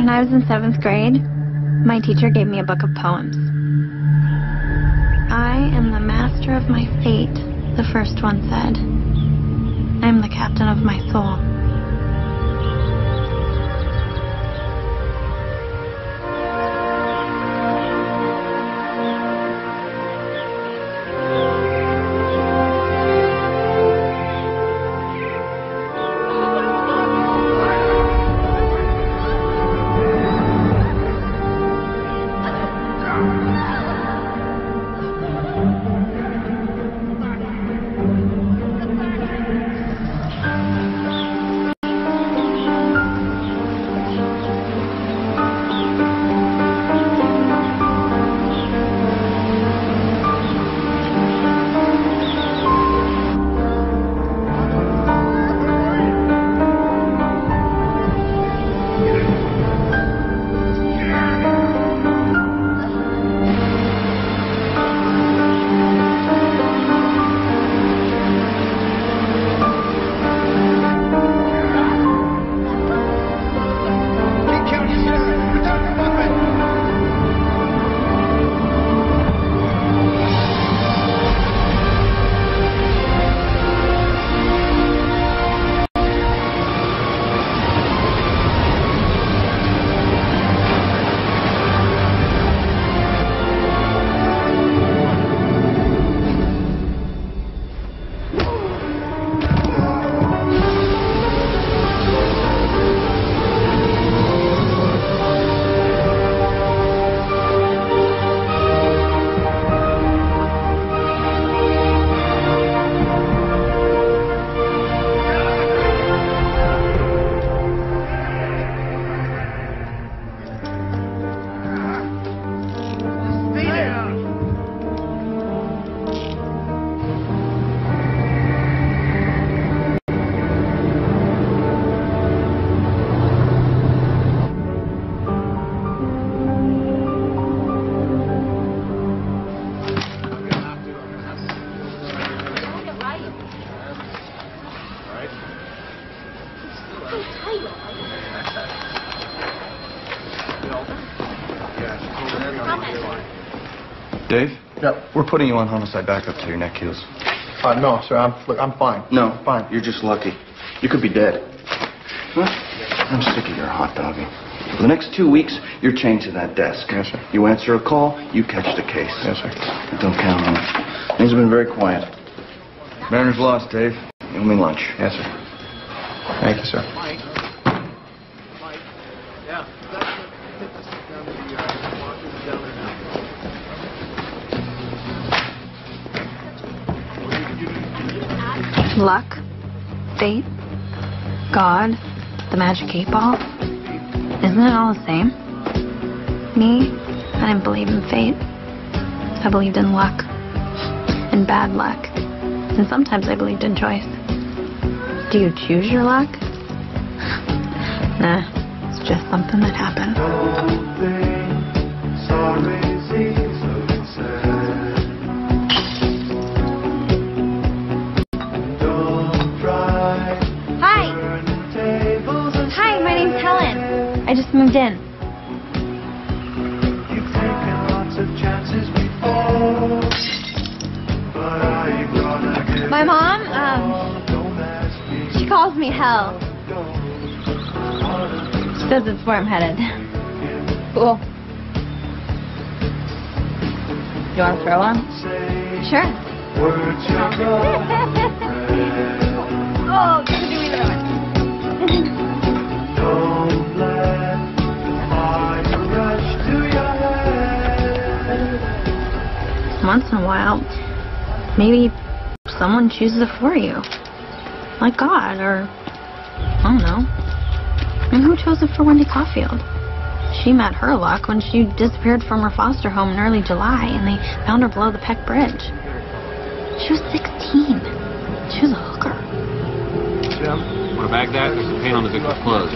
When I was in 7th grade, my teacher gave me a book of poems. I am the master of my fate, the first one said. I am the captain of my soul. Dave? Yep. We're putting you on homicide backup till your neck heals. No, sir. I'm fine. No, fine. You're just lucky. You could be dead. Huh? I'm sick of your hot dogging. For the next 2 weeks, you're chained to that desk. Yes, sir. You answer a call, you catch the case. Yes, sir. But don't count on it. Things have been very quiet. Mariners lost, Dave. You owe me lunch. Yes, sir. Thank you, sir. Luck, fate, God, the magic 8 ball. Isn't it all the same? Me, I didn't believe in fate. I believed in luck. And bad luck. And sometimes I believed in choice. Do you choose your luck? Nah, it's just something that happened. Hi, my name's Helen. I just moved in. My mom, she calls me Hell. She says it's where I'm headed. Cool. You want to throw one? Sure. Oh, give me the other one. Once in a while, maybe someone chooses it for you. Like God, or I don't know. And who chose it for Wendy Caulfield? She met her luck when she disappeared from her foster home in early July, and they found her below the Peck Bridge. She was 16. She was a hooker. Jim, want to bag that? There's some paint on the victim's clothes.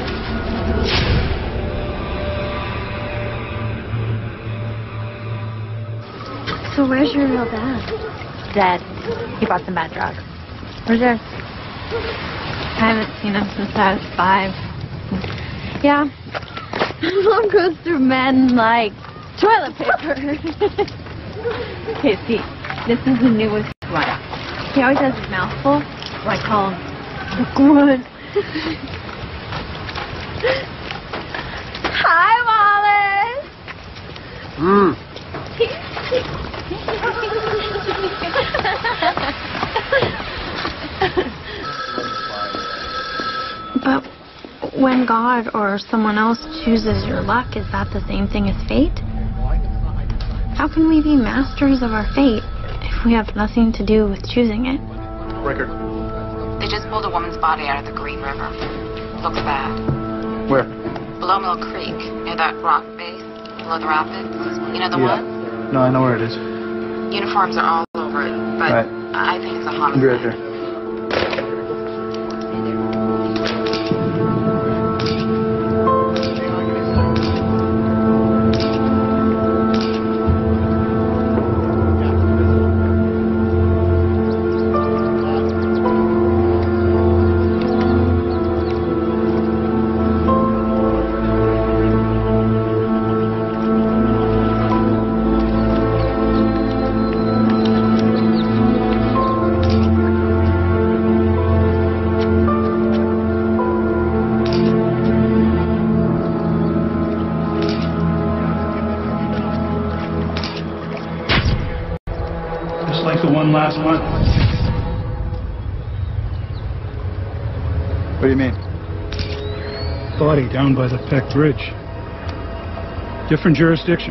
So where's your real dad? Dead. He bought some bad drugs. Where's yours? I haven't seen him since I was 5. Yeah, Mom goes through men like toilet paper. Hey, see, this is the newest one. He always has his mouth full, so I call him the Grunt. Hi, Wallace. But when God or someone else chooses your luck, is that the same thing as fate? How can we be masters of our fate if we have nothing to do with choosing it? Record. They just pulled a woman's body out of the Green River. Looks bad. Where? Below Mill Creek, near that rock base, below the rapids. You know the one? No, I know where it is. Uniforms are all over it, but Right. I think it's a I'll homicide. be right there. Just like the one last month. What do you mean? Body down by the Peck Bridge. Different jurisdiction.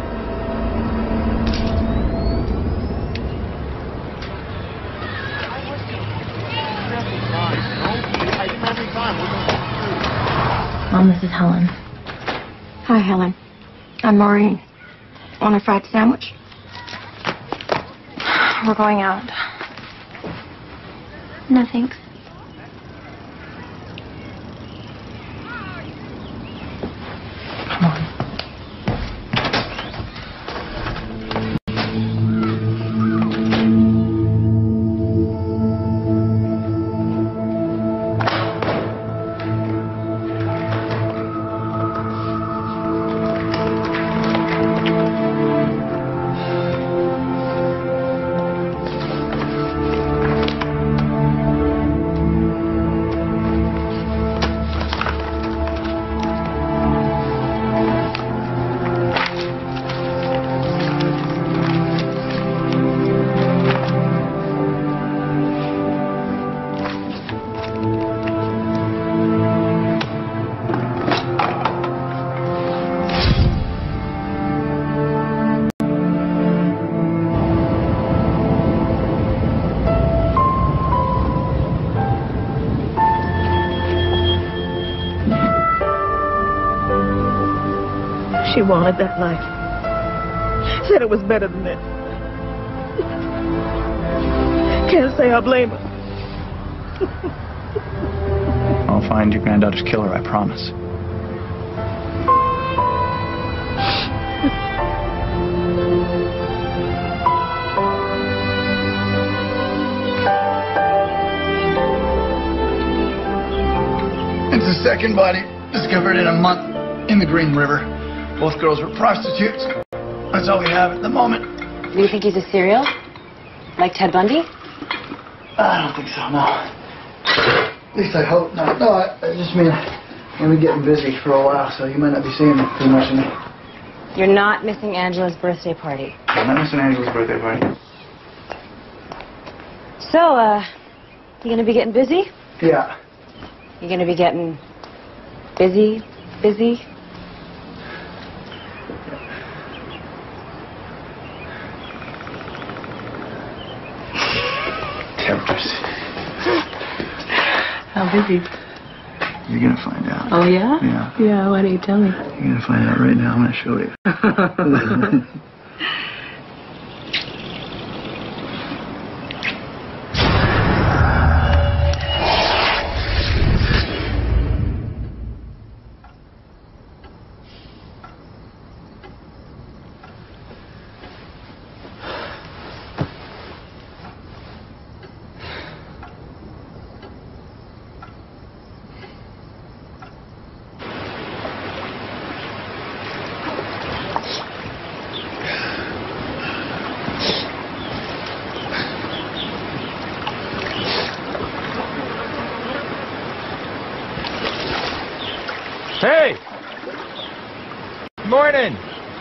Mom, this is Helen. Hi, Helen. I'm Maureen. Want a fried sandwich? We're going out. No, thanks. Come on. She wanted that life. Said it was better than this. Can't say I blame her. I'll find your granddaughter's killer, I promise. It's the second body discovered in a month in the Green River. Both girls were prostitutes. That's all we have at the moment. You think he's a serial? Like Ted Bundy? I don't think so, no. At least I hope not. No, I just mean I'm getting busy for a while, so you might not be seeing too much of me. You're not missing Angela's birthday party. I'm not missing Angela's birthday party. So, you gonna be getting busy? Yeah. You gonna be getting busy? Tempers. How busy? You're gonna find out. Oh, yeah? Yeah. Yeah, why don't you tell me? You're gonna find out right now. I'm gonna show you. Hey! Morning!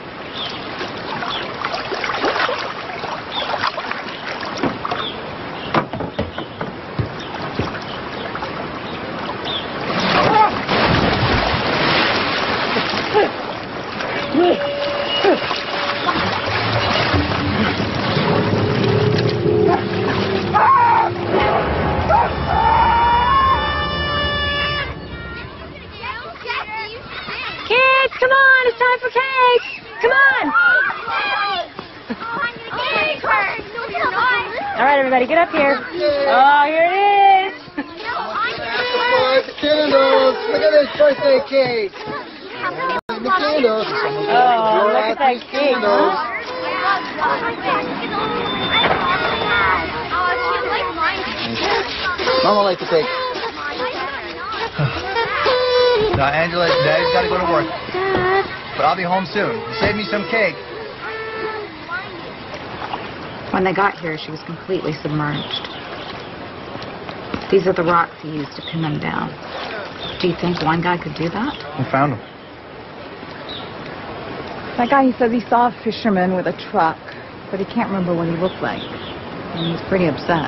Kids, come on, it's time for cake. Come on. All right, everybody, get up here. Oh, here it is. The candles. Look at this birthday cake. The candles. Oh, look at that cake. Mama likes the cake. Now, Angela, Daddy's got to go to work. But I'll be home soon. Save me some cake. When they got here, she was completely submerged. These are the rocks he used to pin them down. Do you think one guy could do that? We found him. That guy, he says he saw a fisherman with a truck, but he can't remember what he looked like. And he's pretty upset.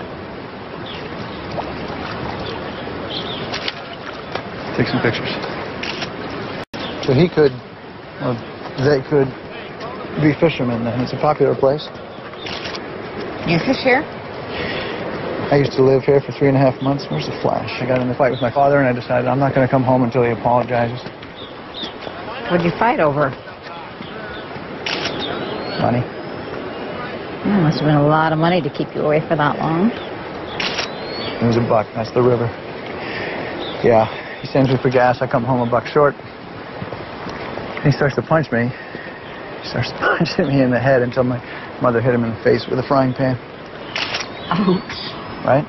Take some pictures. So he could, or they could, be fishermen then. It's a popular place. You fish here? I used to live here for 3.5 months. Where's the flash? I got in a fight with my father and I decided I'm not going to come home until he apologizes. What'd you fight over? Money. It must have been a lot of money to keep you away for that long. It was $1. That's the river. Yeah, he sends me for gas. I come home $1 short. He starts to punch me. He starts punching me in the head until my mother hit him in the face with a frying pan. Ouch. Right?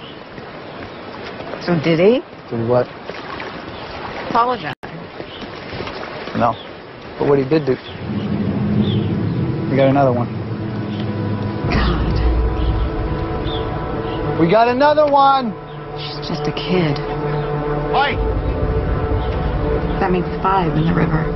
So did he? Did he what? Apologize. No. But what he did do... We got another one. God. We got another one! She's just a kid. Oi! That means 5 in the river.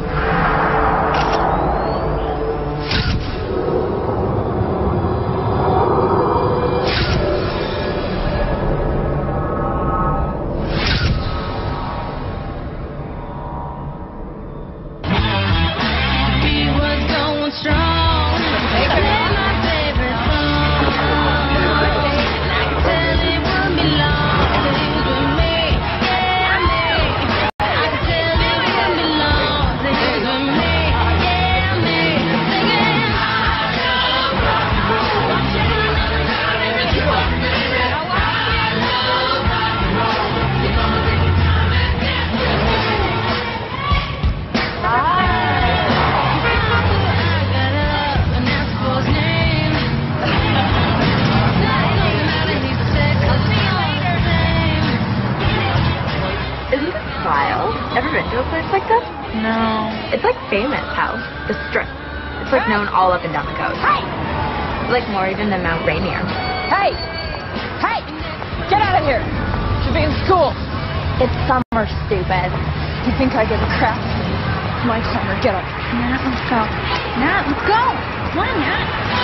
Ever been to a place like this? No. It's like famous house. The Strip. It's like known all up and down the coast. Like more even than Mount Rainier. Hey! Hey! Get out of here! You're being cool. It's summer, stupid. You think I give a crap? It's my summer. Get up. Nat, let's go. Nat, let's go. Come on, Nat.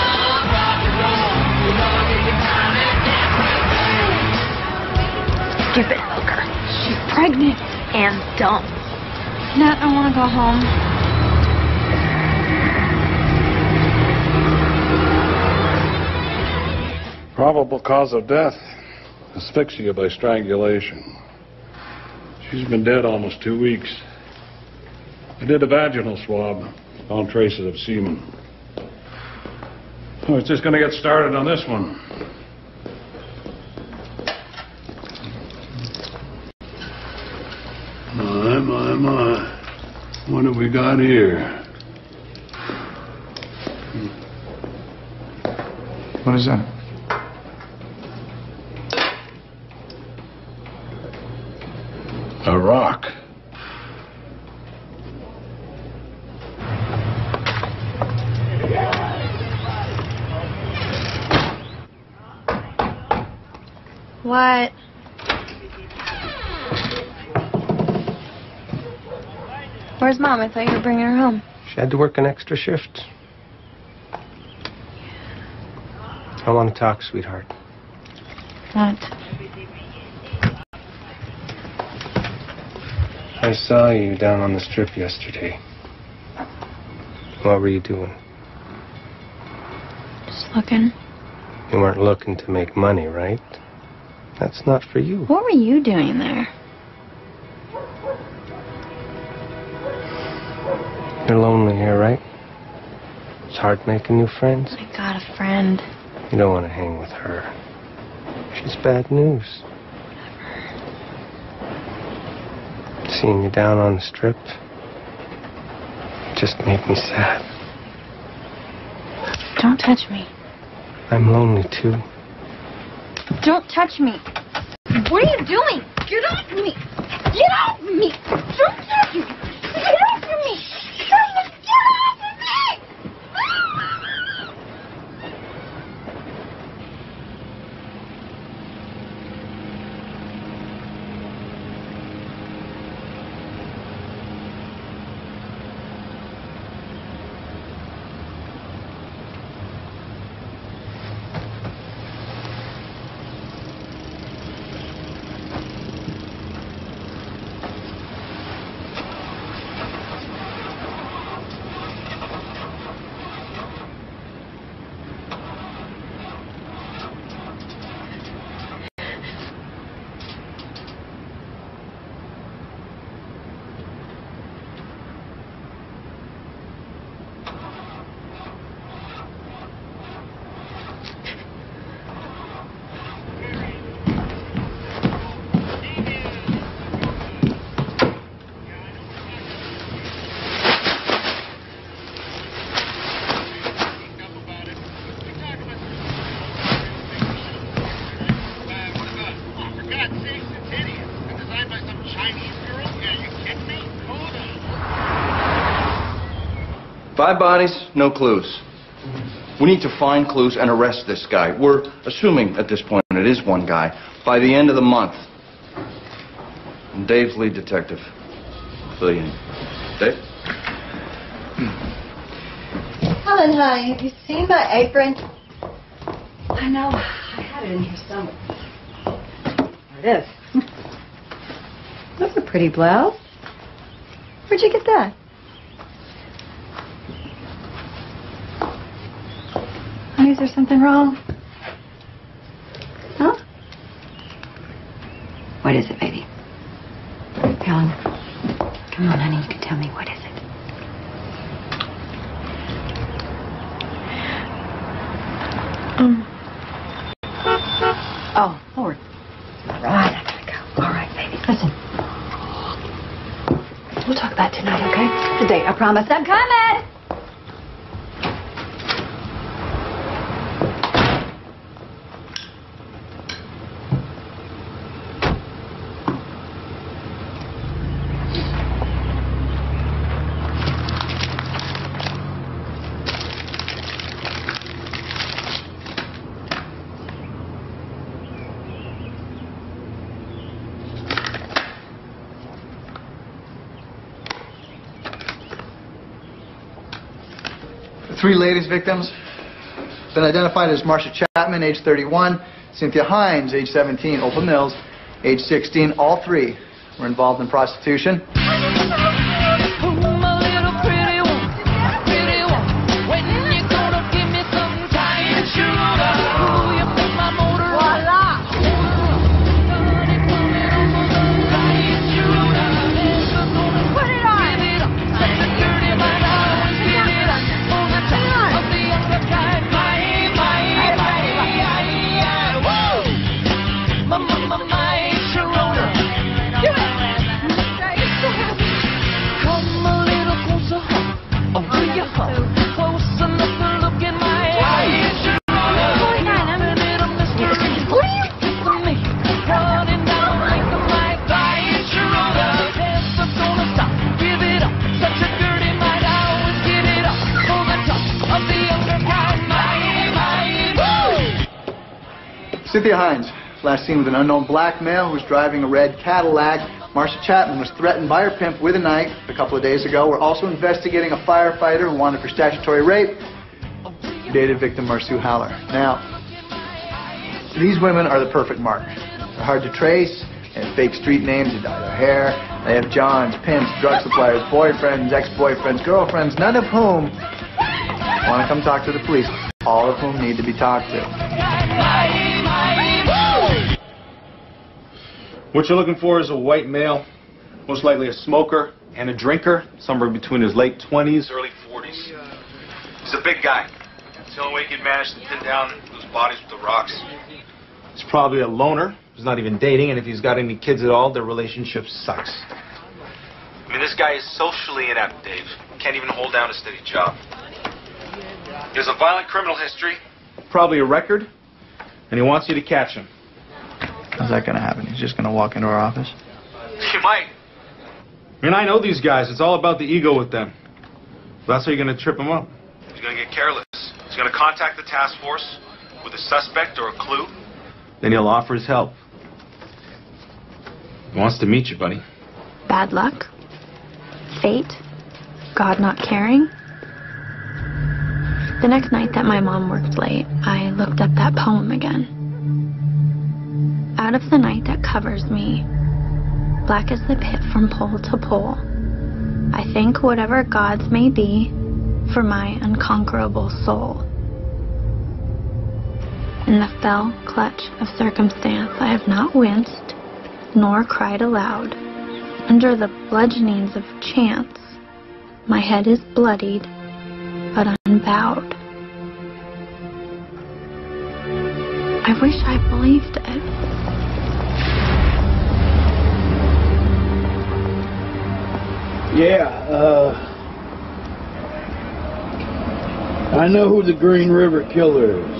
Skip it, Hooker. She's pregnant and dumb. Nat, I want to go home. Probable cause of death, asphyxia by strangulation. She's been dead almost 2 weeks. I did a vaginal swab, found traces of semen. Oh, it's just going to get started on this one. My. What have we got here? What is that? A rock. What? Where's Mom? I thought you were bringing her home. She had to work an extra shift. I want to talk, sweetheart. What? I saw you down on the strip yesterday. What were you doing? Just looking. You weren't looking to make money, right? That's not for you. What were you doing there? You're lonely here, right? It's hard making new friends. I got a friend. You don't want to hang with her. She's bad news. Seeing you down on the strip just made me sad. Don't touch me. I'm lonely too. Don't touch me. What are you doing? Get off me. Get off me. Don't touch me. Get off of me. Get off of me. Five bodies, no clues. We need to find clues and arrest this guy. We're assuming at this point it is one guy. By the end of the month. And Dave's lead detective. Fill you in. Dave? Helen, honey, have you seen my apron? I know. I had it in here somewhere. There it is. That's a pretty blouse. Where'd you get that? Honey, is there something wrong? Huh? What is it, baby? Helen, come on, honey, you can tell me. What is it? Oh, Lord. All right, I gotta go. All right, baby, listen. We'll talk about tonight, okay? Today, I promise. I'm coming! Three ladies victims, been identified as Marcia Chapman, age 31, Cynthia Hines, age 17, Opal Mills, age 16. All three were involved in prostitution. Cynthia Hines, last seen with an unknown black male who was driving a red Cadillac Marcia Chapman was threatened by her pimp with a knife a couple of days ago. We're also investigating a firefighter who wanted for statutory rape. Dated victim Marcia Haller. Now, these women are the perfect mark. They're hard to trace. They have fake street names. They dye their hair. They have Johns, pimps, drug suppliers, boyfriends, ex-boyfriends, girlfriends, none of whom want to come talk to the police. All of whom need to be talked to. What you're looking for is a white male, most likely a smoker and a drinker, somewhere between his late 20s, early 40s. He's a big guy. It's the only way he can manage to pin down those bodies with the rocks. He's probably a loner who's not even dating, and if he's got any kids at all, their relationship sucks. I mean, this guy is socially inept, Dave. Can't even hold down a steady job. He has a violent criminal history, probably a record, and he wants you to catch him. How's that going to happen? He's just going to walk into our office? You might. I mean, I know these guys. It's all about the ego with them. That's how you're going to trip him up. He's going to get careless. He's going to contact the task force with a suspect or a clue. Then he'll offer his help. He wants to meet you, buddy. Bad luck? Fate? God not caring? The next night that my mom worked late, I looked up that poem again. Out of the night that covers me, black as the pit from pole to pole, I thank whatever gods may be for my unconquerable soul. In the fell clutch of circumstance, I have not winced nor cried aloud. Under the bludgeonings of chance, my head is bloodied but unbowed. I wish I believed it. Yeah, I know who the Green River Killer is.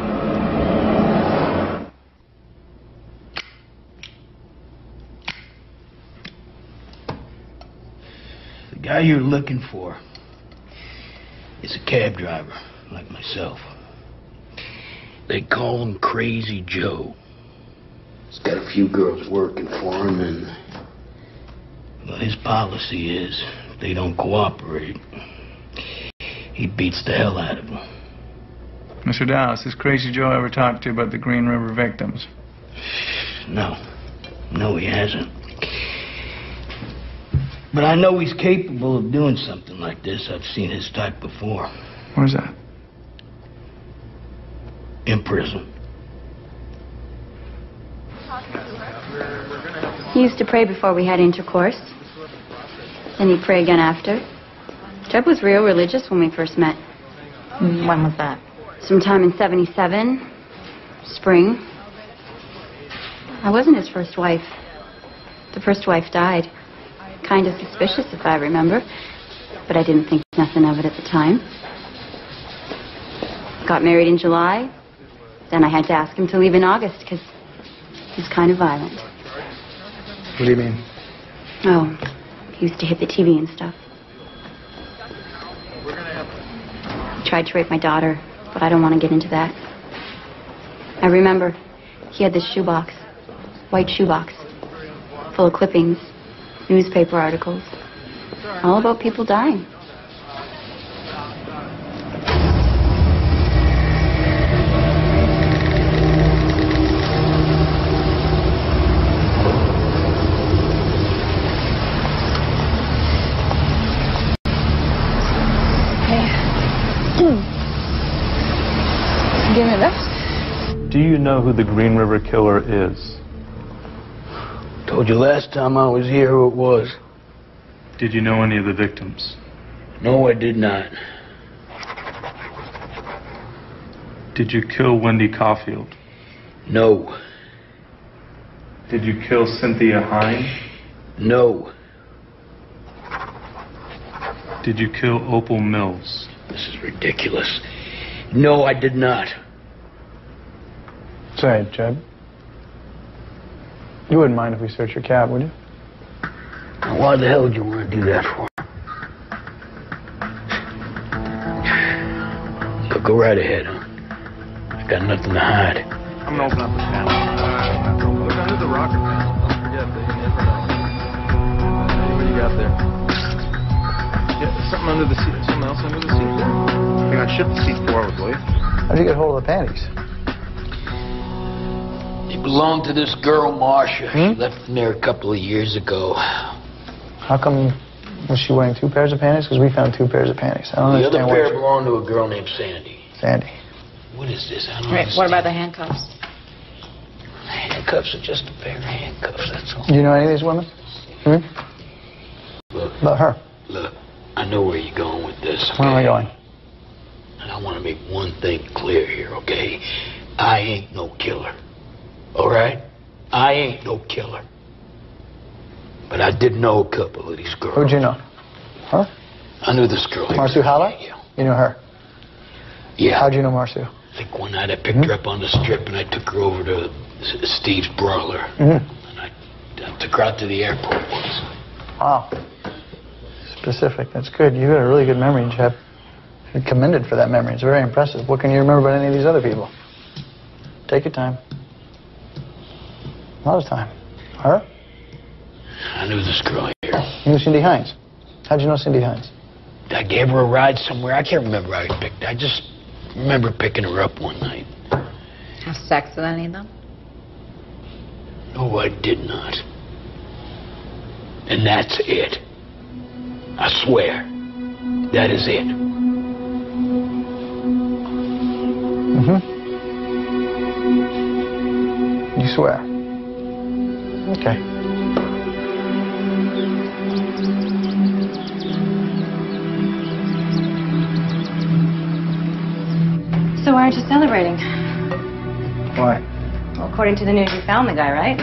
The guy you're looking for is a cab driver, like myself. They call him Crazy Joe. He's got a few girls working for him, and well, his policy is if they don't cooperate, he beats the hell out of them. Mr. Dallas, has Crazy Joe ever talked to you about the Green River victims? No. No, he hasn't. But I know he's capable of doing something like this. I've seen his type before. Where's that? In prison. He used to pray before we had intercourse. Then he'd pray again after. Jeb was real religious when we first met. When was that? Sometime in '77. Spring. I wasn't his first wife. The first wife died. Kind of suspicious, if I remember. But I didn't think nothing of it at the time. Got married in July. Then I had to ask him to leave in August because he's kind of violent. What do you mean? Oh, he used to hit the TV and stuff. He tried to rape my daughter, but I don't want to get into that. I remember he had this shoebox, white shoebox, full of clippings, newspaper articles, all about people dying. Give me a lift. Do you know who the Green River Killer is? Told you last time I was here who it was. Did you know any of the victims? No, I did not. Did you kill Wendy Caulfield? No. Did you kill Cynthia Hine? No. Did you kill Opal Mills? This is ridiculous. No, I did not. Say it, Jeb. You wouldn't mind if we searched your cab, would you? Now, why the hell would you want to do that for? Go right ahead, huh? I got nothing to hide. I'm gonna open up the panel. Look under the rocker panel. Don't forget the infrared. there. Yeah, something under the seat. Something else under the seat there. Hang on, shift the seat forward, will you? How'd you get hold of the panties? They belonged to this girl, Marcia. She left from there a couple of years ago. How come was she wearing 2 pairs of panties? Because we found 2 pairs of panties. I don't The understand other pair why. belonged to a girl named Sandy. Sandy. What is this? I don't Right, understand. what about the handcuffs? Handcuffs are just a pair of handcuffs, that's all. Do you know any of these women? Look, About her. look, I know where you're going with this. Where am I going? And I want to make one thing clear here, okay? I ain't no killer. All right? I ain't no killer. But I did know a couple of these girls. Who'd you know? Her? I knew this girl. Marcia Haller? Yeah. You knew her? Yeah. How'd you know Marcia? I think one night I picked her up on the strip and I took her over to Steve's Brawler. Mm-hmm. And I took her out to the airport once. Wow. Specific. That's good. You got a really good memory, Jeb. You're commended for that memory. It's very impressive. What can you remember about any of these other people? Take your time. A lot of time. Her? I knew this girl here. You knew Cindy Hines. How'd you know Cindy Hines? I gave her a ride somewhere. I can't remember how I picked her. I just remember picking her up one night. Have sex with any of them? No, I did not. And that's it. I swear. That is it. Mm-hmm. You swear? Okay. So why aren't you celebrating? Why? Well, according to the news, you found the guy, right?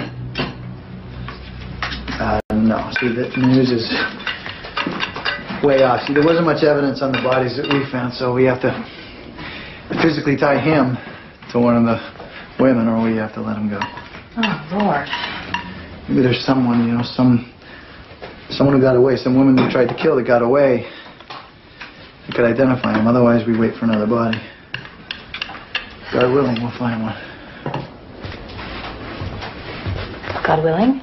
No. See, the news is way off. See, there wasn't much evidence on the bodies that we found, so we have to physically tie him to one of the women, or we have to let him go. Oh, Lord. Maybe there's someone, you know, someone who got away, some woman who tried to kill that got away. We could identify him. Otherwise, we wait for another body. God willing, we'll find one. God willing?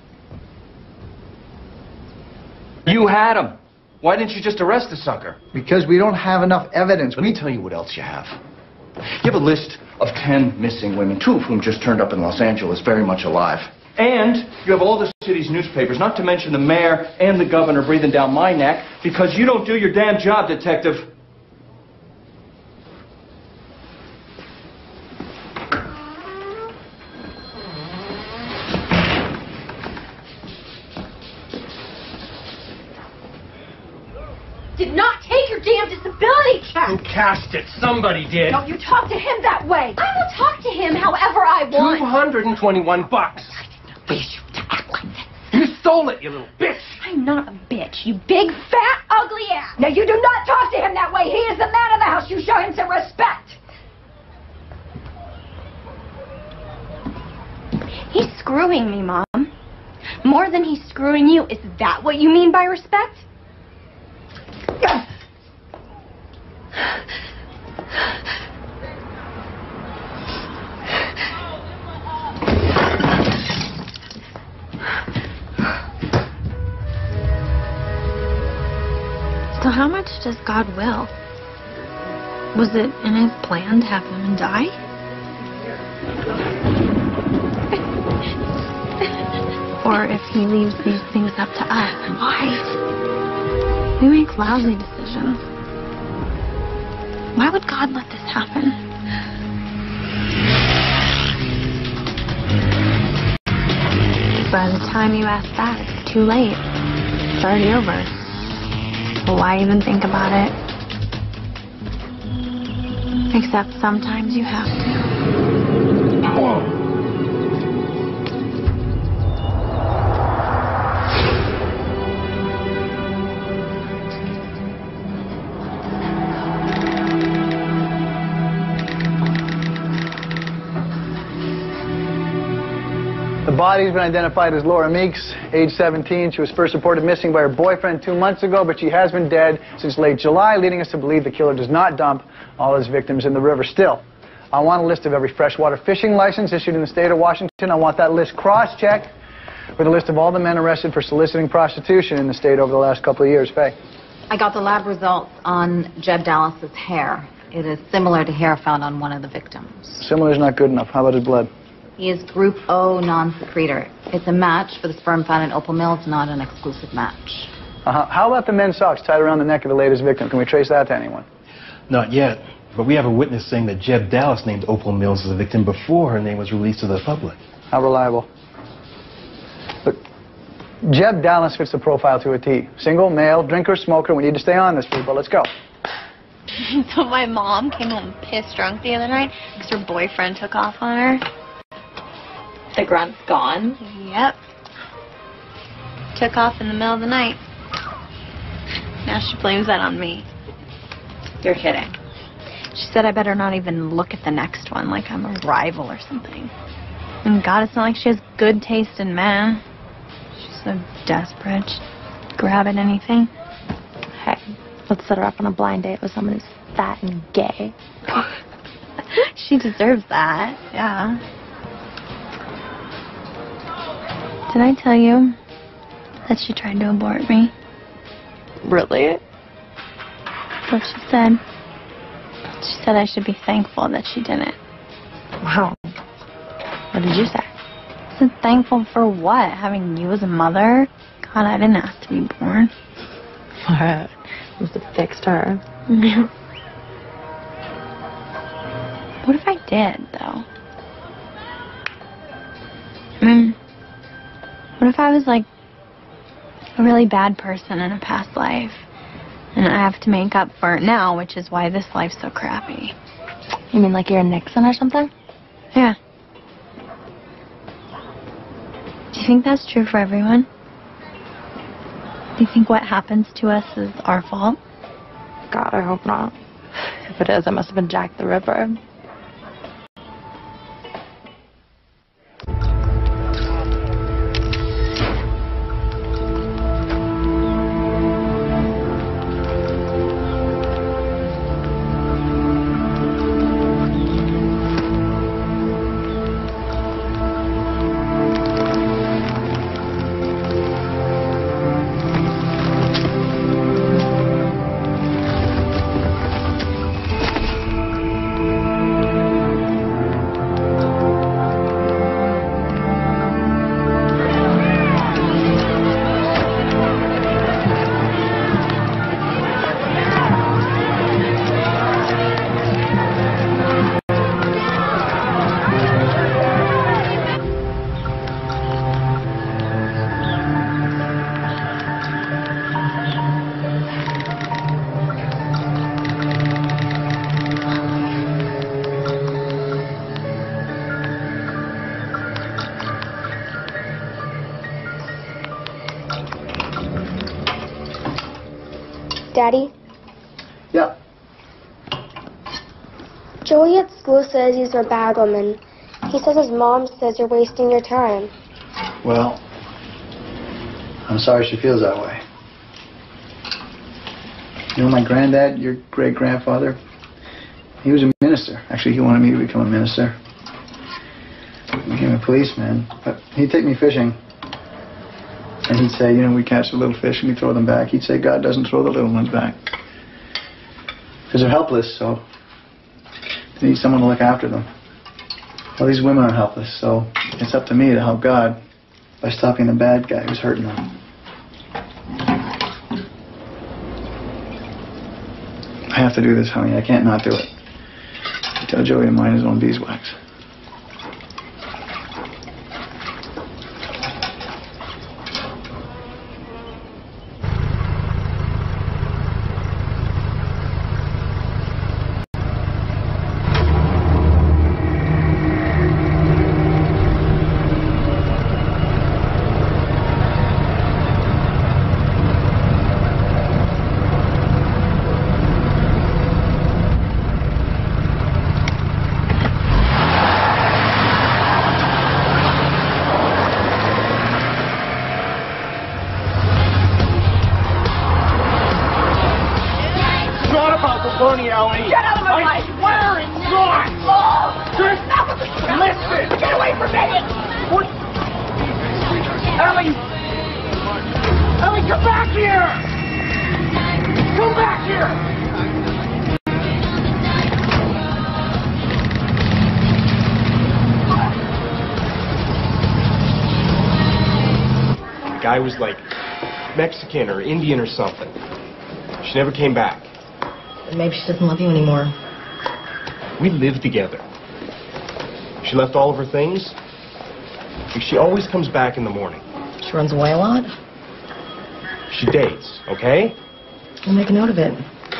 You had him. Why didn't you just arrest the sucker? Because we don't have enough evidence. Let me tell you what else you have. You have a list of 10 missing women, 2 of whom just turned up in Los Angeles, very much alive. And you have all the city's newspapers, not to mention the mayor and the governor breathing down my neck because you don't do your damn job, detective. Did not take your damn disability check. Who cashed it? Somebody did. Don't you talk to him that way. I will talk to him however I want. $221. Wish you to act like that. You stole it, you little bitch. I'm not a bitch, you big, fat, ugly ass. Now you do not talk to him that way. He is the man of the house. You show him some respect. He's screwing me, Mom. More than he's screwing you. Is that what you mean by respect? So how much does God will? Was it in his plan to have women die? Or if he leaves these things up to us, why? We make lousy decisions. Why would God let this happen? By the time you ask that, it's too late. It's already over. So why even think about it? Except sometimes you have to. Whoa. The body's been identified as Laura Meeks, age 17. She was first reported missing by her boyfriend 2 months ago, but she has been dead since late July, leading us to believe the killer does not dump all his victims in the river. Still, I want a list of every freshwater fishing license issued in the state of Washington. I want that list cross-checked with a list of all the men arrested for soliciting prostitution in the state over the last couple of years. Faye? I got the lab results on Jeb Dallas's hair. It is similar to hair found on one of the victims. Similar is not good enough. How about his blood? He is group O non-secretor. It's a match for the sperm found in Opal Mills, not an exclusive match. How about the men's socks tied around the neck of the latest victim? Can we trace that to anyone? Not yet, but we have a witness saying that Jeb Dallas named Opal Mills as a victim before her name was released to the public. How reliable? Look, Jeb Dallas fits the profile to a T. Single, male, drinker, smoker. We need to stay on this, people. Let's go. So my mom came home pissed drunk the other night because her boyfriend took off on her. The grunt's gone? Yep. Took off in the middle of the night. Now she blames that on me. You're kidding. She said I better not even look at the next one like I'm a rival or something. And God, it's not like she has good taste in men. She's so desperate. She'd grab at anything. Hey, let's set her up on a blind date with someone who's fat and gay. She deserves that, yeah. Did I tell you that she tried to abort me? Really? That's what she said. She said I should be thankful that she didn't. Wow. What did you say? I said thankful for what? Having you as a mother? God, I didn't ask to be born. What? Must have fixed her. What if I did, though? I mean, what if I was, like, a really bad person in a past life, and I have to make up for it now, which is why this life's so crappy? You mean like you're a Nixon or something? Yeah. Do you think that's true for everyone? Do you think what happens to us is our fault? God, I hope not. If it is, it must have been Jack the Ripper. Daddy? Yeah. Joey at school says you're a bad woman. He says his mom says you're wasting your time. Well, I'm sorry she feels that way. You know, my granddad, your great-grandfather, he was a minister. Actually, he wanted me to become a minister. I became a policeman. But he'd take me fishing. And he'd say, you know, we catch the little fish and we throw them back. He'd say, God doesn't throw the little ones back. Because they're helpless, so they need someone to look after them. Well, these women are helpless, so it's up to me to help God by stopping the bad guy who's hurting them. I have to do this, honey. I can't not do it. I tell Joey to mind his own beeswax. Shut out of my life! Where are you? Just listen! Get away from me! What? Ellie! Ellie, come back here! Come back here! The guy was like Mexican or Indian or something. She never came back. Maybe she doesn't love you anymore. We lived together. She left all of her things. She always comes back in the morning. She runs away a lot. She dates, okay? I'll make a note of it.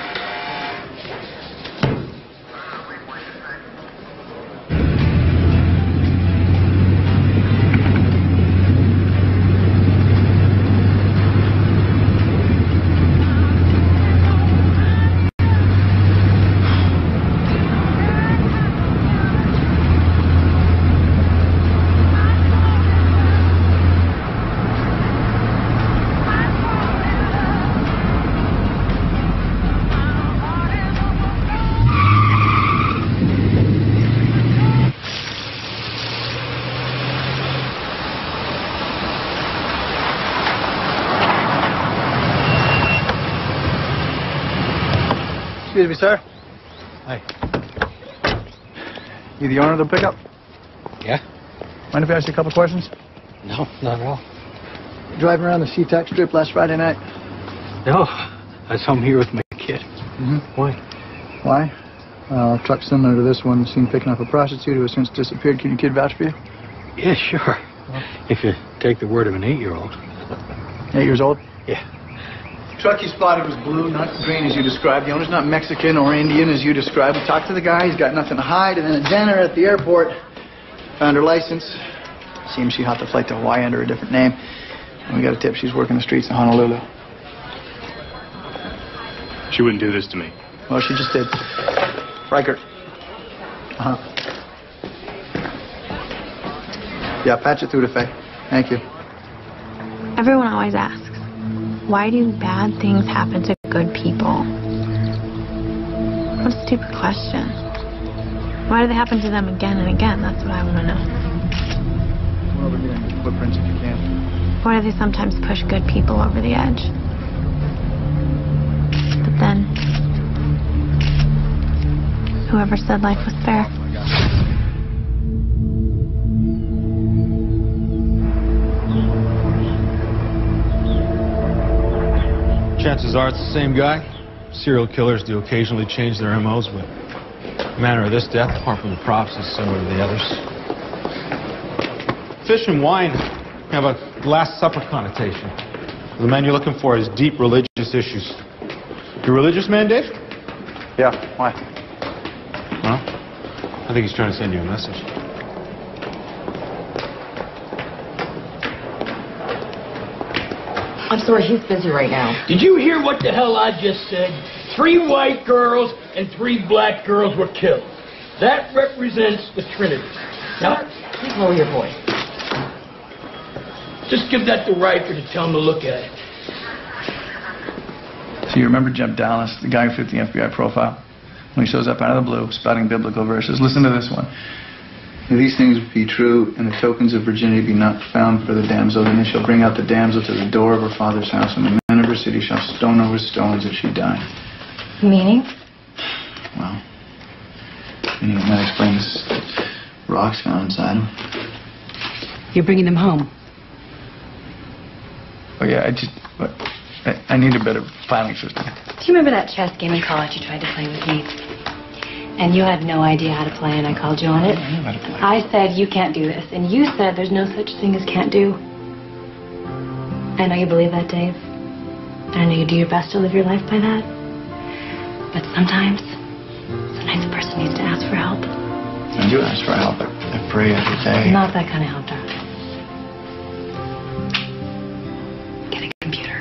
Excuse me, sir. Hi. You the owner of the pickup? Yeah? Mind if I ask you a couple questions? No, not at all. Driving around the SeaTac Strip last Friday night? No, I was home here with my kid. Mm-hmm. Why? Why? A truck similar to this one seen picking up a prostitute who has since disappeared. Can your kid vouch for you? Yeah, sure. If you take the word of an 8-year-old. 8 years old? Yeah. The truck you spotted was blue, not green as you described. The owner's not Mexican or Indian as you described. We talked to the guy. He's got nothing to hide. And then a janitor at the airport found her license. Seems she hopped the flight to Hawaii under a different name. And we got a tip she's working the streets in Honolulu. She wouldn't do this to me. Well, she just did. Riker. Uh-huh. Yeah, patch it through to Faye. Thank you. Everyone always asks, why do bad things happen to good people? What a stupid question. Why do they happen to them again and again? That's what I want to know. Come over here and get footprints if you can. Why do they sometimes push good people over the edge? But then, whoever said life was fair? Chances are it's the same guy. Serial killers do occasionally change their MOs, but the manner of this death, apart from the props, is similar to the others. Fish and wine have a Last Supper connotation. The man you're looking for has deep religious issues. You a religious man, Dave? Yeah, why? Well, I think he's trying to send you a message. I'm sorry, he's busy right now. Did you hear what the hell I just said? 3 white girls and 3 black girls were killed. That represents the Trinity. Now, please lower your voice. Just give that to Riker to tell him to look at it. So you remember Jeb Dallas, the guy who fit the FBI profile? When he shows up out of the blue, spouting biblical verses. Listen to this one. If these things be true, and the tokens of virginity be not found for the damsel, then they shall bring out the damsel to the door of her father's house, and the men of her city shall stone her with stones if she die. Meaning? Well, meaning it might explain this rocks found inside him. You're bringing them home. Oh yeah, I need a better filing system. Do you remember that chess game in college you tried to play with me? And you had no idea how to play, and I called you on it? I know how to play. I said, you can't do this. And you said, there's no such thing as can't do. I know you believe that, Dave. And I know you do your best to live your life by that. But sometimes a person needs to ask for help. I do ask for help. I pray every day. Not that kind of help, darling. Get a computer.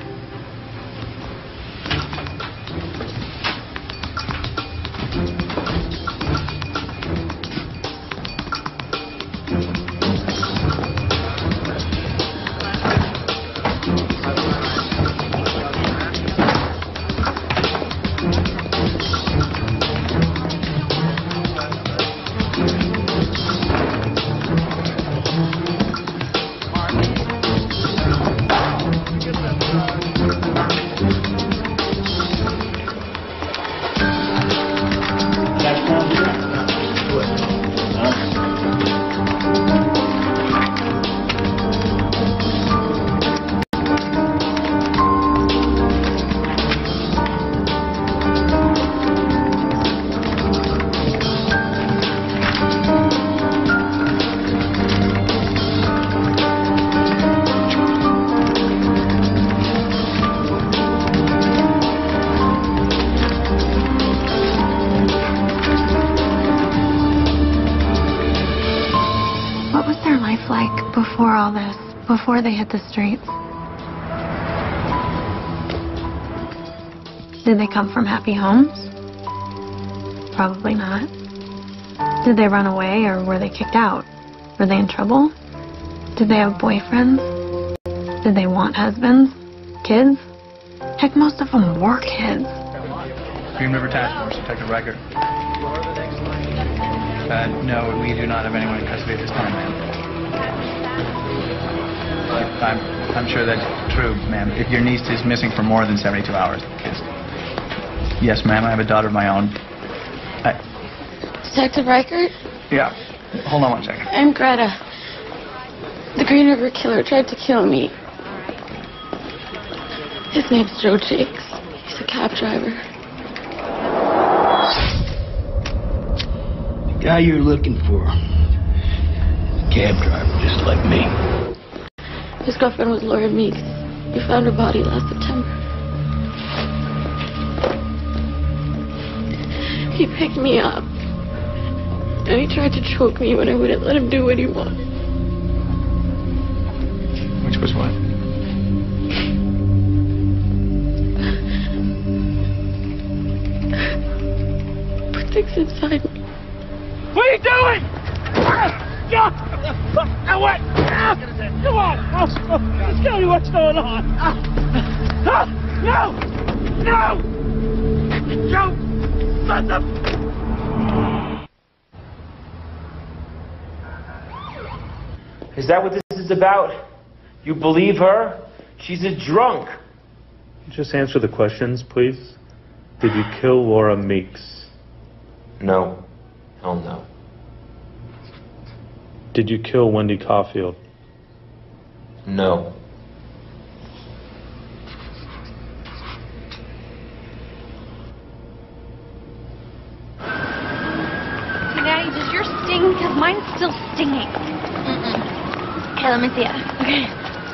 all this before they hit the streets. Did they come from happy homes? Probably not. Did they run away or were they kicked out? Were they in trouble? Did they have boyfriends? Did they want husbands? Kids? Heck, most of them were kids. Green River Task Force, Detective Reichert. No, we do not have anyone in custody at this time, ma'am. I'm sure that's true, ma'am. If your niece is missing for more than 72 hours, yes, ma'am, I have a daughter of my own. Detective Reichert? Yeah. Hold on one second. I'm Greta. The Green River Killer tried to kill me. His name's Joe Jakes. He's a cab driver. The guy you're looking for. Cab driver, just like me. His girlfriend was Laura Meeks. We found her body last September. He picked me up. And he tried to choke me when I wouldn't let him do what he wanted. Which was what? Put things inside me. What are you doing? Now what? Come on. Let's tell you what's going on. No! No! Joe! Sons of... Is that what this is about? You believe her? She's a drunk. Just answer the questions, please. Did you kill Laura Meeks? No. Hell no. Did you kill Wendy Caulfield? No. Daddy, does yours sting? Because mine's still stinging. Okay, let me see it. Okay.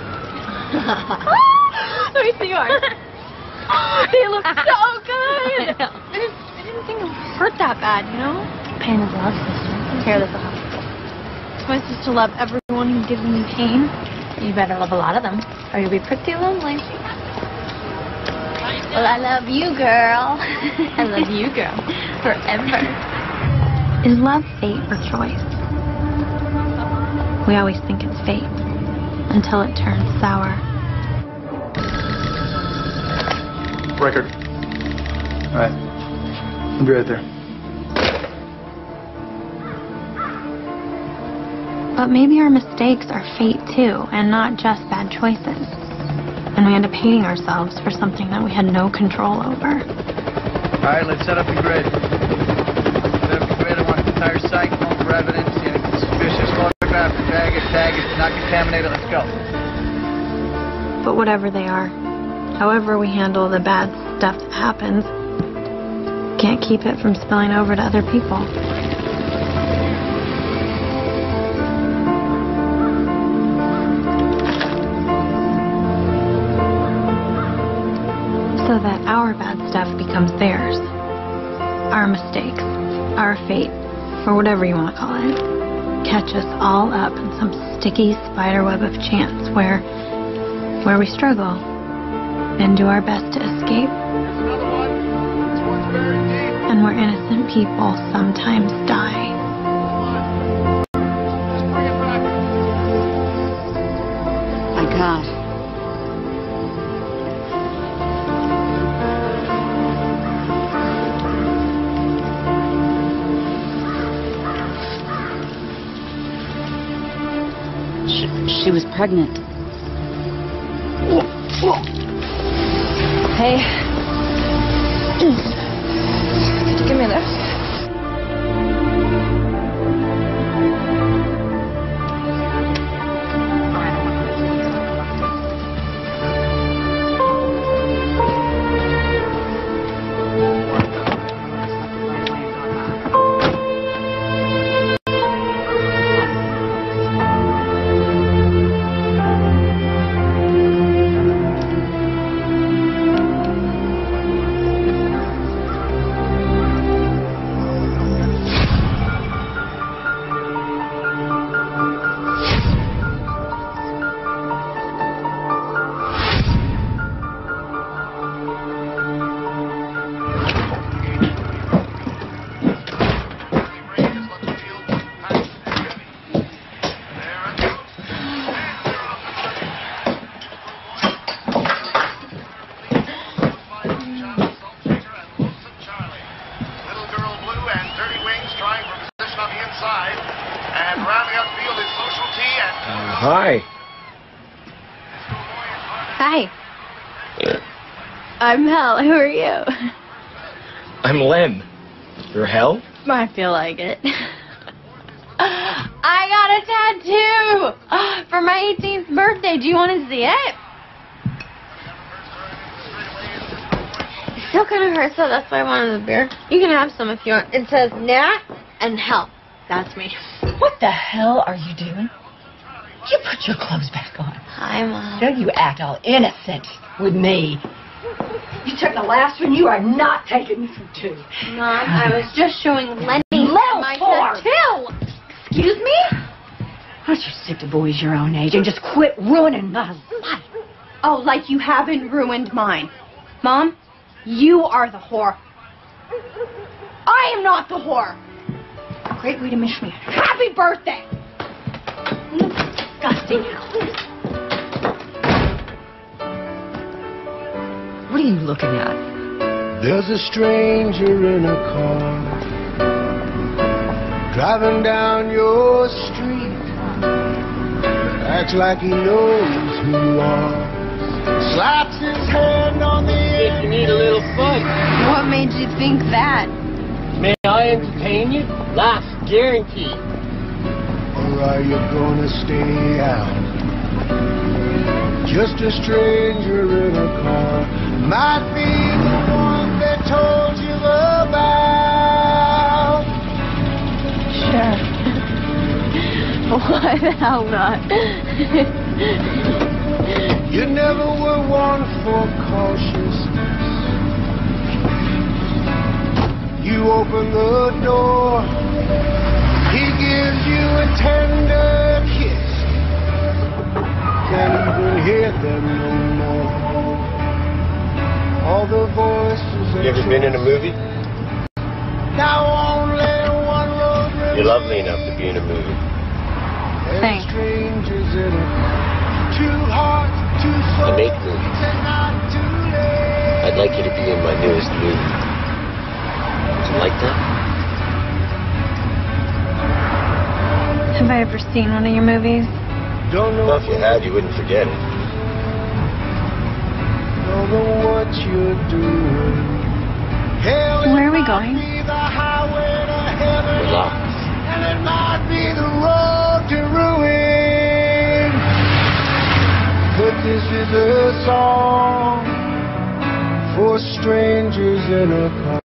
Let me see yours. They look so good. I didn't think it hurt that bad, you know? Pain is love, sister. Here, this will help. Am I supposed to love everyone who gives me pain? You better love a lot of them, or you'll be pretty lonely. Well, I love you, girl. I love you, girl. Forever. Is love fate or choice? We always think it's fate, until it turns sour. Record. All right. I'll be right there. But maybe our mistakes are fate too, and not just bad choices. And we end up hating ourselves for something that we had no control over. All right, let's set up the grid. Set up the grid. I want the entire site, home for evidence, anything suspicious, photograph it, tag it, not contaminate it. Let's go. But whatever they are, however we handle the bad stuff that happens, can't keep it from spilling over to other people. So that our bad stuff becomes theirs. Our mistakes, our fate, or whatever you want to call it, catch us all up in some sticky spiderweb of chance where we struggle and do our best to escape. And where innocent people sometimes die. My God. She was pregnant. Hey. Could you give me a lift? Hi. Hi. I'm Hel. Who are you? I'm Len. You're Hel? I feel like it. I got a tattoo for my 18th birthday. Do you want to see it? It still kind of hurts, so that's why I wanted the beer. You can have some if you want. It says Nat and Hel. That's me. What the hell are you doing? You put your clothes back on. Hi, Mom. Don't you act all innocent with me. You took the last one. You are not taking me for two. Mom, I was just showing Lenny my tattoo. Excuse me? Aren't you sick of boys your own age and just quit ruining my life? Oh, like you haven't ruined mine. Mom, you are the whore. I am not the whore. A great way to wish me a happy birthday. Disgusting. What are you looking at? There's a stranger in a car driving down your street. Acts like he knows who you are. Slaps his hand on the end. You need a little fun. What made you think that? May I entertain you? Laughs guaranteed. Or are you gonna stay out? Just a stranger in a car might be the one they told you about. Sure. Why the hell not? You never were one for cautiousness. You open the door, he gives you a tender kiss. Can't even hear them no more. All the voices. You ever been in a movie? Now only one road. You're lovely enough to be in a movie. Thanks. Strangers in it. Two hearts, two souls. I make movies. I'd like you to be in my newest movie. Would you like that? Have I ever seen one of your movies? Well, if you had, you wouldn't forget it. Don't know what you're doing. Where are we going? Relax. And it might be the road to ruin. But this is a song for strangers in a car.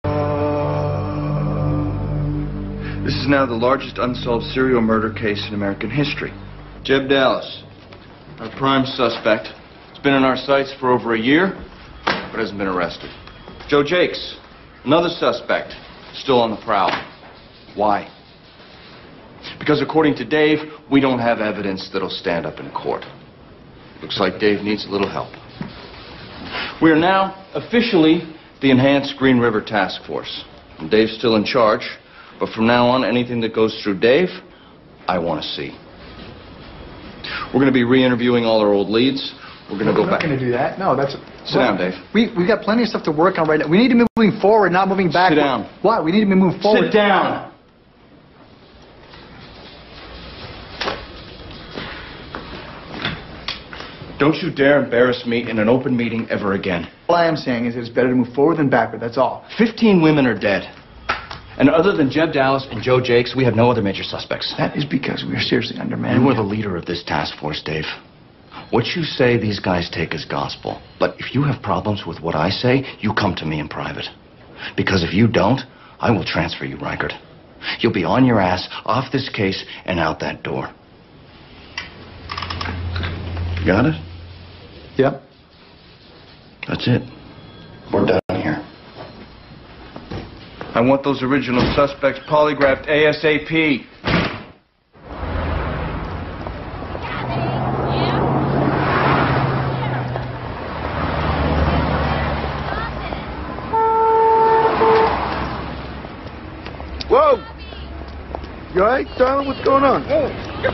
This is now the largest unsolved serial murder case in American history. Jeb Dallas, our prime suspect, has been in our sights for over a year, but hasn't been arrested. Joe Jakes, another suspect, still on the prowl. Why? Because according to Dave, we don't have evidence that'll stand up in court. Looks like Dave needs a little help. We are now officially the Enhanced Green River Task Force. And Dave's still in charge, but from now on, anything that goes through Dave, I want to see. We're going to be re-interviewing all our old leads. We're going to go back. We're not going to do that. No, that's... Sit down, Dave. We've got plenty of stuff to work on right now. We need to be moving forward, not moving back. Sit down. What? We need to be moving forward. Sit down. Don't you dare embarrass me in an open meeting ever again. All I am saying is it's better to move forward than backward, that's all. 15 women are dead. And other than Jeb Dallas and Joe Jakes, we have no other major suspects. That is because we are seriously undermanned. You are the leader of this task force, Dave. What you say, these guys take as gospel. But if you have problems with what I say, you come to me in private. Because if you don't, I will transfer you, Reichert. You'll be on your ass, off this case, and out that door. Got it? Yep. That's it. We're done here. I want those original suspects polygraphed ASAP. Whoa! You alright, darling? What's going on? No,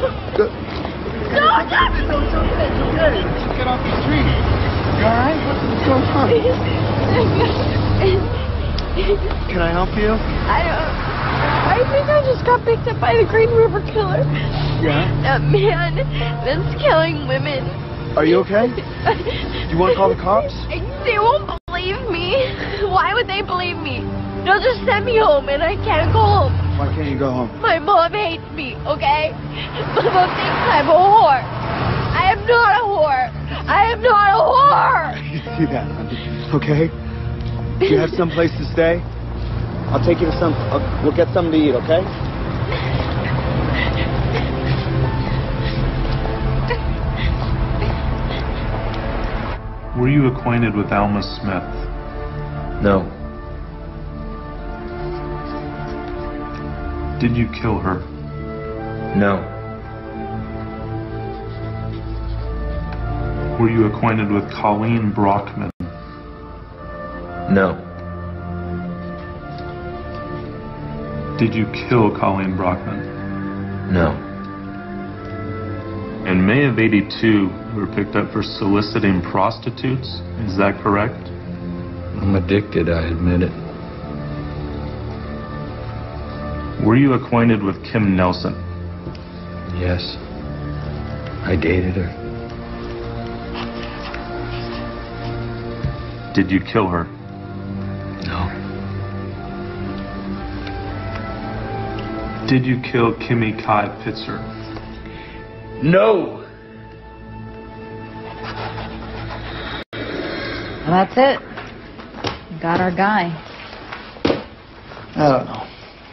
stop! It's okay. Just get off the street. You alright? What's going on? Can I help you? I don't... I think I just got picked up by the Green River Killer. Yeah? That man that's killing women. Are you okay? Do you want to call the cops? They won't believe me. Why would they believe me? They'll just send me home and I can't go home. Why can't you go home? My mom hates me, okay? My mom thinks I'm a whore. I am not a whore. I am not a whore. You got it, okay? Do you have some place to stay? I'll take you to some. We'll get something to eat, okay? Were you acquainted with Alma Smith? No. Did you kill her? No. Were you acquainted with Colleen Brockman? No. Did you kill Colleen Brockman? No. In May of '82, you were picked up for soliciting prostitutes. Is that correct? I'm addicted, I admit it. Were you acquainted with Kim Nelson? Yes. I dated her. Did you kill her? No. Did you kill Kimmy Kai Pitzer? No. Well, that's it. We got our guy. I don't know.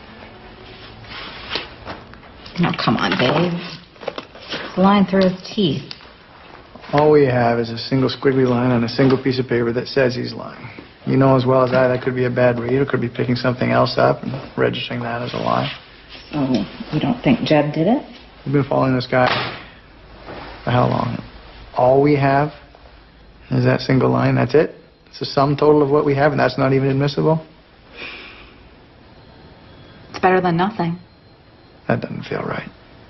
No, come on, Dave. It's lying through his teeth. All we have is a single squiggly line on a single piece of paper that says he's lying. You know as well as I that could be a bad read, or could be picking something else up and registering that as a lie. So, you don't think Jeb did it? We've been following this guy for how long? All we have is that single line. That's it? It's the sum total of what we have, and that's not even admissible? It's better than nothing. That doesn't feel right.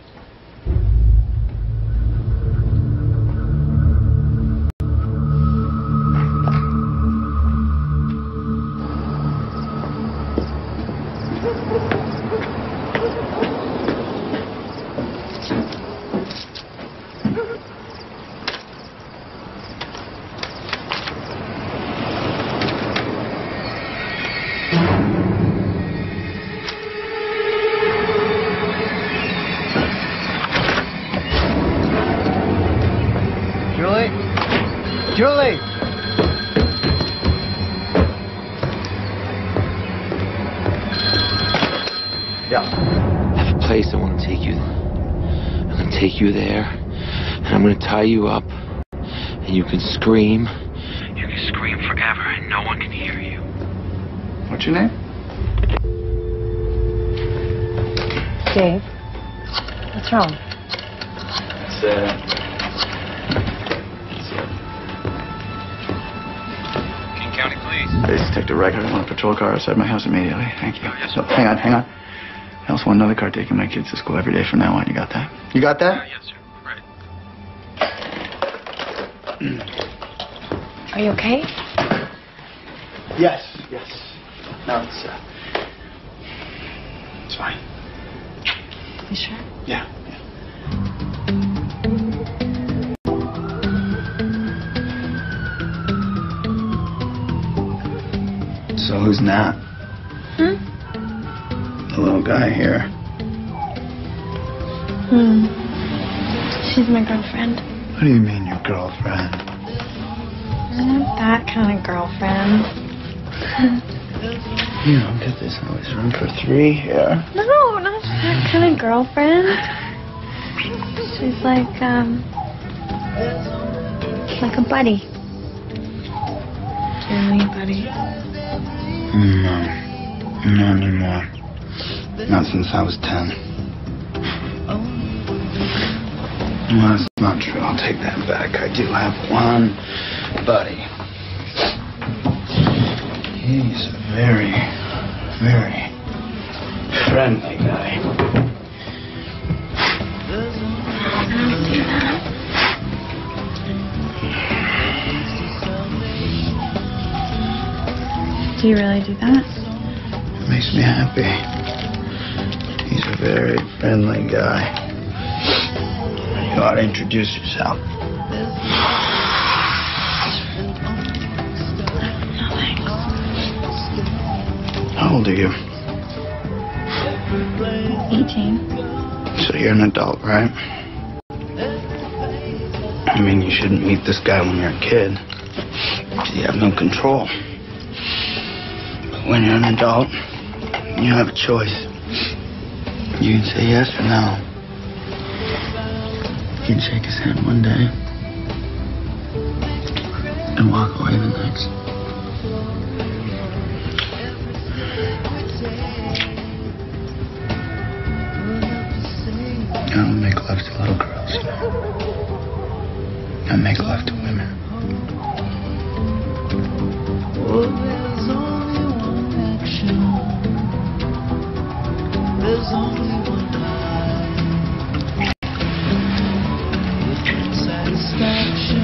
Julie! Yeah. I have a place I want to take you. I'm going to take you there, and I'm going to tie you up, and you can scream. You can scream forever, and no one can hear you. What's your name? Dave, what's wrong? It's, County Police. Police Detective Record. I want a patrol car outside my house immediately. Thank you. So, hang on. I also want another car taking my kids to school every day from now on. You got that? You got that? Yes, sir. Right. Are you okay? Yes. No, it's fine. You sure? Yeah. So who's Nat? The little guy here. She's my girlfriend. What do you mean, your girlfriend? I'm not that kind of girlfriend. You don't get this. Always room for three here. No, not that kind of girlfriend. She's like a buddy. Do you have any buddy? No. Not anymore. Not since I was 10. Well, that's not true. I'll take that back. I do have one buddy. He's a very, very friendly guy. Do you really do that? It makes me happy. He's a very friendly guy. You ought to introduce yourself. How old are you? 18. So you're an adult, right? I mean, you shouldn't meet this guy when you're a kid. You have no control. But when you're an adult, you have a choice. You can say yes or no. You can shake his hand one day and walk away the next. I don't make love to little girls, you know. I make love to women. There's only one action. There's only one lie. Satisfaction.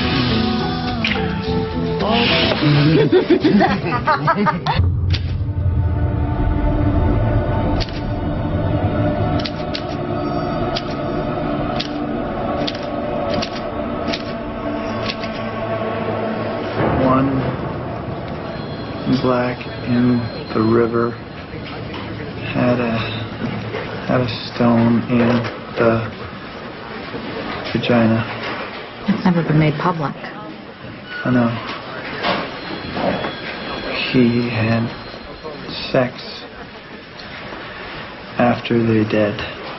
Black in the river had a stone in the vagina. It's never been made public. I know. He had sex after they're dead.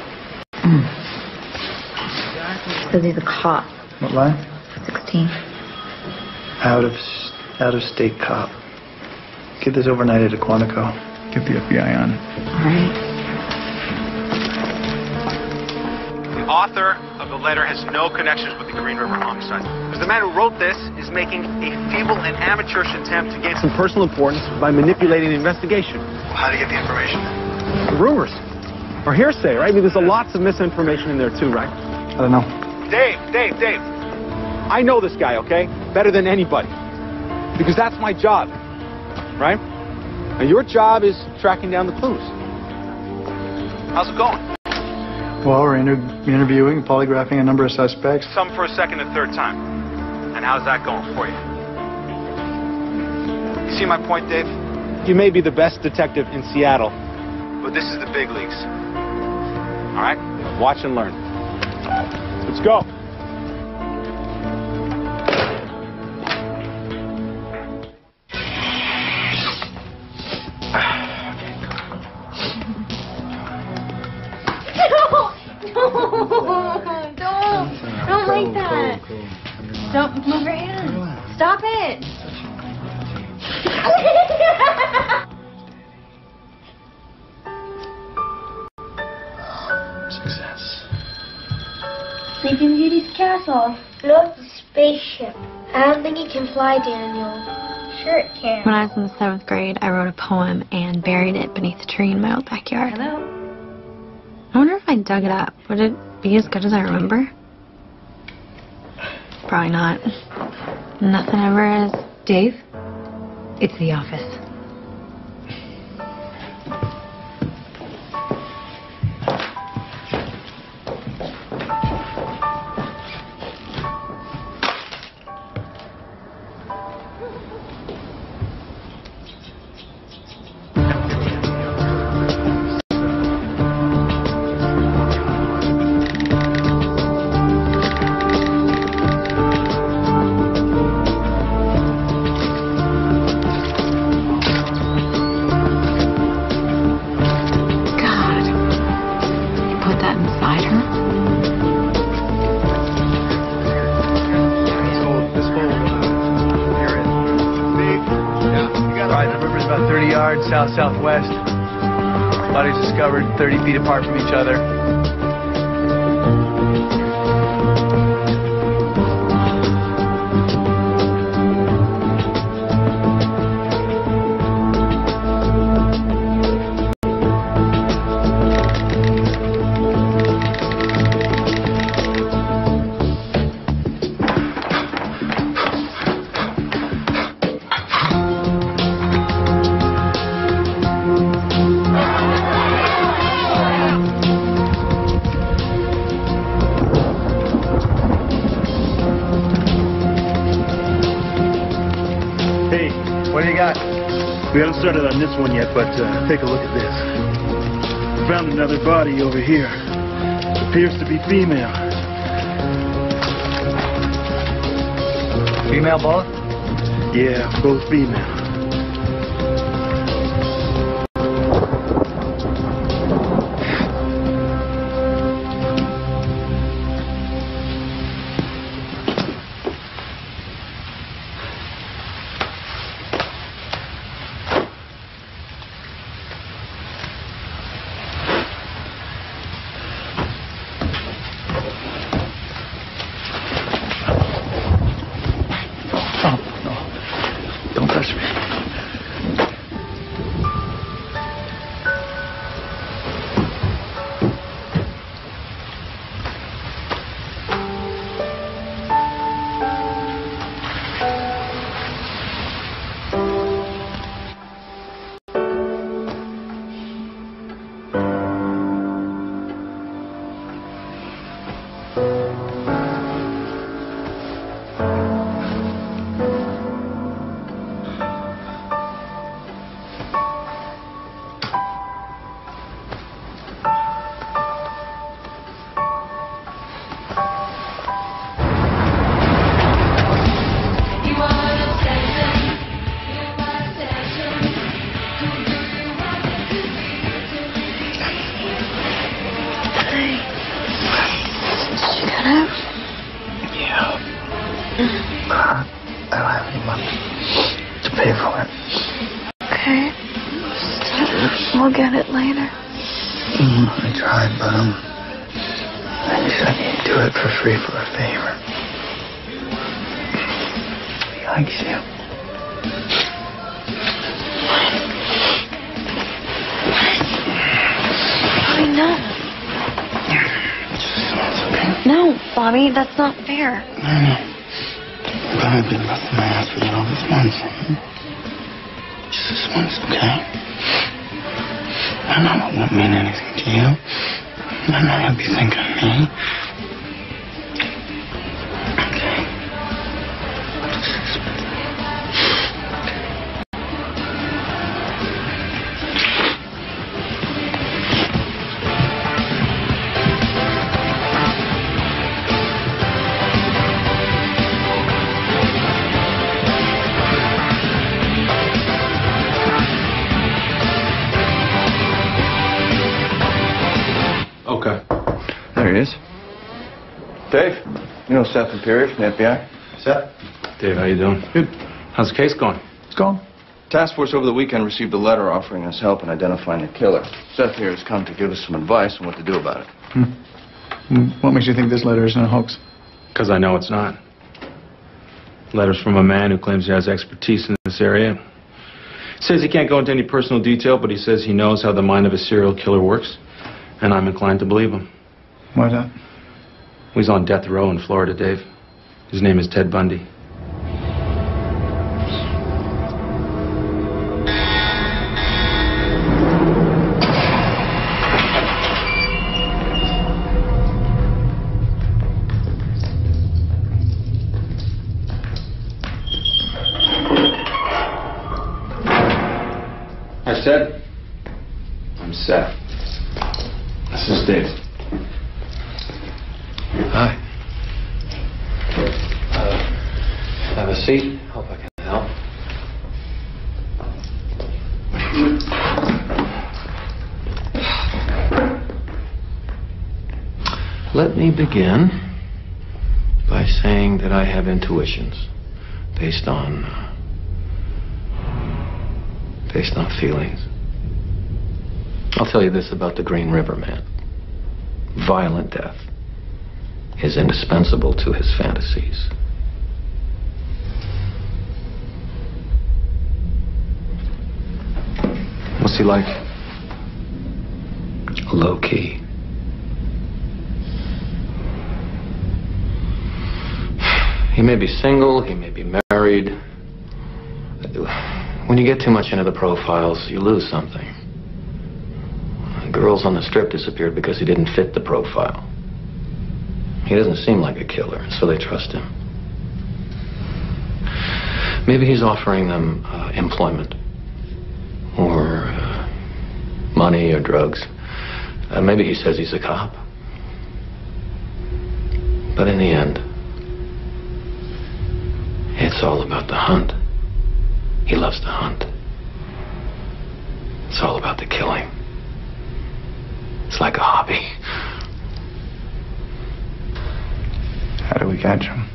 Says he's a cop. What line? 16. Out of state cop. Get this overnighted at Quantico. Get the FBI on it. All right. The author of the letter has no connections with the Green River homicide. Because the man who wrote this is making a feeble and amateurish attempt to gain some personal importance by manipulating the investigation. How do you get the information? Rumors. Or hearsay, right? I mean, there's lots of misinformation in there too, right? I don't know. Dave. I know this guy, okay? Better than anybody. Because that's my job. Right? And your job is tracking down the clues. How's it going? Well, we're interviewing, polygraphing a number of suspects. Some for a second and third time. And how's that going for you? You see my point, Dave? You may be the best detective in Seattle, but this is the big leagues. All right? Watch and learn. Let's go. Don't like that. Don't move your hand. Stop it. Success. Sleeping Beauty's castle. No, it's a spaceship. I don't think it can fly, Daniel. Sure it can. When I was in the 7th grade, I wrote a poem and buried it beneath a tree in my old backyard. Hello? I wonder if I dug it up. Would it be as good as I remember? Probably not. Nothing ever is. Dave, it's the office. South-southwest. Bodies discovered 30 feet apart from each other. We haven't started on this one yet, but take a look at this. Found another body over here. Appears to be female. Female both? Yeah, both female. Bobby, that's not fair. But I've been busting my ass for you all this once. Just this once, okay? I know it won't mean anything to you. I know you'll be thinking of me. There he is. Dave, you know Seth Imperial from the FBI? Seth? Dave, how you doing? Good. How's the case going? It's going. Task force over the weekend received a letter offering us help in identifying the killer. Seth here has come to give us some advice on what to do about it. What makes you think this letter isn't a hoax? Because I know it's not. Letters from a man who claims he has expertise in this area. Says he can't go into any personal detail, but he says he knows how the mind of a serial killer works. And I'm inclined to believe him. Why that? He's on death row in Florida, Dave. His name is Ted Bundy. Hi, Seth. I'm Seth. This is Dave. Hi. Have a seat. Hope I can help. Let me begin by saying that I have intuitions based on feelings. I'll tell you this about the Green River Man. Violent death is indispensable to his fantasies. What's he like? Low key. He may be single, he may be married. When you get too much into the profiles, you lose something. Girls on the Strip disappeared because he didn't fit the profile. He doesn't seem like a killer, so they trust him. Maybe he's offering them employment money or drugs. Maybe he says he's a cop. But in the end, it's all about the hunt. He loves to hunt. It's all about the killing. It's like a hobby. How do we catch him?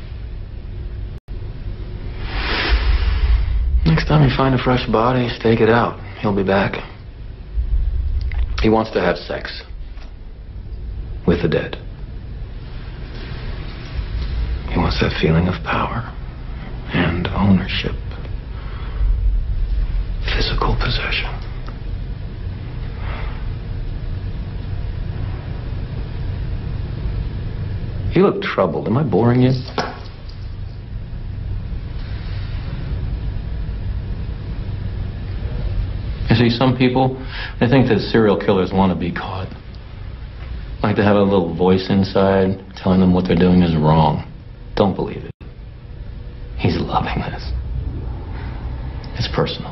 Next time you find a fresh body, stake it out. He'll be back. He wants to have sex with the dead. He wants that feeling of power and ownership. Physical possession. You look troubled. Am I boring you? You see, some people, they think that serial killers want to be caught. Like to have a little voice inside telling them what they're doing is wrong. Don't believe it. He's loving this. It's personal.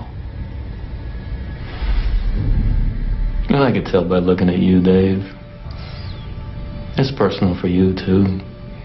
And I could tell by looking at you, Dave. It's personal for you, too.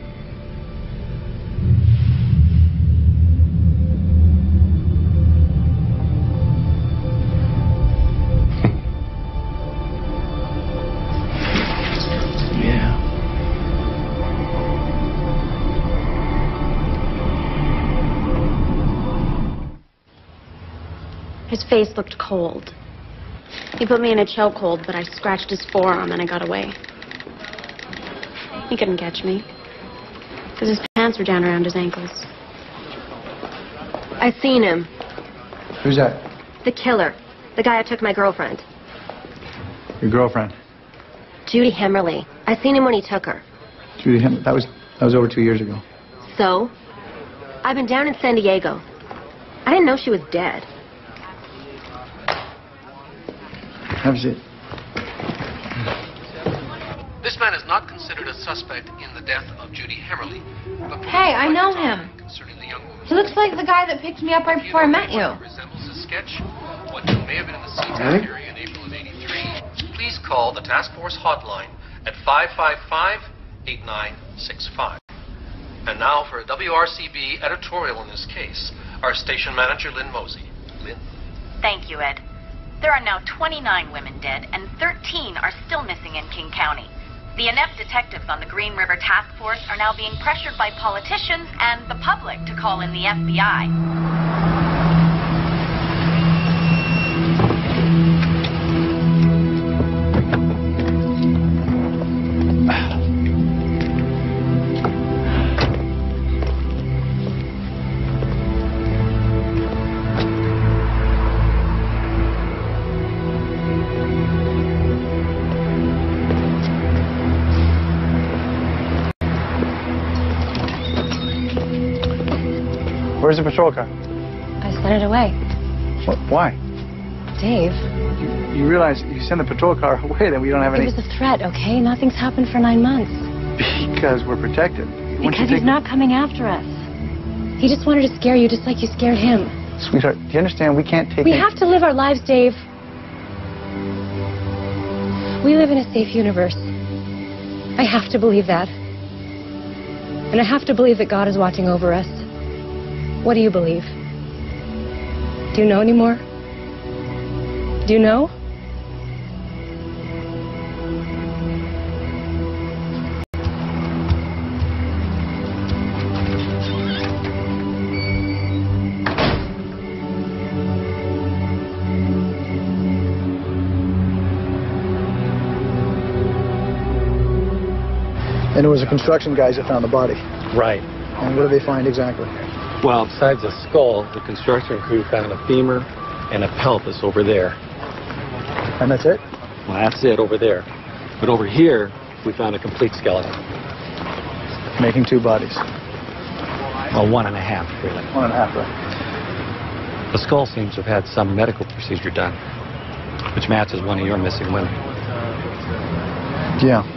His face looked cold. He put me in a chokehold, but I scratched his forearm and I got away. He couldn't catch me, because his pants were down around his ankles. I seen him. Who's that? The killer. The guy who took my girlfriend. Your girlfriend? Judy Hemmerly. I seen him when he took her. Judy Hemmerly. That was over 2 years ago. So? I've been down in San Diego. I didn't know she was dead. Have a seat. This man is not considered a suspect in the death of Judy Hemmerly. Hey, I know him. He looks like the guy that picked me up right before I met you. Resembles a sketch what you may have been in the Seatac area in April of '83. Please call the task force hotline at 555-8965. And now for a WRCB editorial in this case, our station manager, Lynn Mosey. Lynn. Thank you, Ed. There are now 29 women dead, and 13 are still missing in King County. The inept detectives on the Green River Task Force are now being pressured by politicians and the public to call in the FBI. Where's the patrol car? I sent it away. Why? Dave. You realize you send the patrol car away, then we don't have any... It was a threat, okay? Nothing's happened for 9 months. Because we're protected. Because he's not coming after us. He just wanted to scare you just like you scared him. Sweetheart, do you understand? We can't take... We have to live our lives, Dave. We live in a safe universe. I have to believe that. And I have to believe that God is watching over us. What do you believe? Do you know anymore? Do you know? And it was the construction guys that found the body. Right. And what did they find exactly? Well, besides the skull, the construction crew found a femur and a pelvis over there. And that's it? Well, that's it over there. But over here, we found a complete skeleton. Making 2 bodies. Well, 1.5, really. 1.5, right. The skull seems to have had some medical procedure done, which matches one of your missing women. Yeah.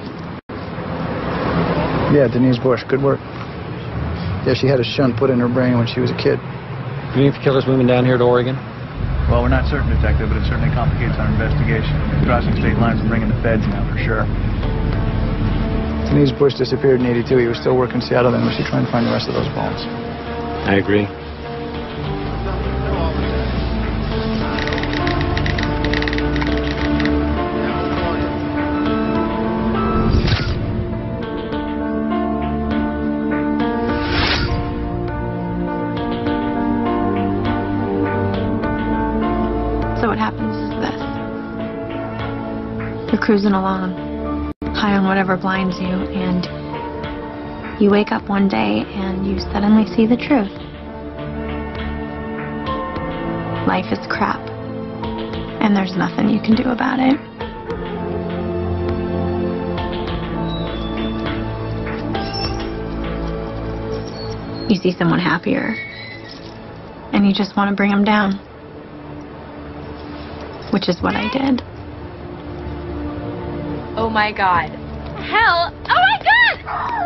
Yeah, Denise Bush. Good work. Yeah, she had a shunt put in her brain when she was a kid. Any of the killers moving down here to Oregon? Well, we're not certain, Detective, but it certainly complicates our investigation. We're crossing state lines and bringing the feds now, for sure. Denise Bush disappeared in '82. He was still working in Seattle, then we should try and find the rest of those bones. I agree. So what happens is this. You're cruising along, high on whatever blinds you, and you wake up one day and you suddenly see the truth. Life is crap, and there's nothing you can do about it. You see someone happier, and you just want to bring them down. Which is what I did. Oh my god. Hell! Oh my god!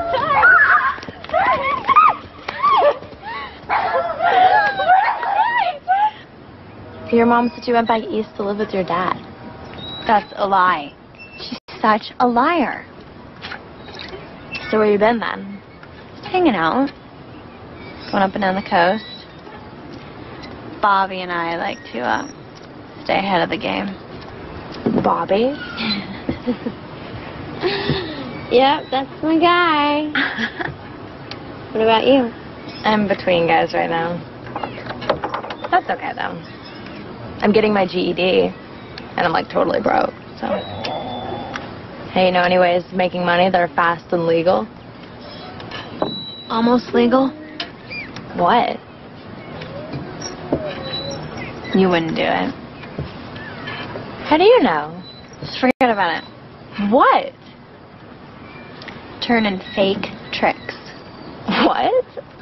Your mom said you went back east to live with your dad. That's a lie. She's such a liar. So where you been then? Just hanging out. Going up and down the coast. Bobby and I like to, stay ahead of the game. Bobby? Yep, that's my guy. What about you? I'm between guys right now. That's okay though. I'm getting my GED, and I'm like totally broke, so. Hey, you know any ways of making money that are fast and legal? Almost legal? What? You wouldn't do it. How do you know? Just forget about it. What? Turning fake tricks. What?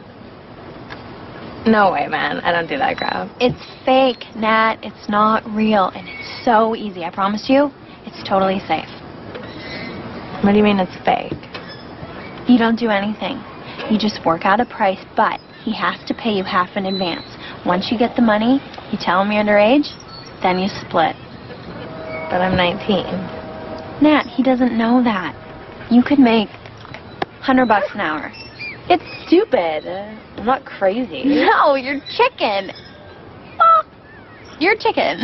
No way, man. I don't do that crap. It's fake, Nat. It's not real. And it's so easy. I promise you, it's totally safe. What do you mean it's fake? You don't do anything. You just work out a price, but he has to pay you half in advance. Once you get the money, you tell him you're underage, then you split. But I'm 19. Nat, he doesn't know that. You could make $100 an hour. It's stupid. I'm not crazy. No, you're chicken. Oh, you're chicken.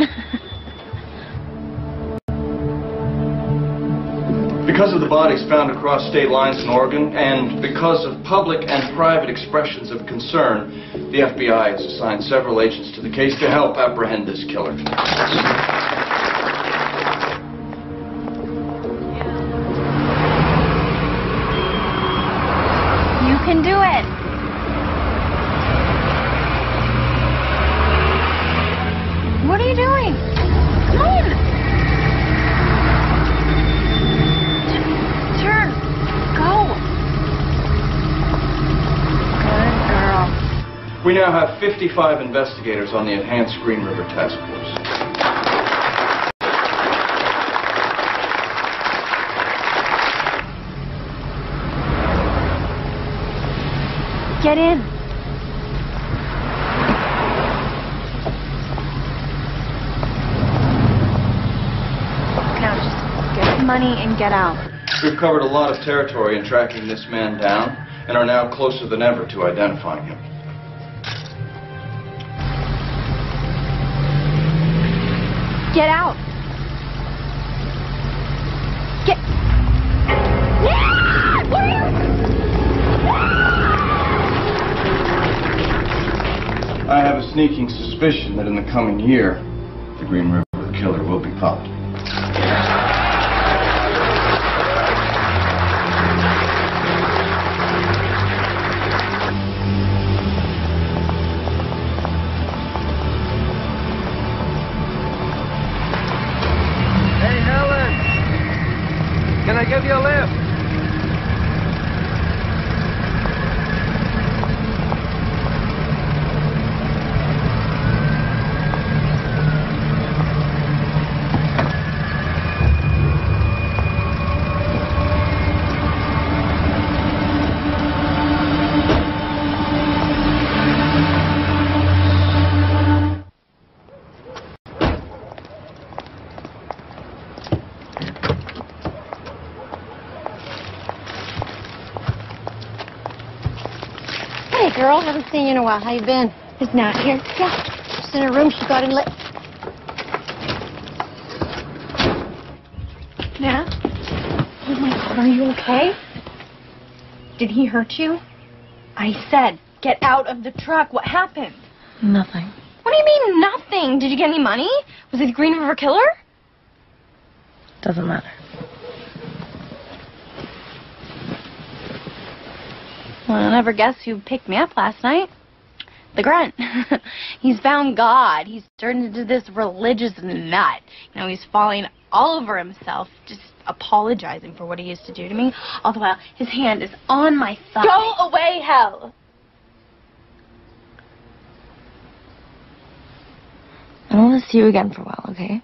Because of the bodies found across state lines in Oregon, and because of public and private expressions of concern, the FBI has assigned several agents to the case to help apprehend this killer. You can do it. What are you doing? Come on. Turn. Go. Good girl. We now have 55 investigators on the Enhanced Green River Task Force. Get in. Now just get the money and get out. We've covered a lot of territory in tracking this man down and are now closer than ever to identifying him. Get out. Get. I have a sneaking suspicion that in the coming year, the Green River Killer will be popped. Hey, Helen! Can I give you a lift? Hey, girl. Haven't seen you in a while. How you been? Is Nat here? Yeah. She's in her room. She got in late. Nat? Oh my God, are you okay? Did he hurt you? I said, get out of the truck. What happened? Nothing. What do you mean, nothing? Did you get any money? Was it the Green River Killer? Doesn't matter. Well, I'll never guess who picked me up last night. The grunt. He's found God. He's turned into this religious nut. You know, he's falling all over himself, just apologizing for what he used to do to me. All the while, his hand is on my thigh. Go away, hell! I don't want to see you again for a while, okay?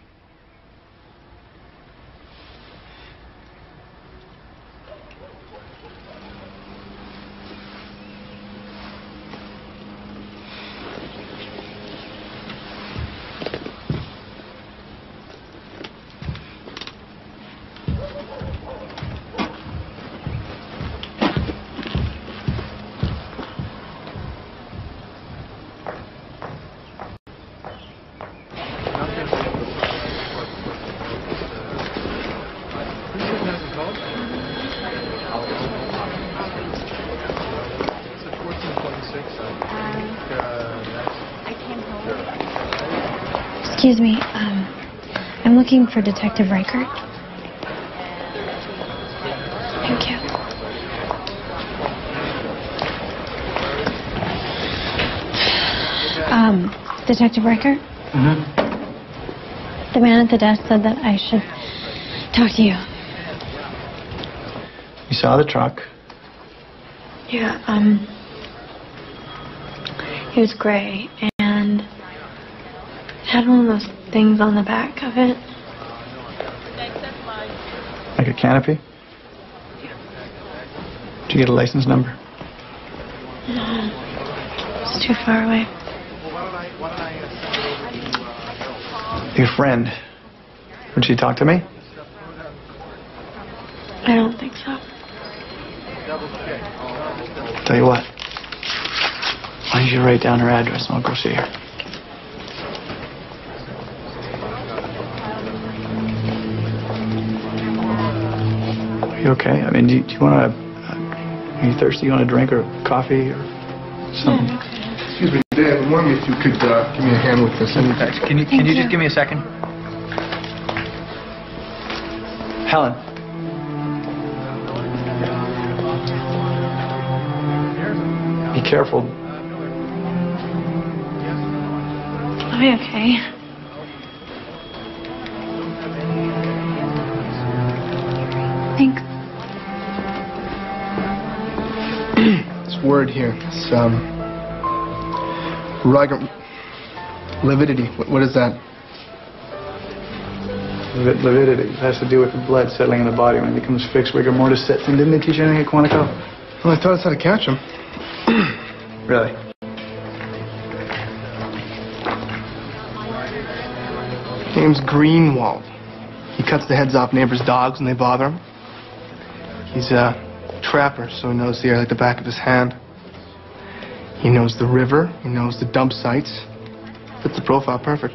Excuse me, I'm looking for Detective Reichert. Thank you. Detective Reichert? Mm-hmm. The man at the desk said that I should talk to you. You saw the truck. Yeah, it was gray and it had one of those things on the back of it. Like a canopy? Did you get a license number? No, it's too far away. Your friend, would she talk to me? I don't think so. Tell you what. Why don't you write down her address and I'll go see her. Are you okay? I mean, do you want to... Are you thirsty? You want a drink or coffee or something? Yeah. Excuse me, Dad. I'm wondering if you could give me a hand with this. Can you just give me a second? Helen. Be careful. I'll be okay. Thanks. This word here. It's lividity. What is that? Lividity. It has to do with the blood settling in the body when it becomes fixed. Rigor mortis sets in. Didn't they teach you anything at Quantico? Well, I taught us how to catch them. Really? Name's Greenwald. He cuts the heads off neighbors' dogs when they bother him. He's a trapper, so he knows the air like the back of his hand. He knows the river. He knows the dump sites. Fits the profile perfect.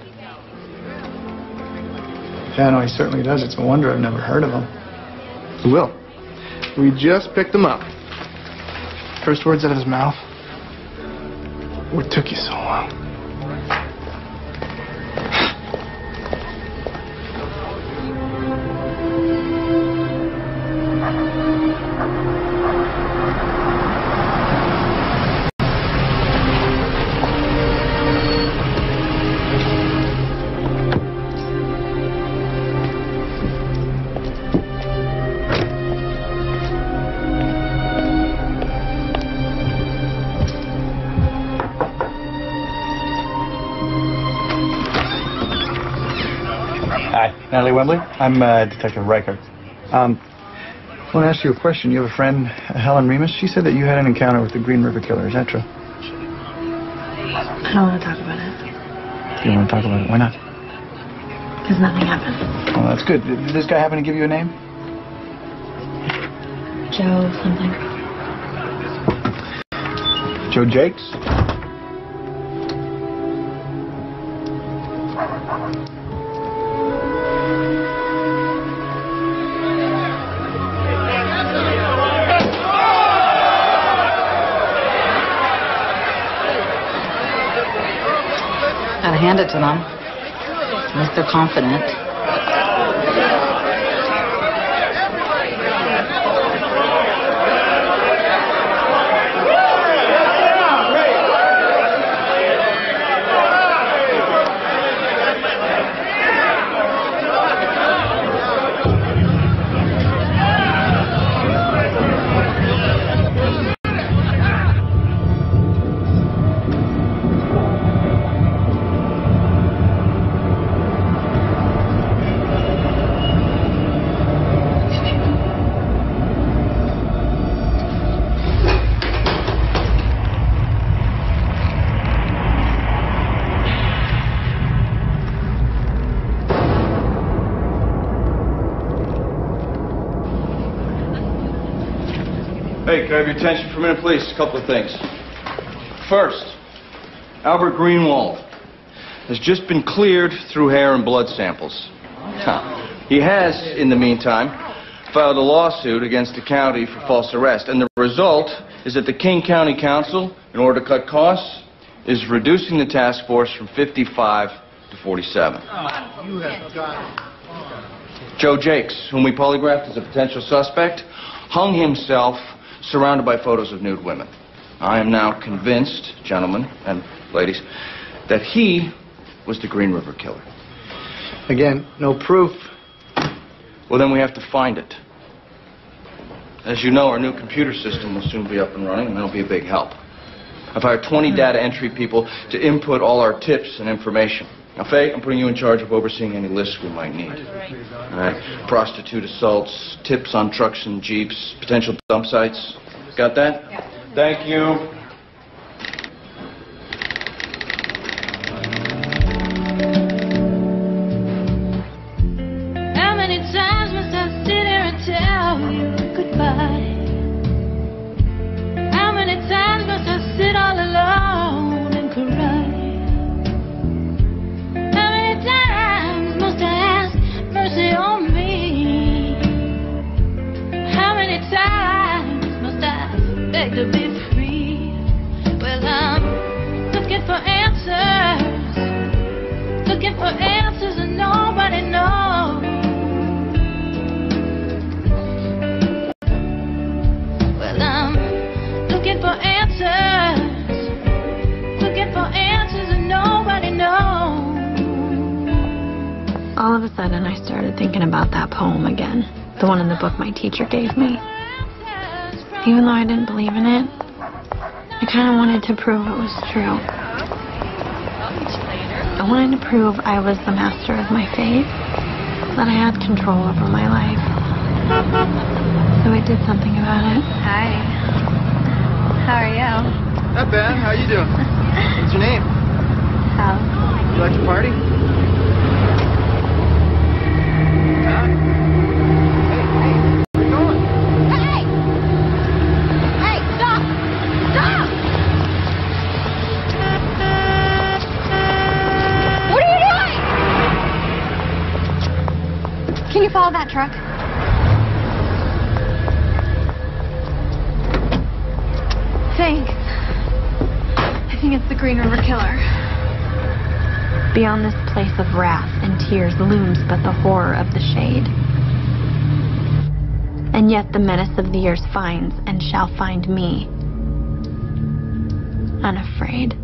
Yeah, no, he certainly does. It's a wonder I've never heard of him. He will. We just picked him up. First words out of his mouth. What took you so long? Natalie Wembley. I'm Detective Reichert. I want to ask you a question. You have a friend, Helen Remus. She said that you had an encounter with the Green River Killer. Is that true? I don't want to talk about it. You don't want to talk about it? Why not? Because nothing happened. Well, that's good. Did this guy happen to give you a name? Joe something. Joe Jakes? Gotta hand it to them. At least they're confident. Hey, can I have your attention for a minute, please? A couple of things. First, Albert Greenwald has just been cleared through hair and blood samples. He has, in the meantime, filed a lawsuit against the county for false arrest, and the result is that the King County Council, in order to cut costs, is reducing the task force from 55 to 47. Joe Jakes, whom we polygraphed as a potential suspect, hung himself surrounded by photos of nude women. I am now convinced, gentlemen and ladies, that he was the Green River Killer. Again, no proof. Well, then we have to find it. As you know, our new computer system will soon be up and running, and that'll be a big help. I've hired 20 data entry people to input all our tips and information. Now, Faye, I'm putting you in charge of overseeing any lists we might need. All right? Prostitute assaults, tips on trucks and jeeps, potential dump sites. Got that? Yeah. Thank you. How many times must I sit here and tell you goodbye? How many times must I sit all alone and cry? Mercy on me. How many times must I beg to be free? Well, I'm looking for answers, and nobody knows. Well, I'm looking for answers, and nobody knows. All of a sudden, I started thinking about that poem again. The one in the book my teacher gave me. Even though I didn't believe in it, I kind of wanted to prove it was true. I wanted to prove I was the master of my fate, that I had control over my life. So I did something about it. Hi. How are you? Not bad. How you doing? What's your name? Sal. You like to party? Can you follow that truck? Thanks. I think it's the Green River Killer. Beyond this place of wrath and tears looms but the horror of the shade. And yet the menace of the years finds and shall find me unafraid.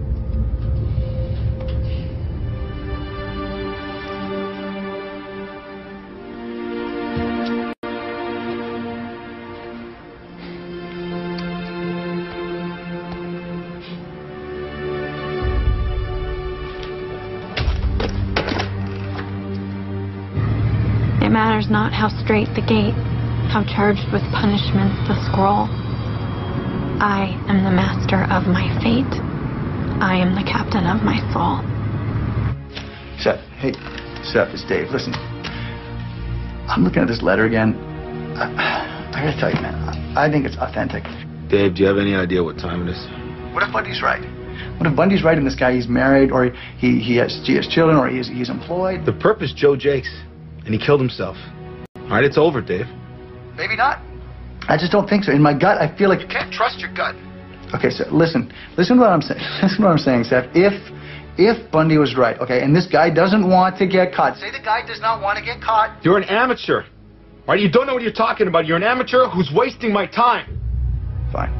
It matters not how straight the gate, how charged with punishments the scroll. I am the master of my fate. I am the captain of my soul. Seth, hey, Seth, it's Dave. Listen, I'm looking at this letter again. I gotta tell you, man, I think it's authentic. Dave, do you have any idea what time it is? What if Bundy's right? What if Bundy's right and this guy, he's married, or he has children, or he's employed? The perp is Joe Jakes, and he killed himself. All right, it's over, Dave. Maybe not. I just don't think so. In my gut, I feel like... You can't trust your gut. Okay, so listen to what I'm saying. Listen to what I'm saying, Seth. If Bundy was right, okay, and this guy doesn't want to get caught. Say the guy does not want to get caught. You're an amateur. All right, you don't know what you're talking about. You're an amateur who's wasting my time. Fine.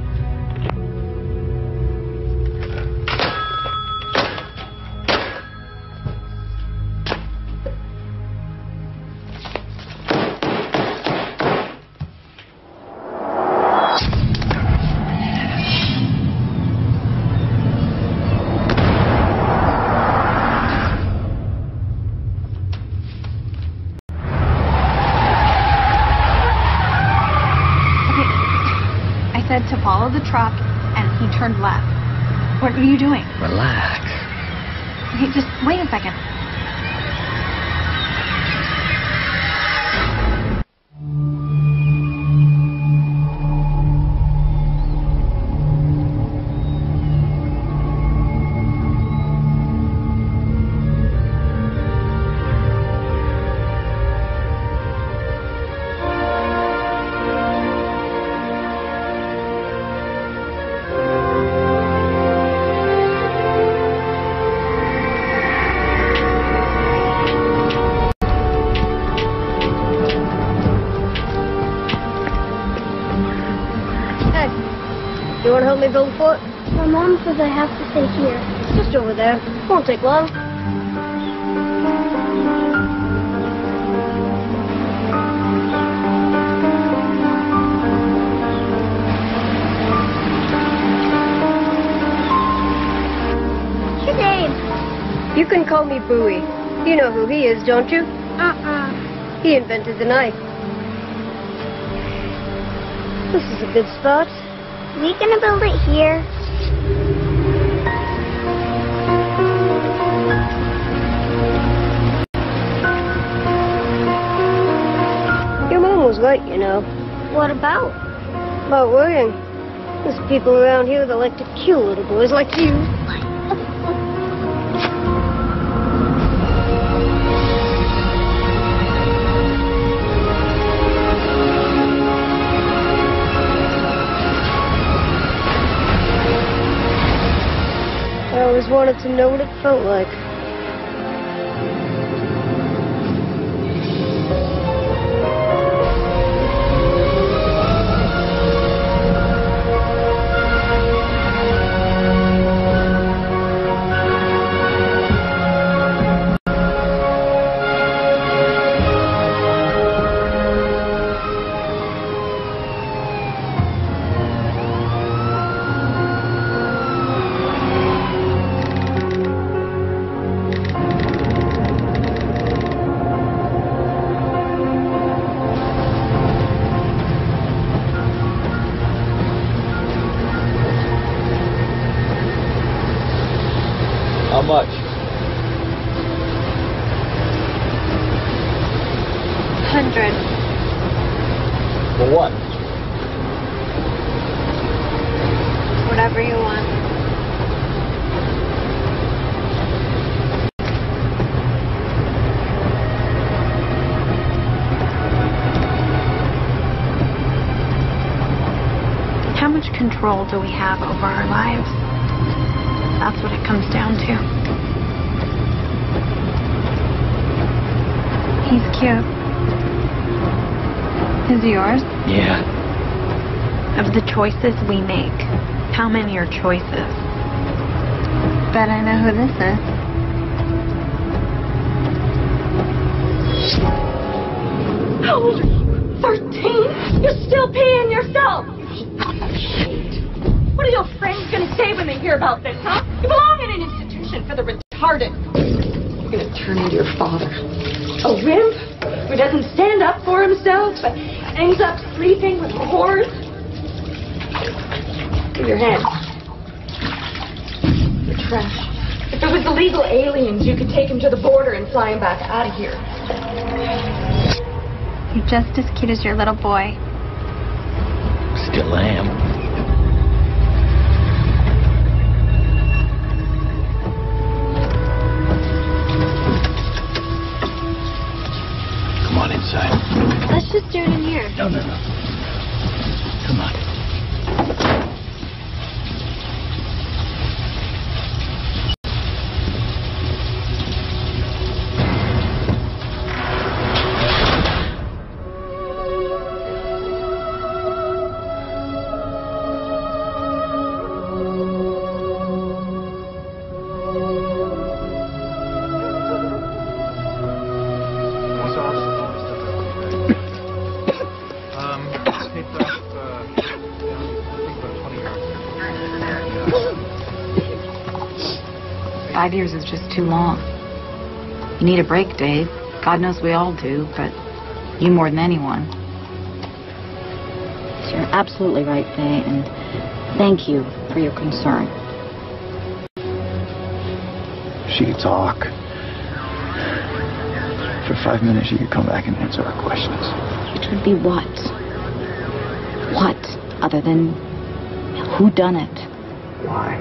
Said to follow the truck, and he turned left. What are you doing? Relax. Okay, just wait a second. You want to help me build a fort? My mom says I have to stay here. Just over there. Won't take long. Hey, Dave. You can call me Bowie. You know who he is, don't you? He invented the knife. This is a good spot. Are we gonna build it here? Your mom was right, you know. What about? About worrying. There's people around here that like to kill little boys like you. I always wanted to know what it felt like. How much? 100. For what? Whatever you want. How much control do we have over our lives? That's what it comes down to. He's cute. Is he yours? Yeah. Of the choices we make, how many are choices? Bet I know who this is. How old are you? 13? You're still peeing yourself! What are your friends going to say when they hear about this, huh? You belong in an institution for the retarded. You're going to turn into your father. A wimp who doesn't stand up for himself, but ends up sleeping with whores. Give your hand. You're trash. If it was illegal aliens, you could take him to the border and fly him back out of here. You're just as cute as your little boy. Still am. just doing in here? No. Come on. "5 years is just too long. You need a break, Dave. God knows we all do, but you more than anyone." You're absolutely right, Faye, and thank you for your concern. She could talk. For 5 minutes, she could come back and answer our questions. It would be what? What, other than who done it? Why?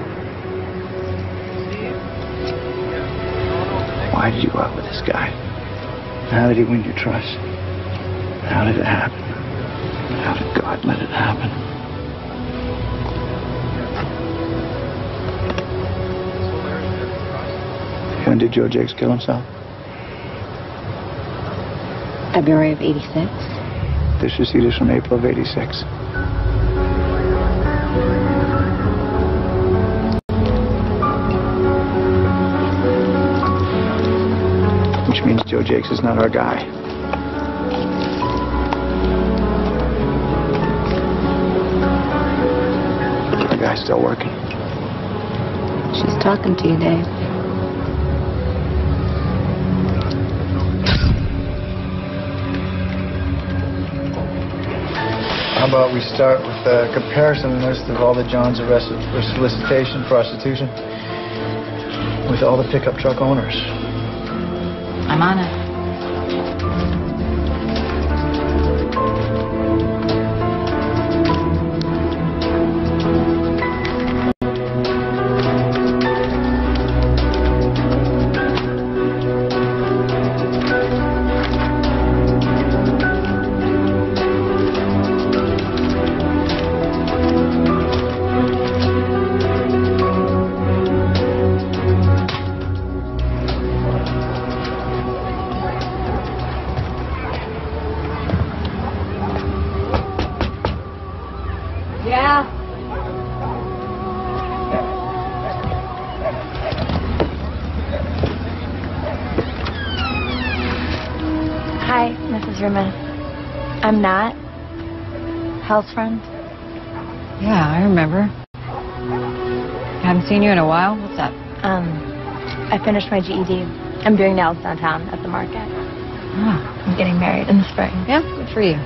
Why did you go out with this guy? How did he win your trust? How did it happen? How did God let it happen? When did Joe Jakes kill himself? February of '86. This receipt is from April of '86. Which means Joe Jakes is not our guy. Our guy's still working. She's talking to you, Dave. How about we start with a comparison list of all the Johns arrested for solicitation, prostitution, with all the pickup truck owners. I'm on it. Yeah. Hi, Mrs. Rimmon. I'm Nat. Hal's friend. Yeah, I remember. Haven't seen you in a while. What's up? I finished my GED. I'm doing nails downtown at the market. Oh. I'm getting married in the spring. Yeah, good for you.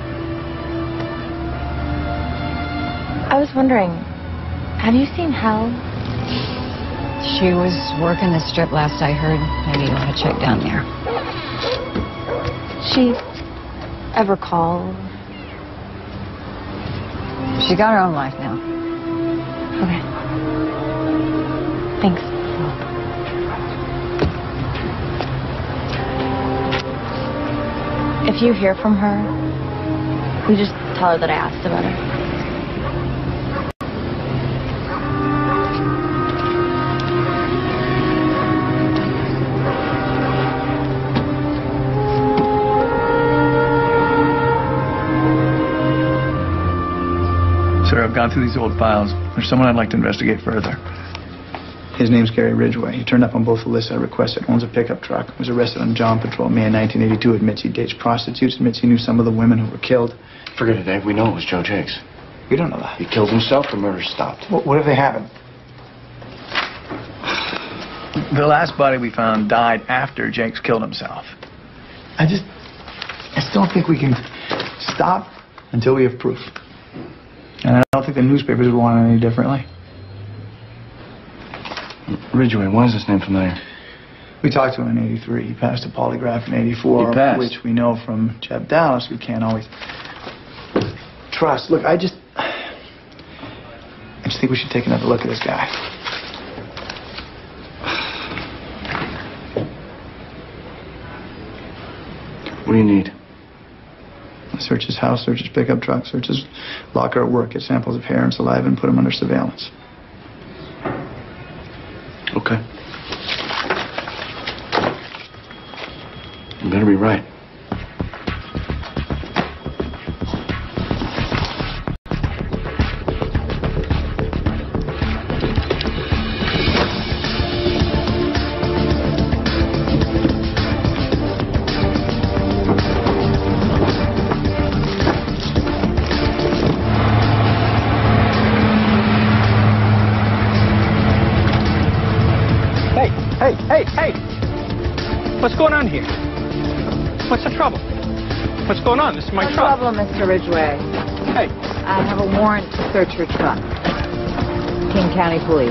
I was wondering, have you seen Hal? She was working the strip last I heard. Maybe you want to check down there. She ever call? She got her own life now. Okay. Thanks. If you hear from her, will you just tell her that I asked about her? Sir, I've gone through these old files. There's someone I'd like to investigate further. His name's Gary Ridgway. He turned up on both the lists I requested. Owns a pickup truck. Was arrested on John Patrol, May 1982. Admits he dates prostitutes. Admits he knew some of the women who were killed. Forget it, Dave. We know it was Joe Jakes. You don't know that. He killed himself. The murder stopped. What if they haven't? The last body we found died after Jakes killed himself. I still don't think we can stop until we have proof. And I don't think the newspapers would want it any differently. Ridgway, why is this name familiar? We talked to him in '83. He passed a polygraph in '84, He passed? which we know from Jeb Dallas we can't always trust. Look, I just think we should take another look at this guy. What do you need? Search his house, search his pickup truck, search his locker at work, get samples of hair and saliva, and put him under surveillance. Okay. You better be right. Hey! What's going on here? What's the trouble? What's going on? This is my truck. No problem, Mr. Ridgway. Hey. I have a warrant to search your truck. King County Police.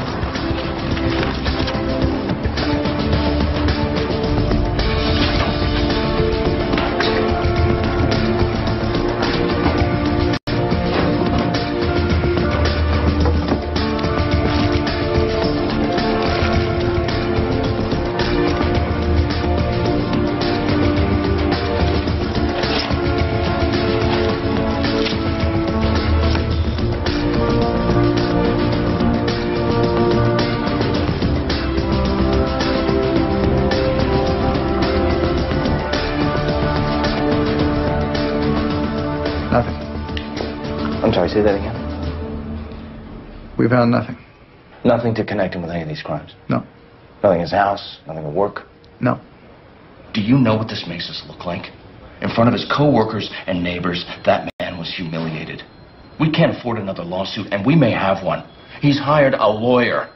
Sorry, say that again. We found nothing. Nothing to connect him with any of these crimes? No. Nothing in his house? Nothing at work? No. Do you know what this makes us look like? In front of his co-workers and neighbors, that man was humiliated. We can't afford another lawsuit, and we may have one. He's hired a lawyer.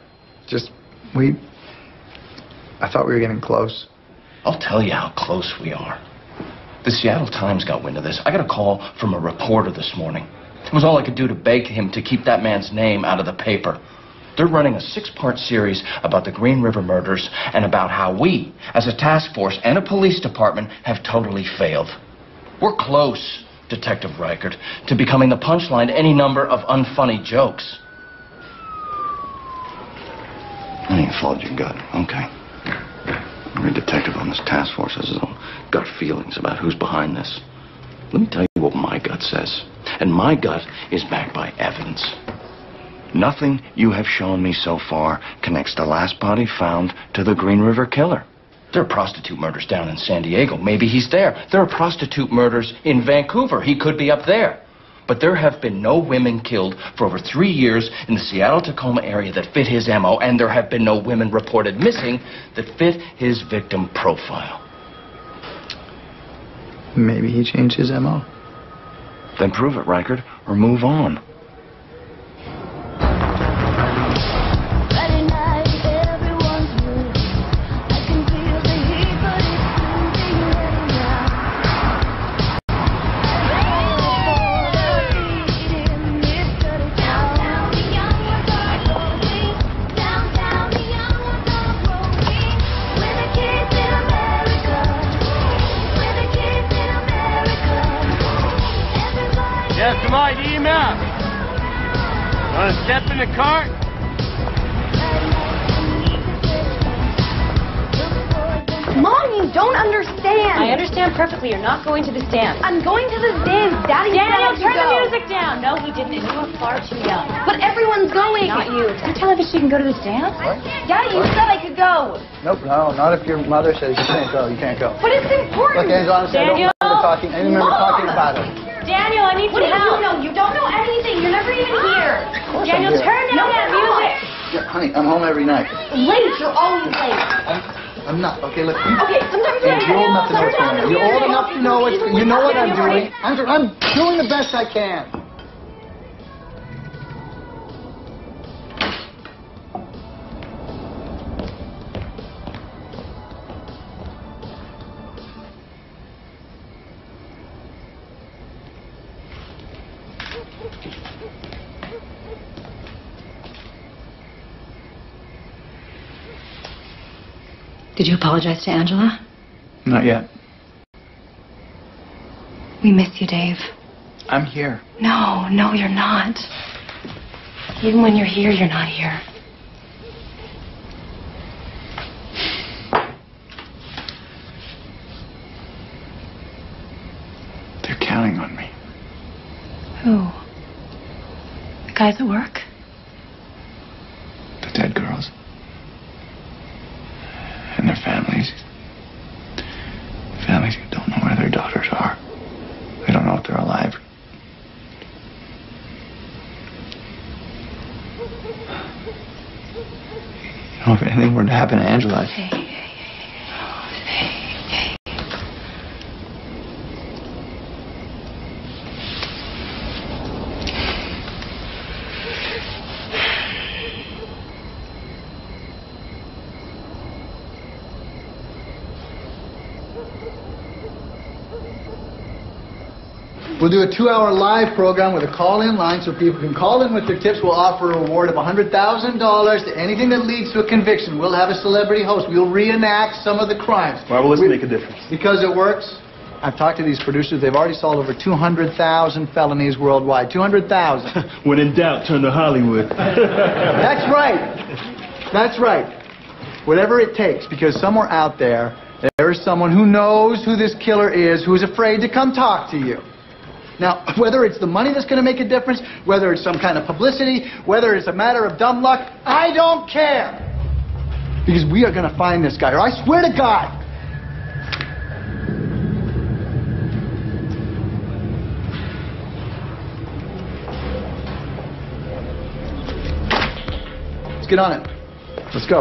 I thought we were getting close. I'll tell you how close we are. The Seattle Times got wind of this. I got a call from a reporter this morning. It was all I could do to beg him to keep that man's name out of the paper. They're running a 6-part series about the Green River murders and about how we, as a task force and a police department, have totally failed. We're close, Detective Reichert, to becoming the punchline to any number of unfunny jokes. I ain't followed your gut, okay? Every detective on this task force has his own gut feelings about who's behind this. Let me tell you what my gut says. And my gut is backed by evidence. Nothing you have shown me so far connects the last body found to the Green River killer. There are prostitute murders down in San Diego. Maybe he's there. There are prostitute murders in Vancouver. He could be up there. But there have been no women killed for over 3 years in the Seattle-Tacoma area that fit his MO, and there have been no women reported missing that fit his victim profile. Maybe he changed his MO. Then prove it, Reichert, or move on. Yeah, come on, eat him out. Want to step in the cart? Mom, you don't understand. I understand perfectly. You're not going to the dance. I'm going to this dance. Daddy Daniel, said turn to the go. music down. No, he didn't. And you are far too young. But everyone's going. Not you. Did you tell her that she can go to this dance? What? Daddy, you said I could go. Nope, no, not if your mother says you can't go. You can't go. But it's important. Look, Angela, honestly, I don't remember talking about it. Daniel, I need What do some help. you know? You don't know anything. You're never even here. Of course Daniel, I'm here. turn down that music. Yeah, honey, I'm home every night. Late. You're always late. I'm not. Okay, look. Okay, sometimes You're old enough to know what's going on. You're old enough to know what's. You know what I'm doing. I'm doing the best I can. Did you apologize to Angela? Not yet. We miss you, Dave. I'm here. No, you're not. Even when you're here, you're not here. They're counting. counting on me. Who? The guys at work? The dead girls. And their families. Families who don't know where their daughters are. They don't know if they're alive. You know, if anything were to happen to Angela... We'll do a 2-hour live program with a call-in line so people can call in with their tips. We'll offer a reward of $100,000 to anything that leads to a conviction. We'll have a celebrity host. We'll reenact some of the crimes. Why will this make a difference? Because it works. I've talked to these producers. They've already solved over 200,000 felonies worldwide. 200,000. When in doubt, turn to Hollywood. That's right. That's right. Whatever it takes, because somewhere out there, there is someone who knows who this killer is, who is afraid to come talk to you. Now, whether it's the money that's going to make a difference, whether it's some kind of publicity, whether it's a matter of dumb luck, I don't care. Because we are going to find this guy, or I swear to God. Let's get on it. Let's go.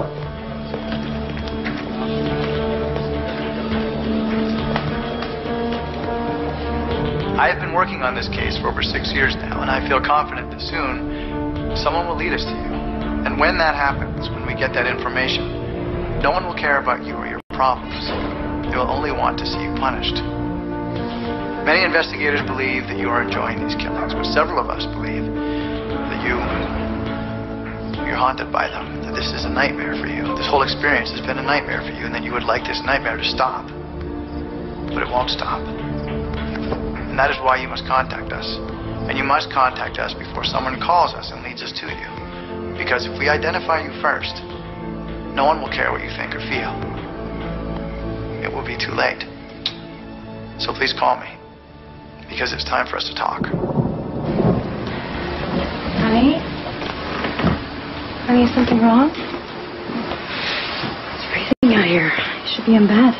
I have been working on this case for over 6 years now, and I feel confident that soon someone will lead us to you. And when that happens, when we get that information, no one will care about you or your problems. They will only want to see you punished. Many investigators believe that you are enjoying these killings, but several of us believe that you're haunted by them, that this is a nightmare for you. This whole experience has been a nightmare for you, and that you would like this nightmare to stop. But it won't stop. And that is why you must contact us. And you must contact us before someone calls us and leads us to you. Because if we identify you first, no one will care what you think or feel. It will be too late. So please call me. Because it's time for us to talk. Honey? Honey, is something wrong? It's freezing out here. You should be in bed.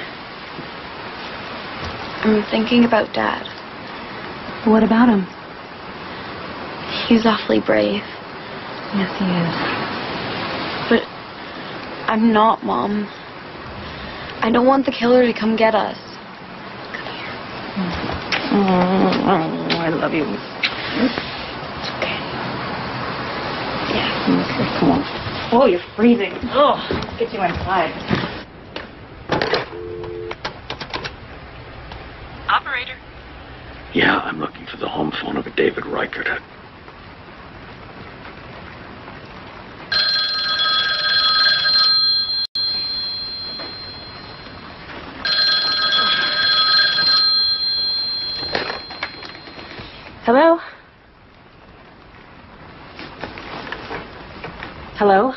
I'm thinking about Dad. What about him? He's awfully brave. Yes, he is. But I'm not, Mom. I don't want the killer to come get us. Oh, I love you. It's okay. Yeah, okay, come on. Oh, you're freezing. Oh, get you inside. Operator. Yeah, I'm looking for the home phone of a David Reichert. Hello? Hello?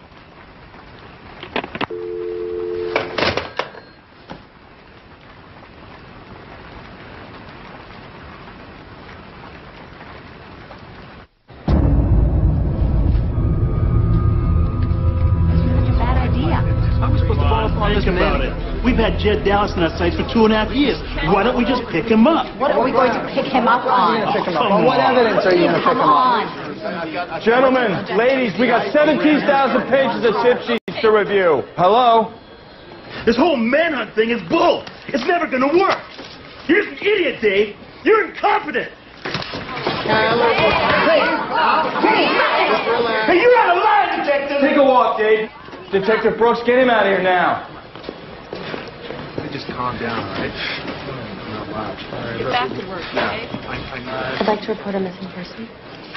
We've had Jed Dallas in our sights for 2.5 years. Why don't we just pick him up? What are we going to pick him up on? What evidence are you going to pick him up? Gentlemen, ladies, we got 17,000 pages of tip sheets to review. Hello? This whole manhunt thing is bull. It's never going to work. You're just an idiot, Dave. You're incompetent. Hey, you're out of line, detective. Take a walk, Dave. Detective Brooks, get him out of here now. Just calm down, all right? Get back to work, okay? I'd like to report a missing person.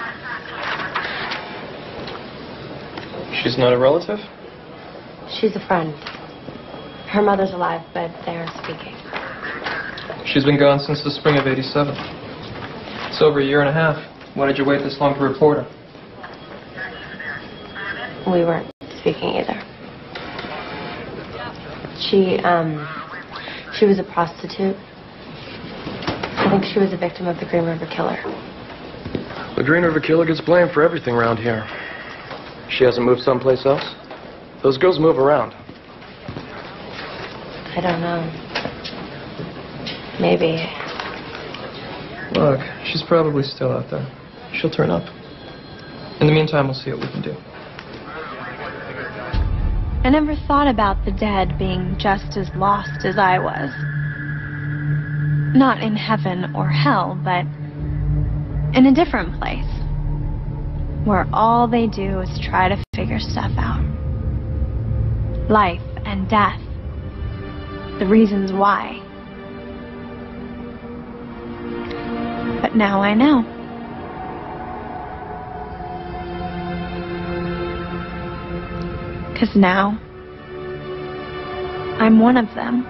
She's not a relative? She's a friend. Her mother's alive, but they're speaking. She's been gone since the spring of '87. It's over 1.5 years. Why did you wait this long to report her? We weren't speaking either. She was a prostitute. think she was a victim of the Green River Killer. The Green River Killer gets blamed for everything around here. She hasn't moved someplace else? Those girls move around. I don't know. Maybe. Look, she's probably still out there. She'll turn up. In the meantime, we'll see what we can do. I never thought about the dead being just as lost as I was. Not in heaven or hell, but in a different place, where all they do is try to figure stuff out. Life and death. The reasons why. But now I know. Because now, I'm one of them.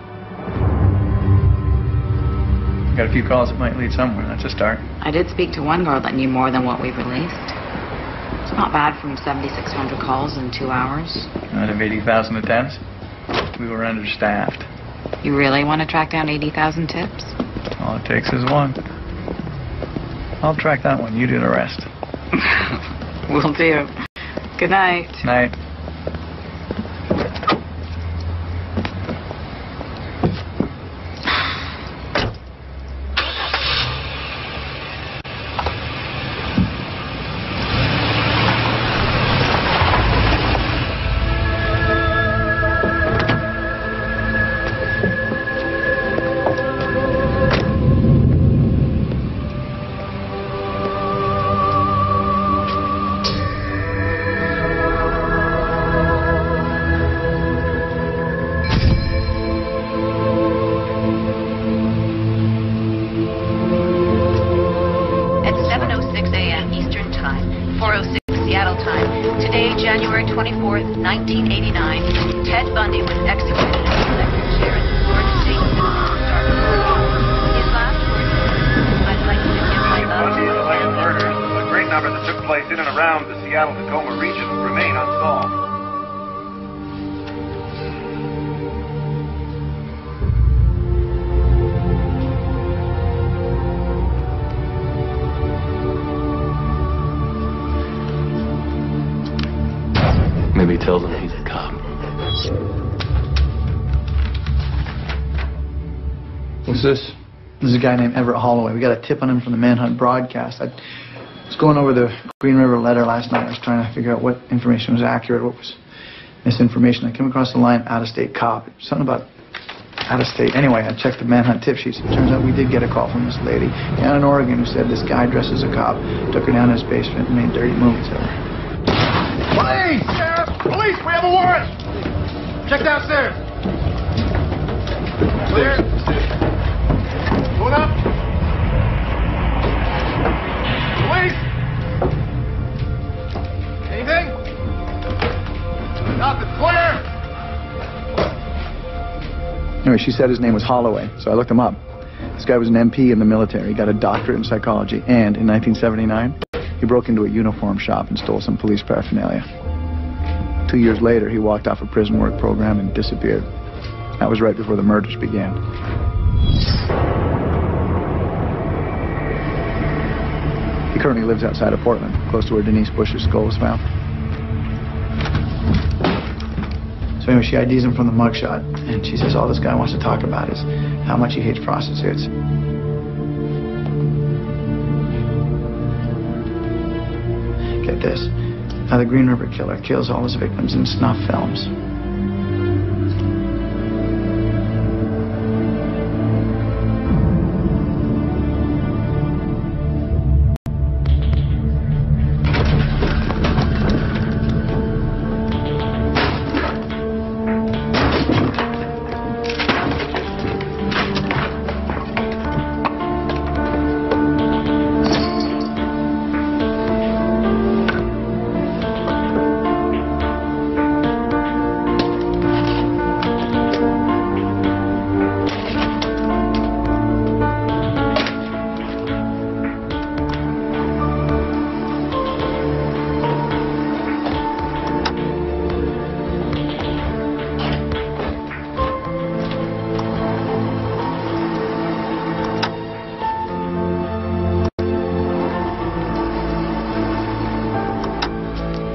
Got a few calls that might lead somewhere. That's a start. I did speak to one girl that knew more than what we've released. It's not bad from 7,600 calls in 2 hours. Out of 80,000 attempts, we were understaffed. You really want to track down 80,000 tips? All it takes is one. I'll track that one. You do the rest. Will do. Good night. Night. Maybe tell them he's a cop. Who's this? This is a guy named Everett Holloway. We got a tip on him from the Manhunt broadcast. I was going over the Green River letter last night. I was trying to figure out what information was accurate, what was misinformation. I came across the line out-of-state cop. Something about out-of-state. Anyway, I checked the Manhunt tip sheets. It turns out we did get a call from this lady down in Oregon who said this guy dressed as a cop took her down to his basement and made dirty movies of her. Police! Sheriff! Police! We have a warrant! Check downstairs. Clear. Going up. Police! Anything? Nothing. Clear! Anyway, she said his name was Holloway, so I looked him up. This guy was an MP in the military. He got a doctorate in psychology, and in 1979, he broke into a uniform shop and stole some police paraphernalia. 2 years later, he walked off a prison work program and disappeared. That was right before the murders began. He currently lives outside of Portland, close to where Denise Bush's skull was found. So anyway, she IDs him from the mugshot, and she says all this guy wants to talk about is how much he hates prostitutes. Get this. Now, the Green River Killer kills all his victims in snuff films.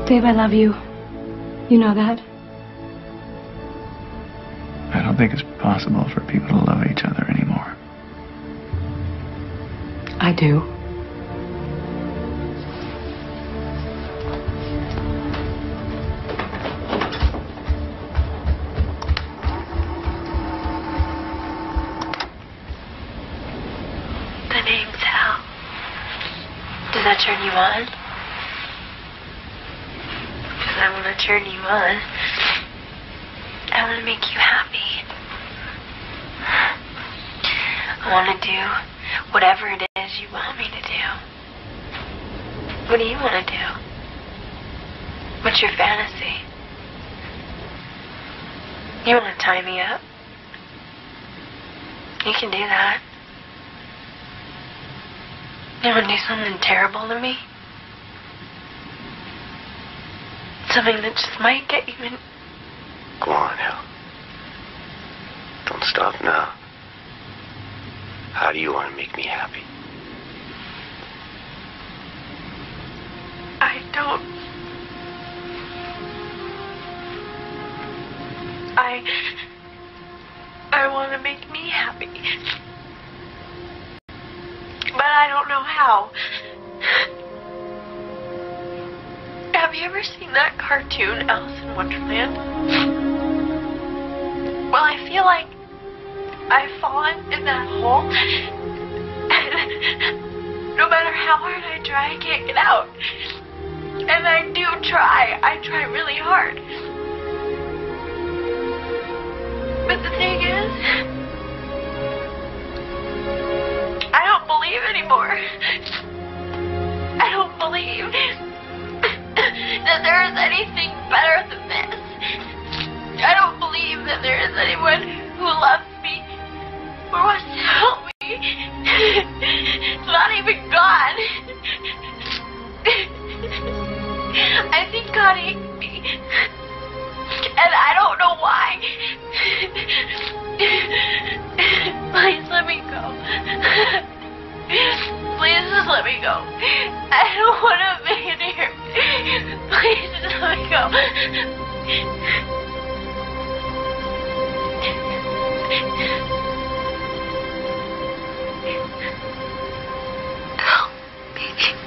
Dave, I love you. You know that? I don't think it's possible for people to love each other anymore. I do. The name's Hal. Does that turn you on? Because I want to turn you on. I want to make you happy. I want to do whatever it is you want me to do. What do you want to do? What's your fantasy? You want to tie me up? You can do that. You want to do something terrible to me? Something that just might get you in. Go on, Hal. Don't stop now. How do you want to make me happy? I don't. I want to make me happy. But I don't know how. Have you ever seen that cartoon, Alice in Wonderland? Well, I feel like I've fallen in that hole, and no matter how hard I try, I can't get out. And I do try. I try really hard. But the thing is, I don't believe anymore. I don't believe that there is anything better than this. I don't believe that there is anyone who loves me or wants to help me. Not even God. I think God hates me. And I don't know why. Please let me go. Please just let me go. I don't want to be in here. Please just let me go. Help me.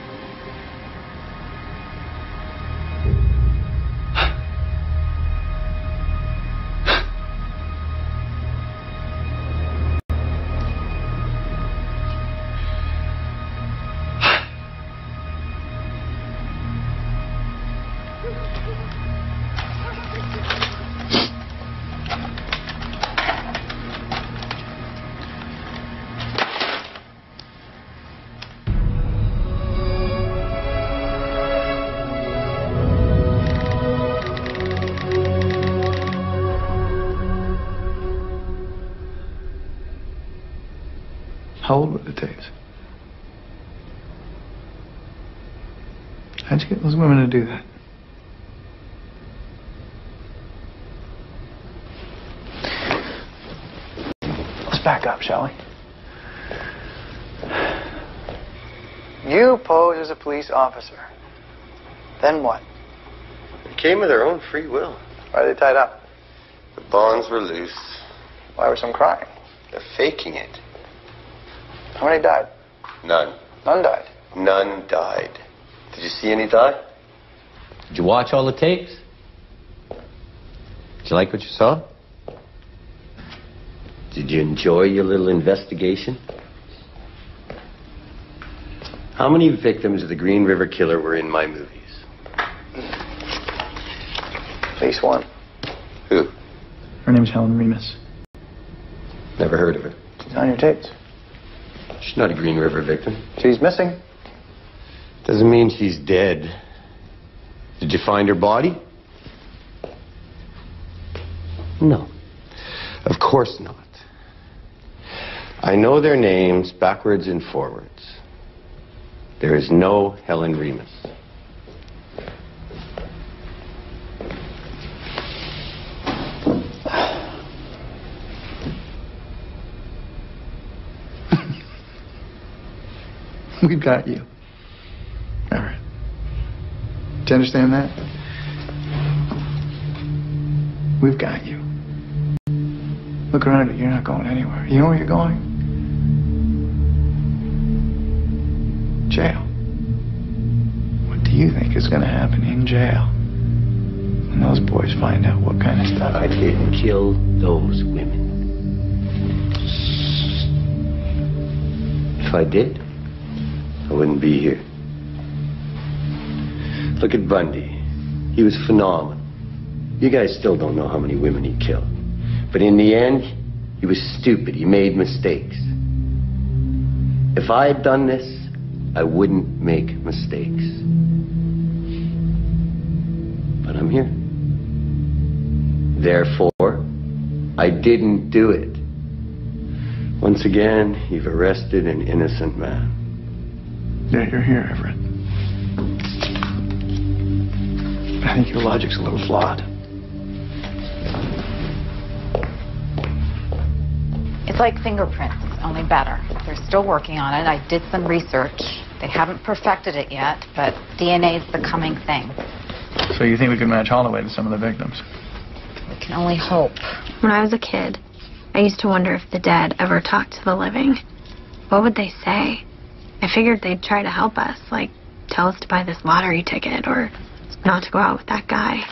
How old were the tapes? How'd you get those women to do that? Let's back up, shall we? You pose as a police officer. Then what? They came of their own free will. Why are they tied up? The bonds were loose. Why were some crying? They're faking it. How many died? None. None died. None died. Did you see any die? Did you watch all the tapes? Did you like what you saw? Did you enjoy your little investigation? How many victims of the Green River Killer were in my movies? At least one. Who? Her name's Helen Remus. Never heard of her. She's on your tapes. She's not a Green River victim. She's missing. Doesn't mean she's dead. Did you find her body? No. Of course not. I know their names backwards and forwards. There is no Helen Remus. We've got you. All right. you understand that? We've got you. Look around at you. You're not going anywhere. You know where you're going? Jail. What do you think is going to happen in jail when those boys find out what kind of stuff? I didn't kill those women. If I did, I wouldn't be here. Look at Bundy. He was phenomenal. You guys still don't know how many women he killed. But in the end, he was stupid. He made mistakes. If I had done this, I wouldn't make mistakes. But I'm here. Therefore, I didn't do it. Once again, you've arrested an innocent man. Yeah, you're here, Everett. I think your logic's a little flawed. It's like fingerprints, only better. They're still working on it. I did some research. They haven't perfected it yet, but DNA is the coming thing. So you think we could match Holloway to some of the victims? We can only hope. When I was a kid, I used to wonder if the dead ever talked to the living. What would they say? I figured they'd try to help us, like tell us to buy this lottery ticket or not to go out with that guy.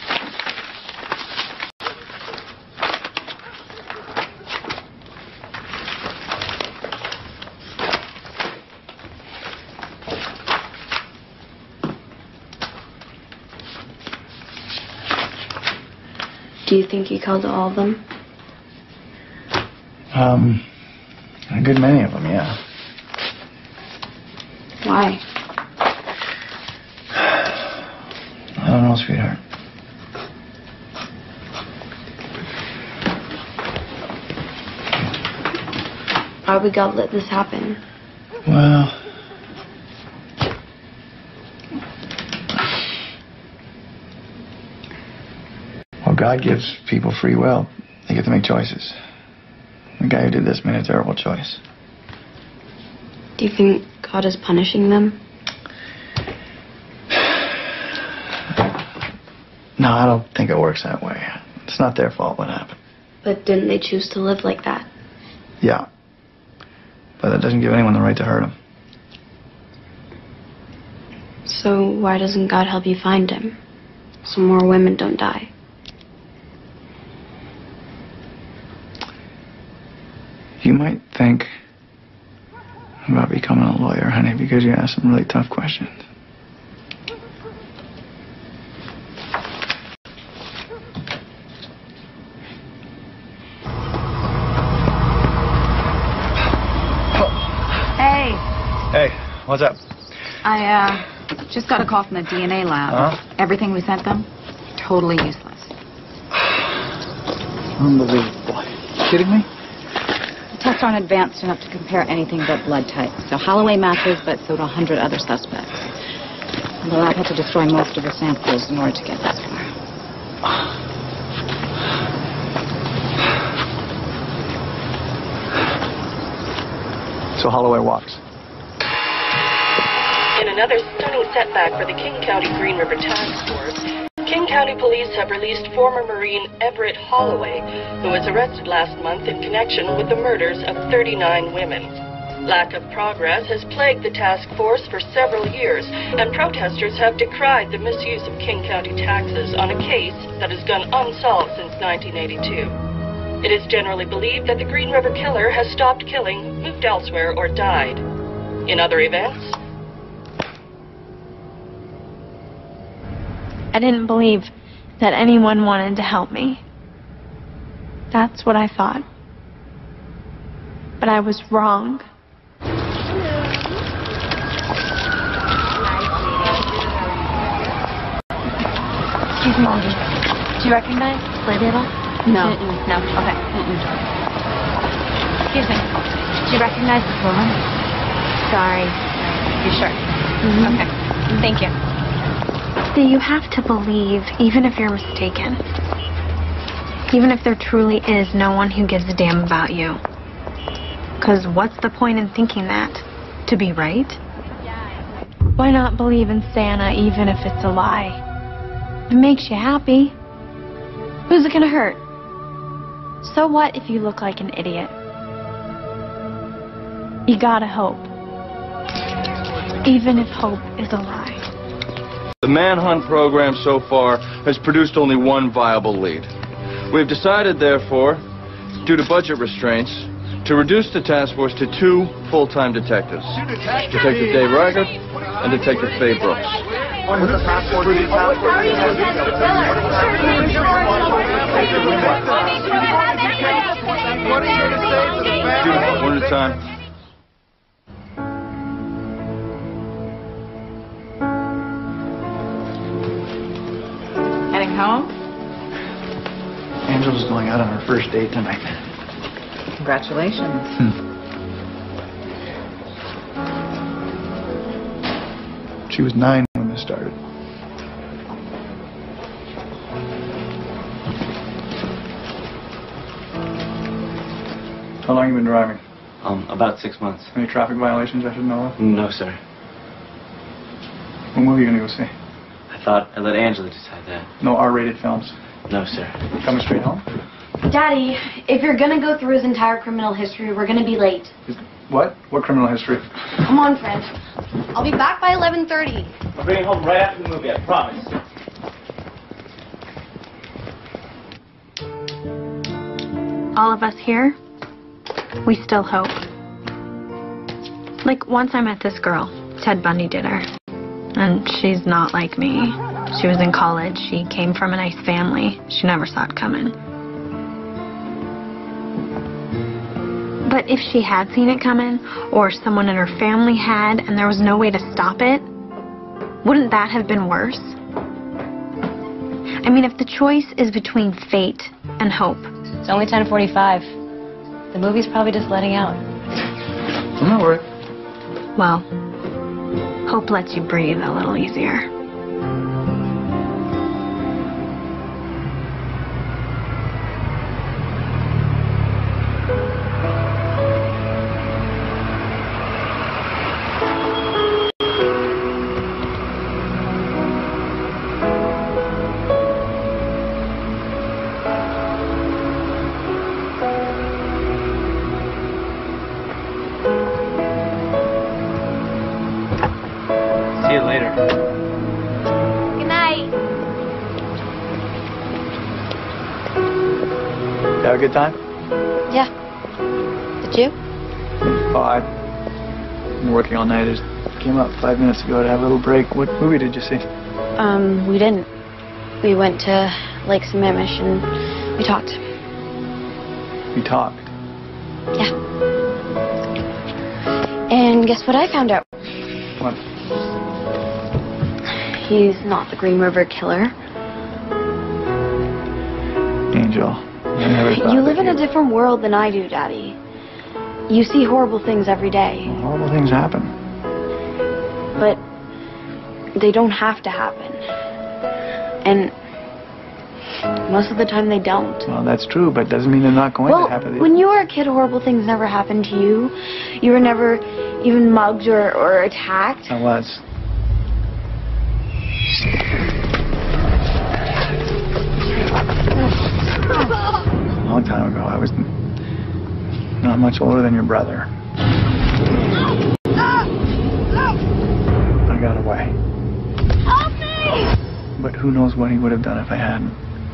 Do you think he killed all of them? A good many of them, yeah. Why? I don't know, sweetheart. Why would God let this happen? Well, God gives people free will. They get to make choices. The guy who did this made a terrible choice. Do you think God is punishing them? No, I don't think it works that way. It's not their fault what happened. But didn't they choose to live like that? Yeah. But that doesn't give anyone the right to hurt them. So why doesn't God help you find him? So more women don't die. You might think about becoming a lawyer, honey, because you ask some really tough questions. Hey. Hey, what's up? I just got a call from the DNA lab. Huh? Everything we sent them, totally useless. Unbelievable. You kidding me? Tests aren't advanced enough to compare anything but blood types. So Holloway matches, but so do 100 other suspects. And the lab had to destroy most of the samples in order to get this far. So Holloway walks. In another stunning setback for the King County Green River Task Force, King County Police have released former Marine Everett Holloway, who was arrested last month in connection with the murders of 39 women. Lack of progress has plagued the task force for several years, and protesters have decried the misuse of King County taxes on a case that has gone unsolved since 1982. It is generally believed that the Green River Killer has stopped killing, moved elsewhere, or died. In other events, I didn't believe that anyone wanted to help me. That's what I thought. But I was wrong. Excuse me, Maggie. Do you recognize Lady at all? No. No? Okay. Excuse me. Do you recognize this woman? Sorry. You sure? Okay. Thank you. Do you have to believe, even if you're mistaken? Even if there truly is no one who gives a damn about you? Because what's the point in thinking that? To be right? Why not believe in Santa even if it's a lie? If it makes you happy, who's it gonna hurt? So what if you look like an idiot? You gotta hope. Even if hope is a lie. The manhunt program so far has produced only one viable lead. We've decided, therefore, due to budget restraints, to reduce the task force to 2 full-time detectives. Detective Dave Reiger and Detective Faye Brooks. One at a time. Heading home? Angela's going out on her first date tonight. Congratulations. She was 9 when this started. How long have you been driving? About 6 months. Any traffic violations I should know of? No, sir. What movie are you going to go see? I thought I'd let Angela decide that. No R-rated films? No, sir. Coming straight home? Daddy, if you're gonna go through his entire criminal history, we're gonna be late. What? What criminal history? Come on, friend. I'll be back by 11:30. I'll bring it home right after the movie, I promise. All of us here, we still hope. Like, once I met this girl, Ted Bundy did her. And she's not like me. She was in college. She came from a nice family. She never saw it coming. But if she had seen it coming, or someone in her family had, and there was no way to stop it, wouldn't that have been worse? I mean, if the choice is between fate and hope. It's only 10:45. The movie's probably just letting out. I'm not worried. Well, hope lets you breathe a little easier. See you later. Good night. You have a good time? Yeah. Did you? Oh, I've been working all night. I just came up 5 minutes ago to have a little break. What movie did you see? We didn't. We went to Lake Sammamish and we talked. We talked. Yeah. And guess what I found out? What? He's not the Green River Killer. Angel, I never thought You that live in a different world than I do, Daddy. You see horrible things every day. horrible things happen. But they don't have to happen. And most of the time they don't. Well, that's true, but doesn't mean they're not going to happen. When you were a kid, horrible things never happened to you. You were never even mugged or attacked. I was. A long time ago, I was not much older than your brother. I got away. Help me! But who knows what he would have done if I hadn't.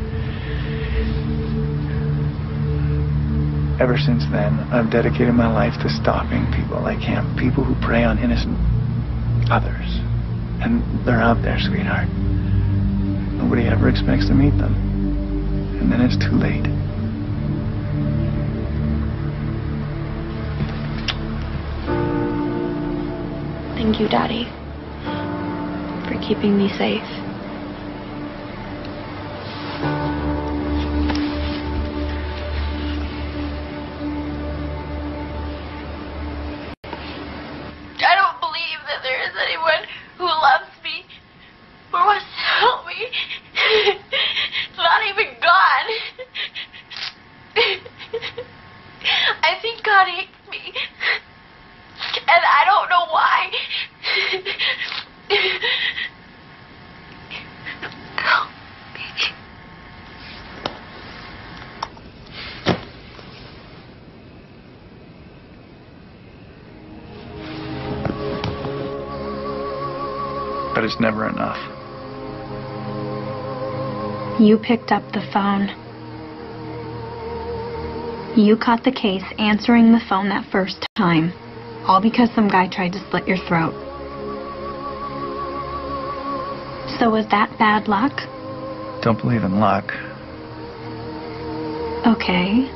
Ever since then, I've dedicated my life to stopping people like him, people who prey on innocent others. And they're out there, sweetheart. Nobody ever expects to meet them. And then it's too late. Thank you, Daddy, for keeping me safe. I don't believe that there is anyone who loves me or wants to help me. Not even God. I think God hates me. And I don't know why. is never enough. You picked up the phone. You caught the case answering the phone that first time, all because some guy tried to slit your throat. So was that bad luck? Don't believe in luck. Okay.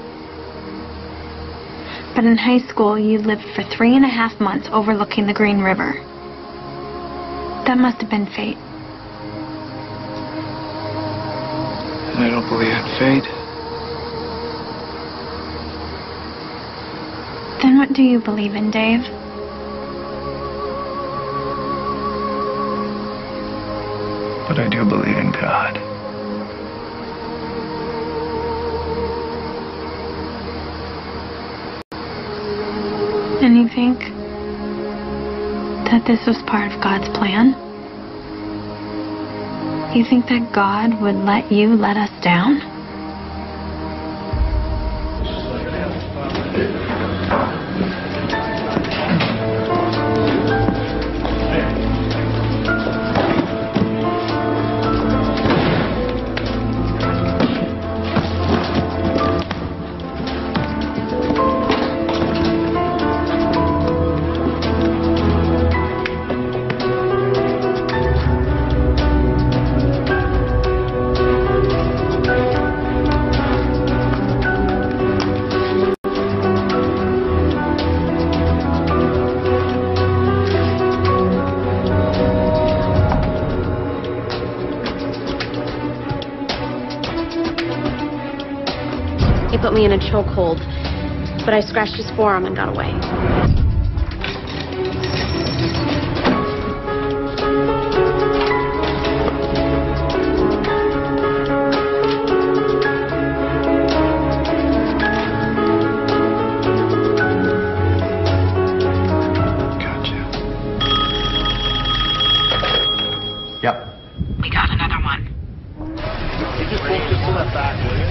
But in high school, you lived for 3.5 months overlooking the Green River. That must have been fate. I don't believe in fate. Then what do you believe in, Dave? But I do believe in God. And you think that this was part of God's plan? You think that God would let you let us down? He put me in a chokehold, but I scratched his forearm and got away. Yep. We got another one. You just pull that back, will you?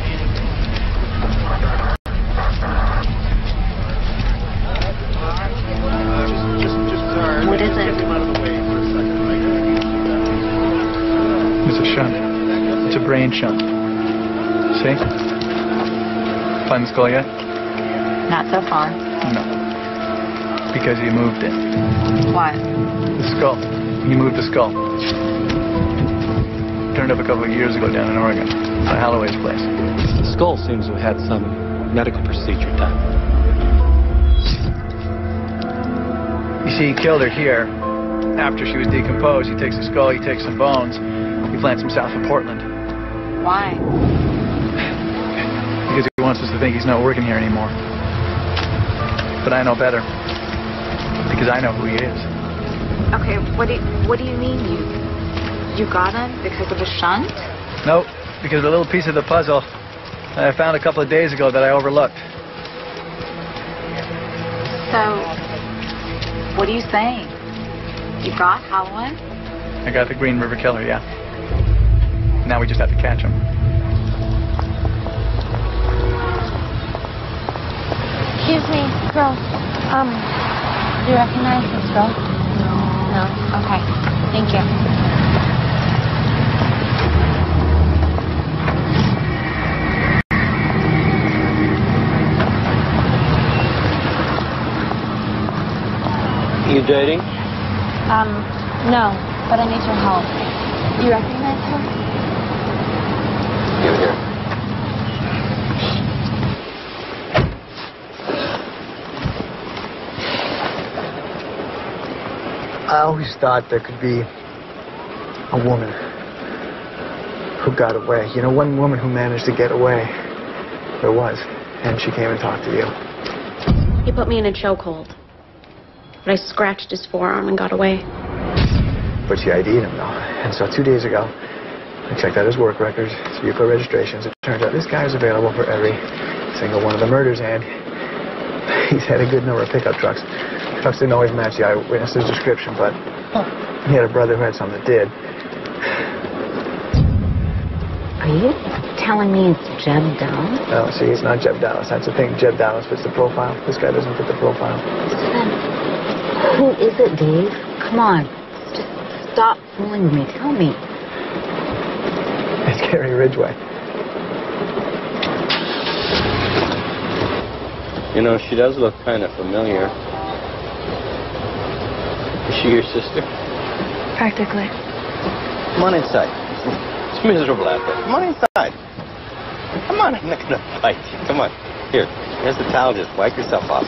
What is it? It's a shunt. It's a brain shunt. See? Find the skull yet? Not so far. No. Because you moved it. What? The skull. You moved the skull. Turned up a couple of years ago down in Oregon. At Holloway's place. The skull seems to have had some medical procedure done. You see, he killed her here. After she was decomposed, he takes the skull, he takes some bones, he plants them south of Portland. Why? Because he wants us to think he's not working here anymore. But I know better. Because I know who he is. Okay, what do you mean you got him because of a shunt? Nope, because a little piece of the puzzle that I found a couple of days ago that I overlooked. So, what are you saying? You got Halloween? I got the Green River Killer, yeah. Now we just have to catch him. Excuse me, girl. Do you recognize this girl? No. Okay. Thank you. You dating? No, but I need your help. You recognize her? Give it here. I always thought there could be a woman who got away. You know, one woman who managed to get away. There was. And she came and talked to you. He put me in a chokehold, but I scratched his forearm and got away. But she ID'd him, though. And so 2 days ago, I checked out his work records, his vehicle registrations. It turns out this guy is available for every single one of the murders, and he's had a good number of pickup trucks. Trucks didn't always match the eyewitness's description, but he had a brother who had some that did. Are you telling me it's Jeb Dallas? No, see, it's not Jeb Dallas. That's the thing. Jeb Dallas fits the profile. This guy doesn't fit the profile. Who is it, Dave? Come on. Just Stop fooling with me. Tell me. It's Gary Ridgway. You know, she does look kind of familiar. Is she your sister? Practically. Come on inside. It's miserable out there. Come on inside. Come on, I'm not gonna fight you. Come on. Here's the towel. Just wipe yourself off.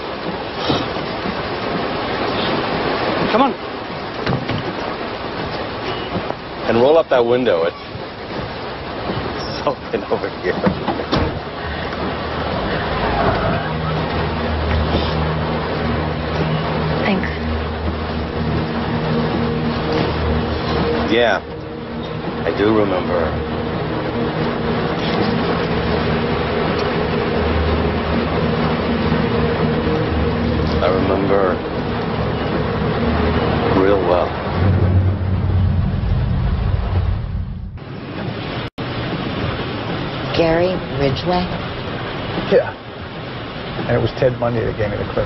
Come on. And roll up that window. It's something over here. Thanks. Yeah, I do remember. I remember real well. Gary Ridgway? Yeah. And it was Ted Bundy that gave me the clip.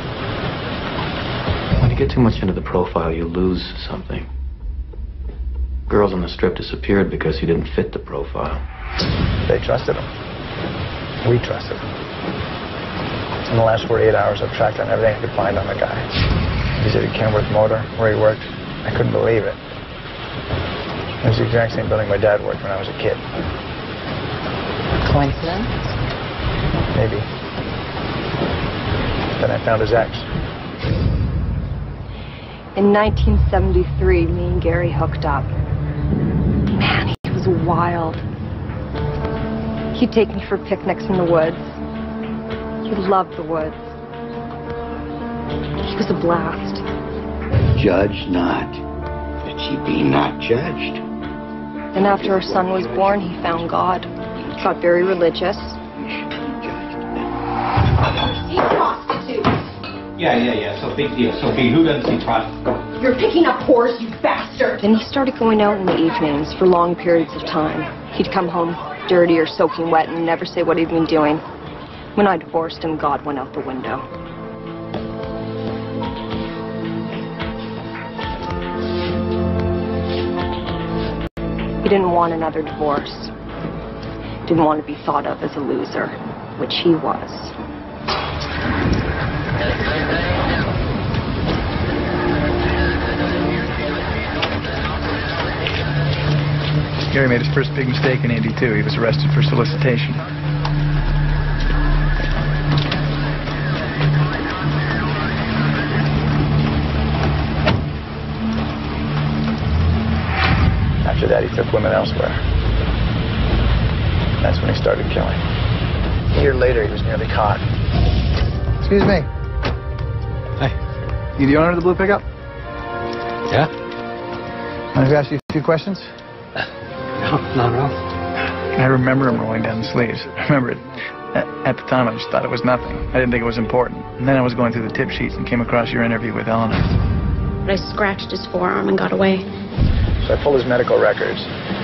When you get too much into the profile, you lose something. Girls on the strip disappeared because he didn't fit the profile. They trusted him. We trusted him. In the last 48 hours, I've tracked down everything I could find on the guy. He's at Kenworth Motor, where he worked. I couldn't believe it. It was the exact same building my dad worked when I was a kid. Coincidence? Maybe. Then I found his ex. In 1973, me and Gary hooked up. Man, he was wild. He'd take me for picnics in the woods. He loved the woods. He was a blast. Judge not, that ye be not judged. And after our son was born, he found God. Got very religious. See prostitutes. Yeah. So big deal. Sophie, who doesn't see prostitutes? You're picking up whores, you bastard. Then he started going out in the evenings for long periods of time. He'd come home dirty or soaking wet and never say what he'd been doing. When I divorced him, God went out the window. He didn't want another divorce. Didn't want to be thought of as a loser, which he was. Gary made his first big mistake in '82. He was arrested for solicitation. After that, he took women elsewhere. That's when he started killing. A year later, he was nearly caught. Excuse me. Hey. You the owner of the blue pickup? Yeah? Mind if I ask you a few questions? No. I remember him rolling down the sleeves. I remember it. At the time, I just thought it was nothing. I didn't think it was important. And then I was going through the tip sheets and came across your interview with Eleanor. But I scratched his forearm and got away. So I pulled his medical records.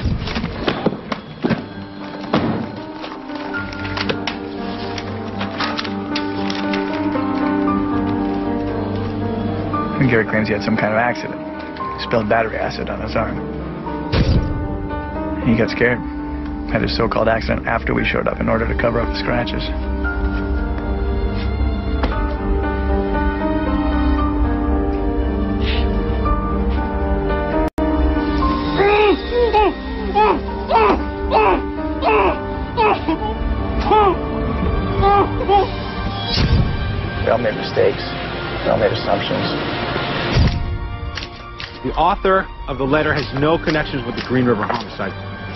And Gary claims he had some kind of accident. He spilled battery acid on his arm. He got scared. Had his so-called accident after we showed up in order to cover up the scratches. We all made mistakes. We all made assumptions. The author of the letter has no connections with the Green River homicide.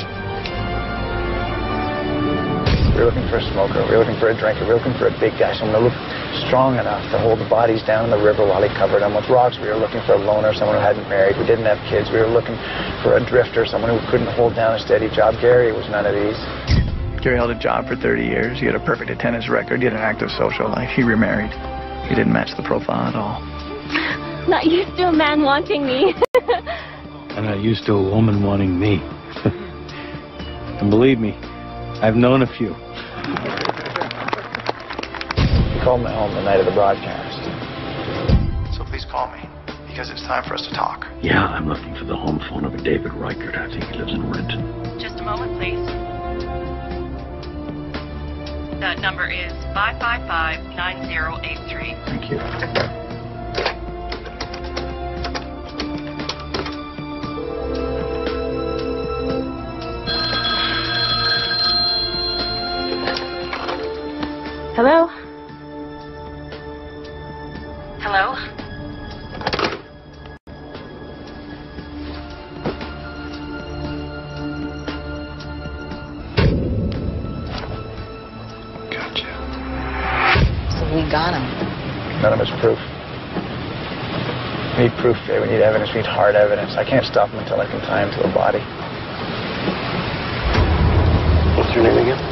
We were looking for a smoker. We were looking for a drinker. We were looking for a big guy, someone that looked strong enough to hold the bodies down in the river while he covered them with rocks. We were looking for a loner, someone who hadn't married, who didn't have kids. We were looking for a drifter, someone who couldn't hold down a steady job. Gary was none of these. Gary held a job for 30 years. He had a perfect attendance record. He had an active social life. He remarried. He didn't match the profile at all. Not used to a man wanting me. I'm not used to a woman wanting me. And believe me, I've known a few. He called my home the night of the broadcast. So please call me. because it's time for us to talk. Yeah, I'm looking for the home phone of a David Reichert. I think he lives in Renton. Just a moment, please. That number is 555-9083. Thank you. Hello? Hello? So we got him. None of it's proof. We need proof, Jay. We need evidence. We need hard evidence. I can't stop him until I can tie him to a body. What's your name again?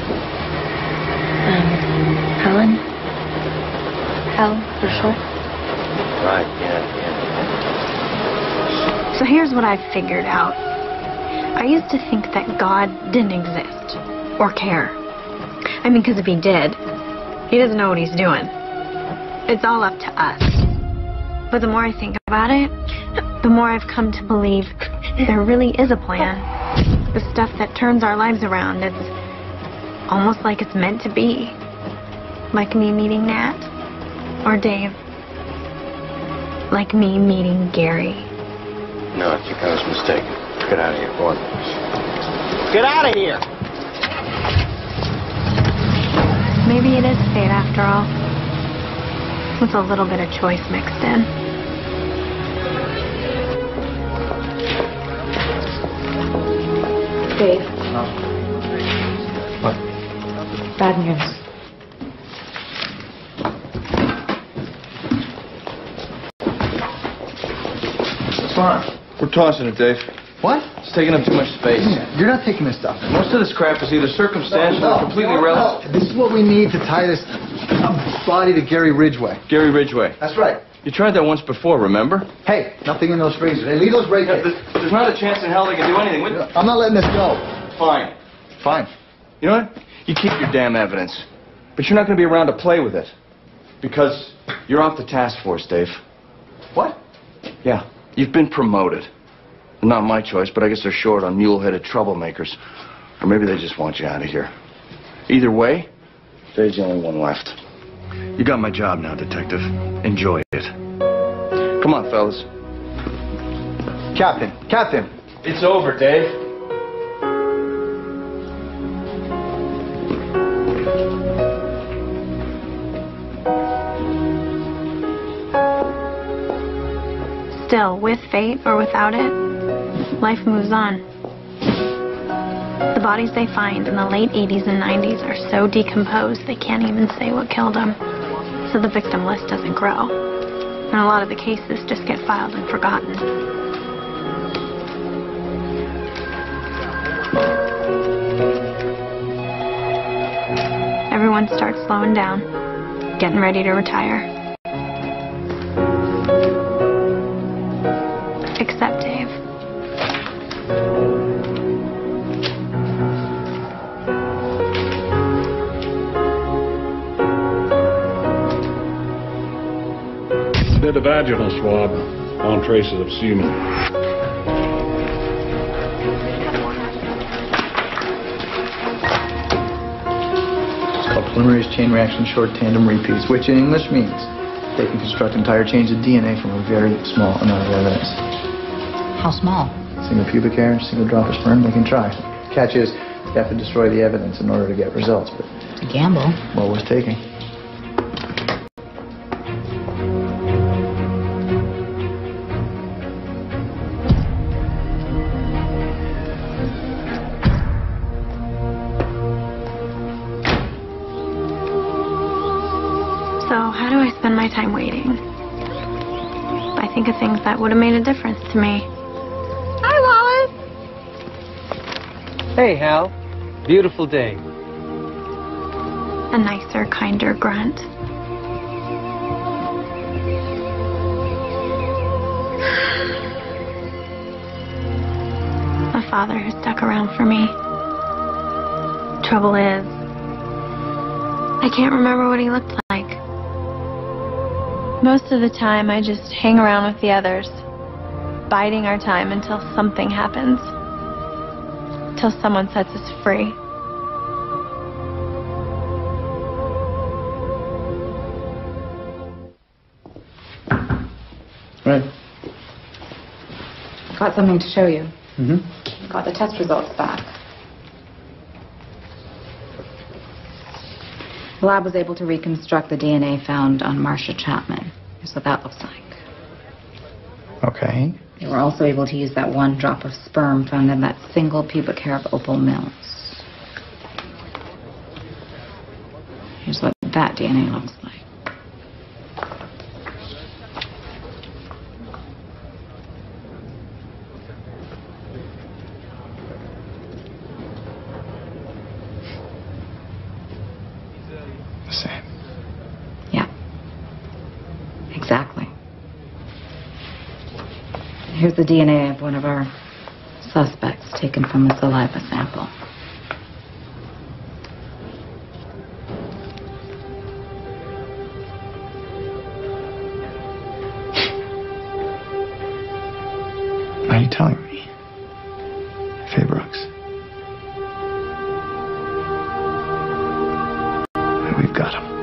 Helen? Hel, for short. Right, yeah. So here's what I've figured out. I used to think that God didn't exist or care. I mean, because if he did, he doesn't know what he's doing. It's all up to us. But the more I think about it, the more I've come to believe there really is a plan. The stuff that turns our lives around, it's almost like it's meant to be. Like me meeting Nat. Or Dave. Like me meeting Gary. No, I think I was mistaken. Get out of here, boy. Get out of here! Maybe it is fate after all. With a little bit of choice mixed in. Dave. What? Bad news. What's going on? We're tossing it, Dave. What? It's taking up too much space. You're not taking this stuff. Most of this crap is either circumstantial or completely irrelevant. This is what we need to tie this body to Gary Ridgway. Gary Ridgway. That's right. You tried that once before, remember? Hey, nothing in those freezers. Hey, leave those right there. There's not a chance in hell they can do anything. I'm not letting this go. Fine. Fine. You know what? You keep your damn evidence. But you're not going to be around to play with it. Because you're off the task force, Dave. What? Yeah. You've been promoted. Not my choice, but I guess they're short on mule-headed troublemakers. Or maybe they just want you out of here. Either way, Dave's the only one left. You got my job now, Detective. Enjoy it. Come on, fellas. Captain. Captain. It's over, Dave. Still, with fate or without it, life moves on. The bodies they find in the late 80s and 90s are so decomposed they can't even say what killed them. So the victim list doesn't grow. And a lot of the cases just get filed and forgotten. Everyone starts slowing down, getting ready to retire. Except Dave. Did a vaginal swab on traces of semen. It's called polymerase chain reaction short tandem repeats, which in English means they can construct entire chains of DNA from a very small amount of evidence. How small? Single pubic hair, single drop of sperm, they can try. Catch is, you have to destroy the evidence in order to get results, but It's a gamble. well worth taking. So how do I spend my time waiting? I think of things that would have made a difference to me. Hi, Wallace. Hey, Hal. Beautiful day. A nicer, kinder grunt. A father who stuck around for me. Trouble is, I can't remember what he looked like. Most of the time, I just hang around with the others, biding our time until something happens. Till someone sets us free. Right. Got something to show you. Mm-hmm. Got the test results back. The lab was able to reconstruct the DNA found on Marcia Chapman. Here's what that looks like. Okay. They were also able to use that one drop of sperm found in that single pubic hair of Opal Mills. Here's what that DNA looks like. The same. Yeah. Exactly. Here's the DNA of one of our suspects taken from a saliva sample. Are you telling me? Faye Brooks. We've got him.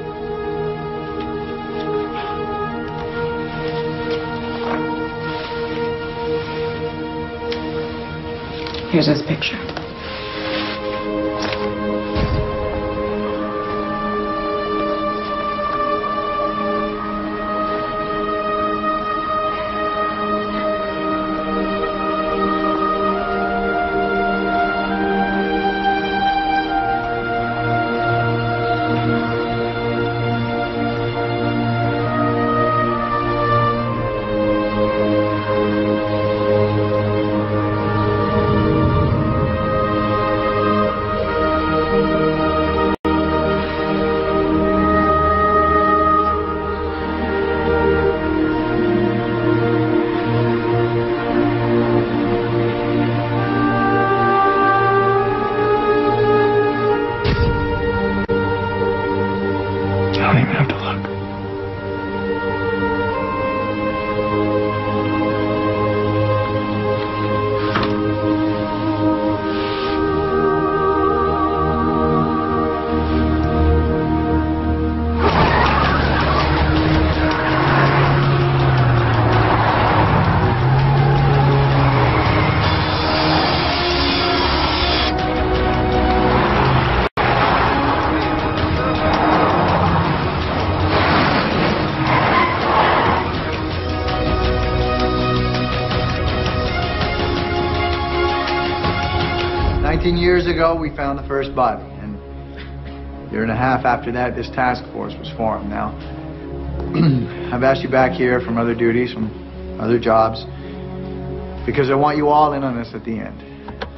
Here's his picture. I don't even have to look. Years ago, we found the first body, and a year and a half after that, this task force was formed. Now, I've asked you back here from other duties, from other jobs, because I want you all in on this at the end.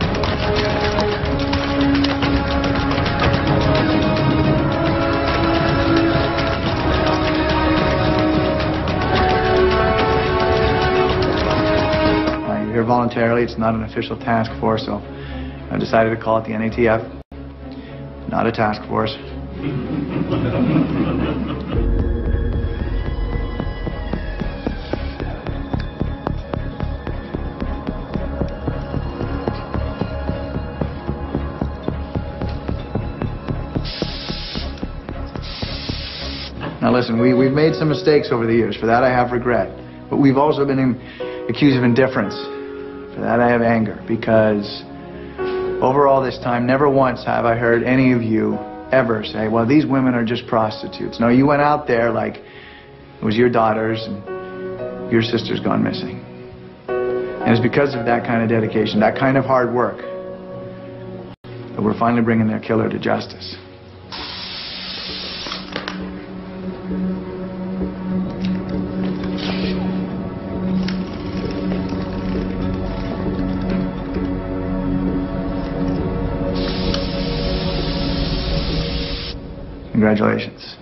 You're here voluntarily. It's not an official task force, so I decided to call it the NATF, not a task force. Now listen, we've made some mistakes over the years. For that I have regret. But we've also been accused of indifference. For that I have anger, because over all this time, never once have I heard any of you ever say, well, these women are just prostitutes. No, you went out there like it was your daughters and your sister's gone missing. And it's because of that kind of dedication, that kind of hard work, that we're finally bringing their killer to justice. Congratulations.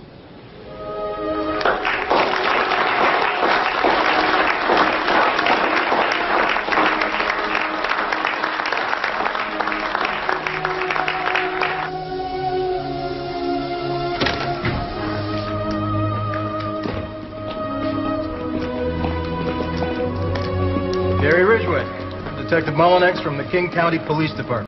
Gary Ridgway, Detective Mullinex from the King County Police Department.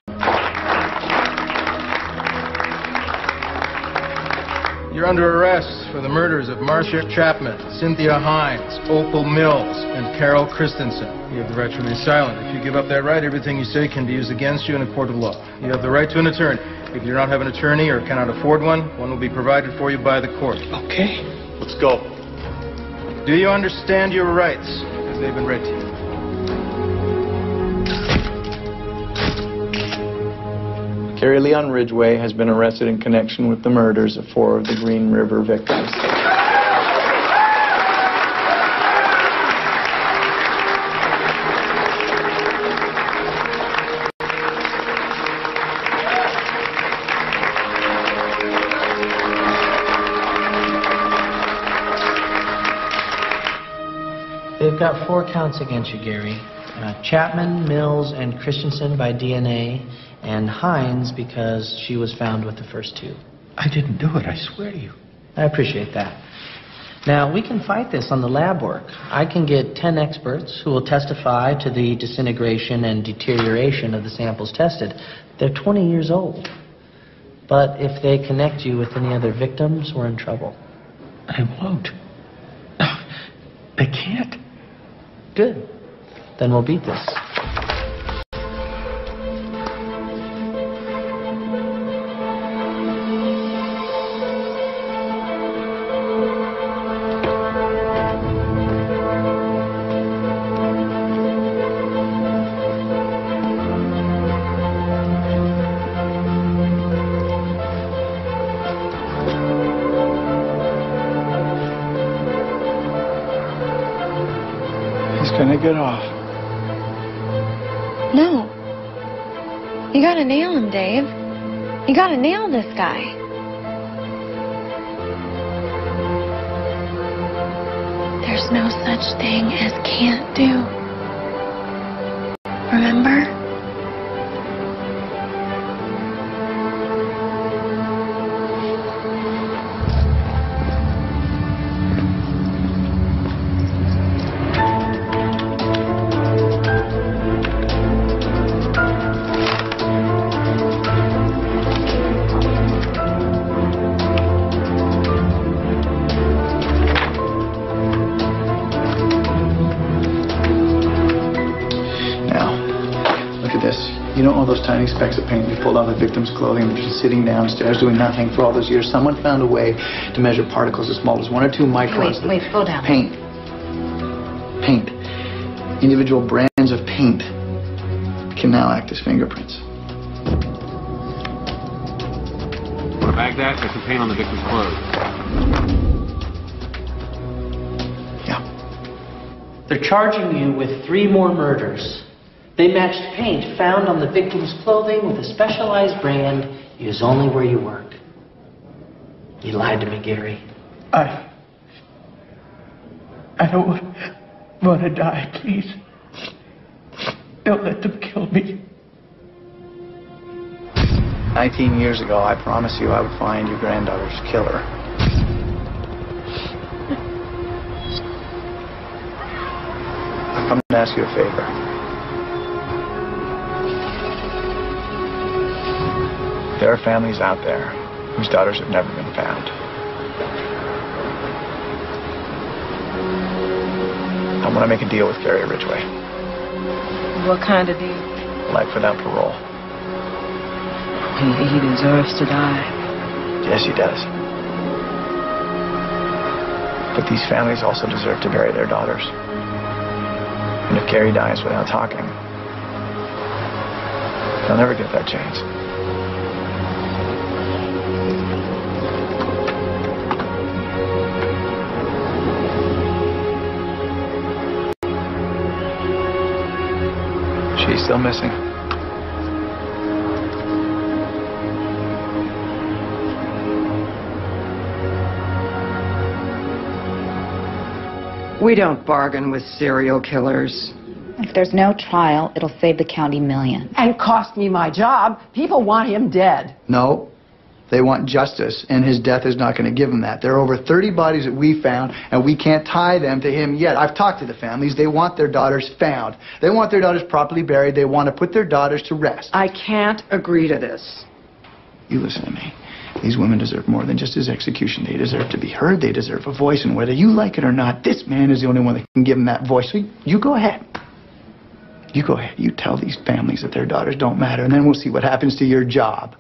You're under arrest for the murders of Marcia Chapman, Cynthia Hines, Opal Mills, and Carol Christensen. You have the right to remain silent. If you give up that right, everything you say can be used against you in a court of law. You have the right to an attorney. If you do not have an attorney or cannot afford one will be provided for you by the court. Okay. Let's go. Do you understand your rights as they've been read to you? Gary Leon Ridgway has been arrested in connection with the murders of 4 of the Green River victims. They've got 4 counts against you, Gary. Chapman, Mills, and Christensen by DNA, and Hines because she was found with the first 2. I didn't do it, I swear to you. I appreciate that. Now, we can fight this on the lab work. I can get 10 experts who will testify to the disintegration and deterioration of the samples tested. They're 20 years old. But if they connect you with any other victims, we're in trouble. I won't. They can't. Good. Then we'll beat this. He's gonna get off. No. You gotta nail him, Dave. You gotta nail this guy. There's no such thing as can't do. Remember? You know all those tiny specks of paint we pulled off the victim's clothing and just sitting downstairs doing nothing for all those years? Someone found a way to measure particles as small as 1 or 2 microns. Wait, slow down. Paint. Individual brands of paint can now act as fingerprints. Want to bag that? There's some paint on the victim's clothes. Yeah. They're charging you with 3 more murders. They matched paint found on the victim's clothing with a specialized brand used only where you work. You lied to me, Gary. I don't want to die, please. Don't let them kill me. 19 years ago, I promised you I would find your granddaughter's killer. I've come to ask you a favor. There are families out there whose daughters have never been found. I want to make a deal with Gary Ridgway. What kind of deal? Life without parole. Maybe he deserves to die. Yes, he does. But these families also deserve to bury their daughters. And if Gary dies without talking, they'll never get that chance. She's still missing. We don't bargain with serial killers. If there's no trial, it'll save the county millions. And cost me my job. People want him dead. No. They want justice, and his death is not going to give them that. There are over 30 bodies that we found, and we can't tie them to him yet. I've talked to the families. They want their daughters found. They want their daughters properly buried. They want to put their daughters to rest. I can't agree to this. You listen to me. These women deserve more than just his execution. They deserve to be heard. They deserve a voice, and whether you like it or not, this man is the only one that can give them that voice. So you go ahead. You go ahead. You tell these families that their daughters don't matter, and then we'll see what happens to your job.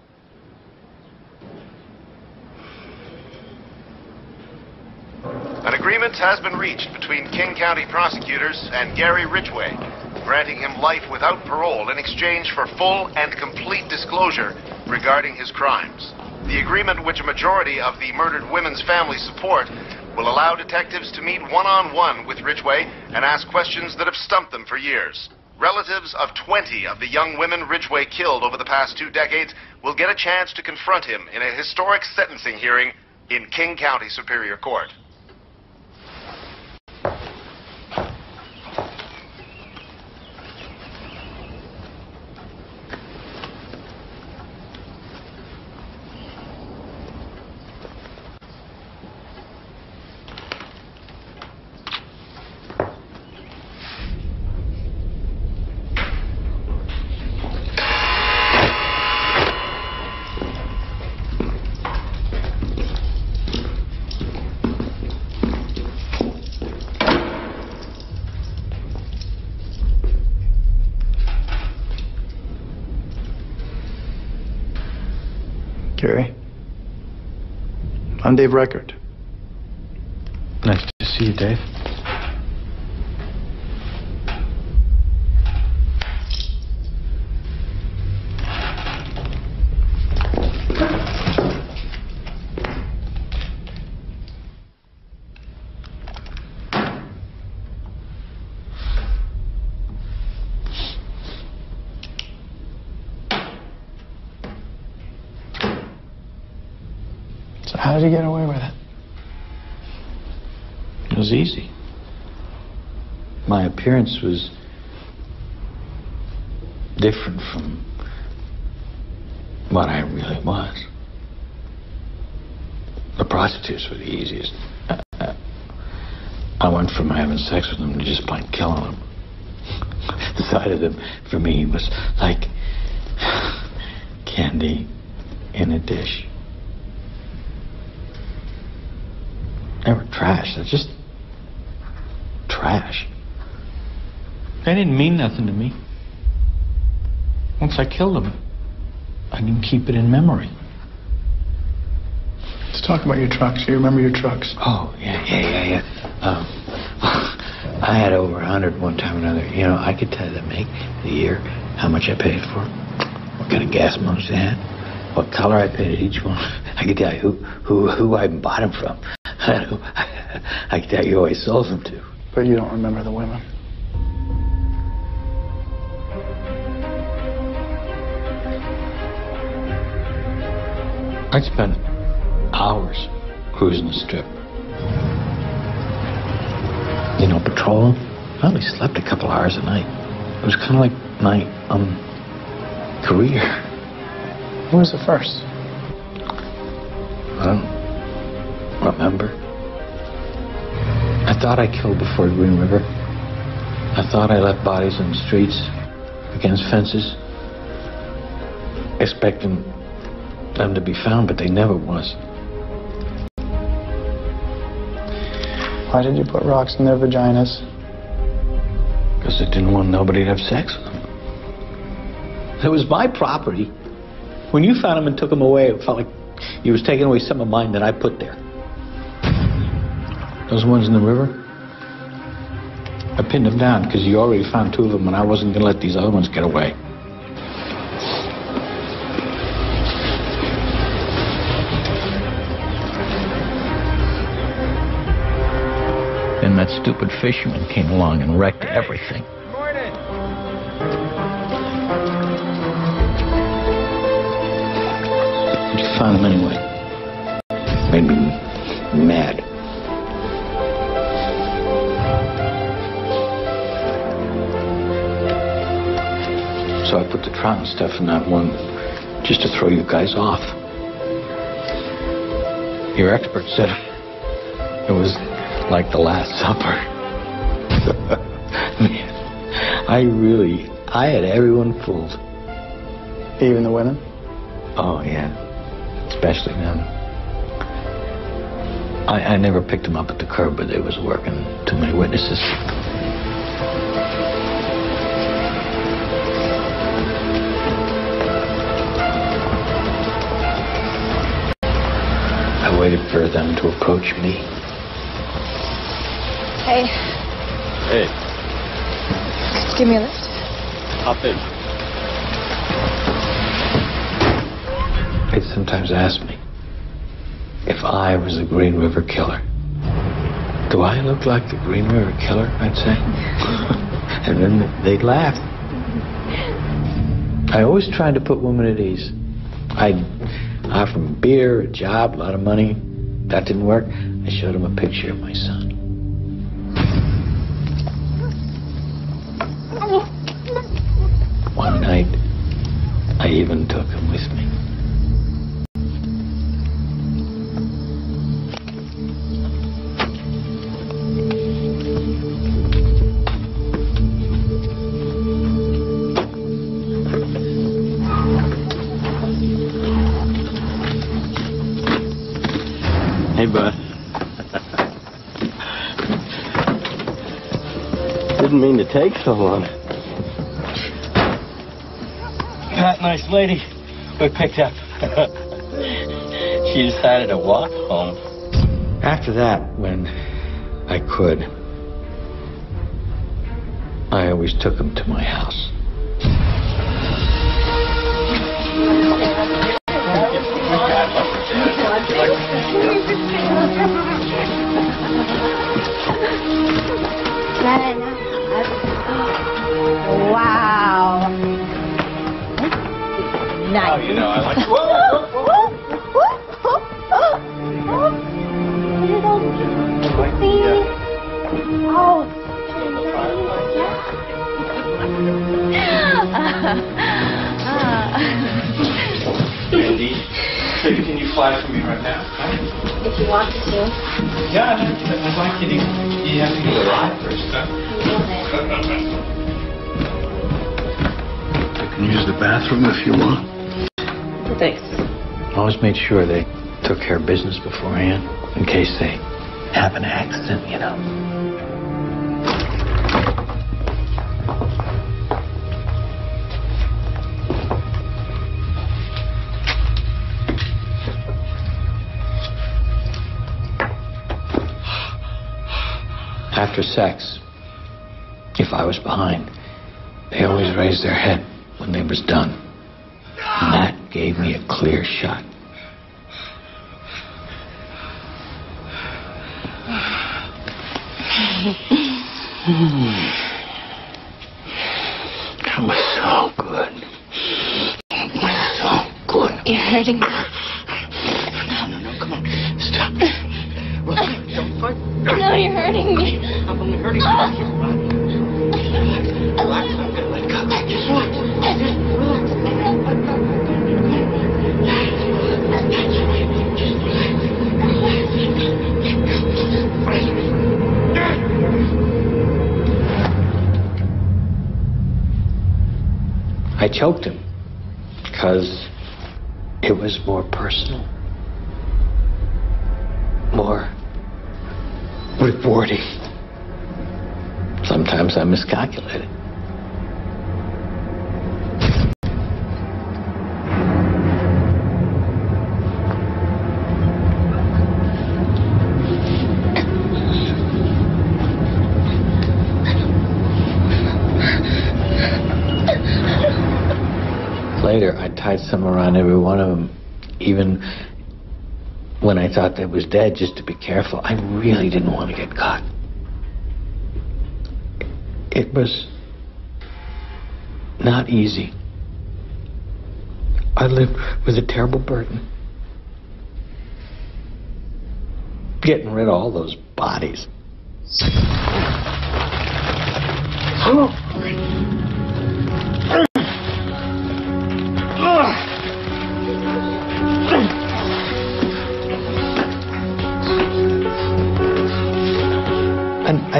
An agreement has been reached between King County prosecutors and Gary Ridgway, granting him life without parole in exchange for full and complete disclosure regarding his crimes. The agreement, which a majority of the murdered women's families support, will allow detectives to meet one-on-one with Ridgway and ask questions that have stumped them for years. Relatives of 20 of the young women Ridgway killed over the past 2 decades will get a chance to confront him in a historic sentencing hearing in King County Superior Court. Gary, I'm Dave Record. Nice to see you, Dave. How did he get away with it? It was easy. My appearance was different from what I really was. The prostitutes were the easiest. I went from having sex with them to just plain killing them. The sight of them, for me, was like candy in a dish. They were trash. They're just trash. They didn't mean nothing to me. Once I killed them, I can keep it in memory. Let's talk about your trucks. You remember your trucks? Oh, yeah. I had over 100 one time or another. You know, I could tell you the make, the year, how much I paid for it, what kind of gas motors they had, what color I painted each one. I could tell you who I bought them from. I can tell you who I sold them to. But you don't remember the women. I spent hours cruising the strip. You know, patrol. I only slept a couple hours a night. It was kind of like my career. Who was the first? I don't remember. I thought I killed before Green River. I thought I left bodies in the streets, against fences, expecting them to be found, but they never was. Why did you put rocks in their vaginas? Because I didn't want nobody to have sex with them. It was my property. When you found them and took them away, it felt like you was taking away some of mine that I put there. Those ones in the river, I pinned them down because you already found 2 of them and I wasn't going to let these other ones get away. Then that stupid fisherman came along and wrecked everything. Good morning. I just found them anyway. Made me mad. So I put the trout and stuff in that one just to throw you guys off. Your expert said it was like the Last Supper. Man, I had everyone fooled. Even the women? Oh, yeah. Especially them. I never picked them up at the curb, but they was working too many witnesses. I waited for them to approach me. Hey, Hey, give me a lift. hop in. They sometimes ask me if I was the Green River Killer. Do I look like the Green River Killer, I'd say? And then they'd laugh. I always tried to put women at ease. I'd offer them beer, a job, a lot of money. That didn't work. I showed them a picture of my son. One night, I even took him with me. Hey, bud. Didn't mean to take so long. That nice lady we picked up. She decided to walk home. After that, when I could, I always took him to my house. Wow. Nice. Oh, you know, I like... Andy, baby, can you fly for me right now? Huh? If you want to. Yeah, I'd like you to... You have to get a ride first, huh? You can use the bathroom if you want. Thanks. Always made sure they took care of business beforehand, in case they have an accident, you know. After sex, if I was behind, they always raised their head when they was done. And that gave me a clear shot. That was so good. That was so good. You're hurting me. No, come on. Stop. Don't fight. No, you're hurting me. I'm only hurting you. Relax. I'm gonna let go. Just relax. I choked him because it was more personal, more rewarding. Sometimes I miscalculated. Later, I tied some around every one of them, even when I thought they was dead, just to be careful. I really didn't want to get caught. It was not easy. I lived with a terrible burden. Getting rid of all those bodies.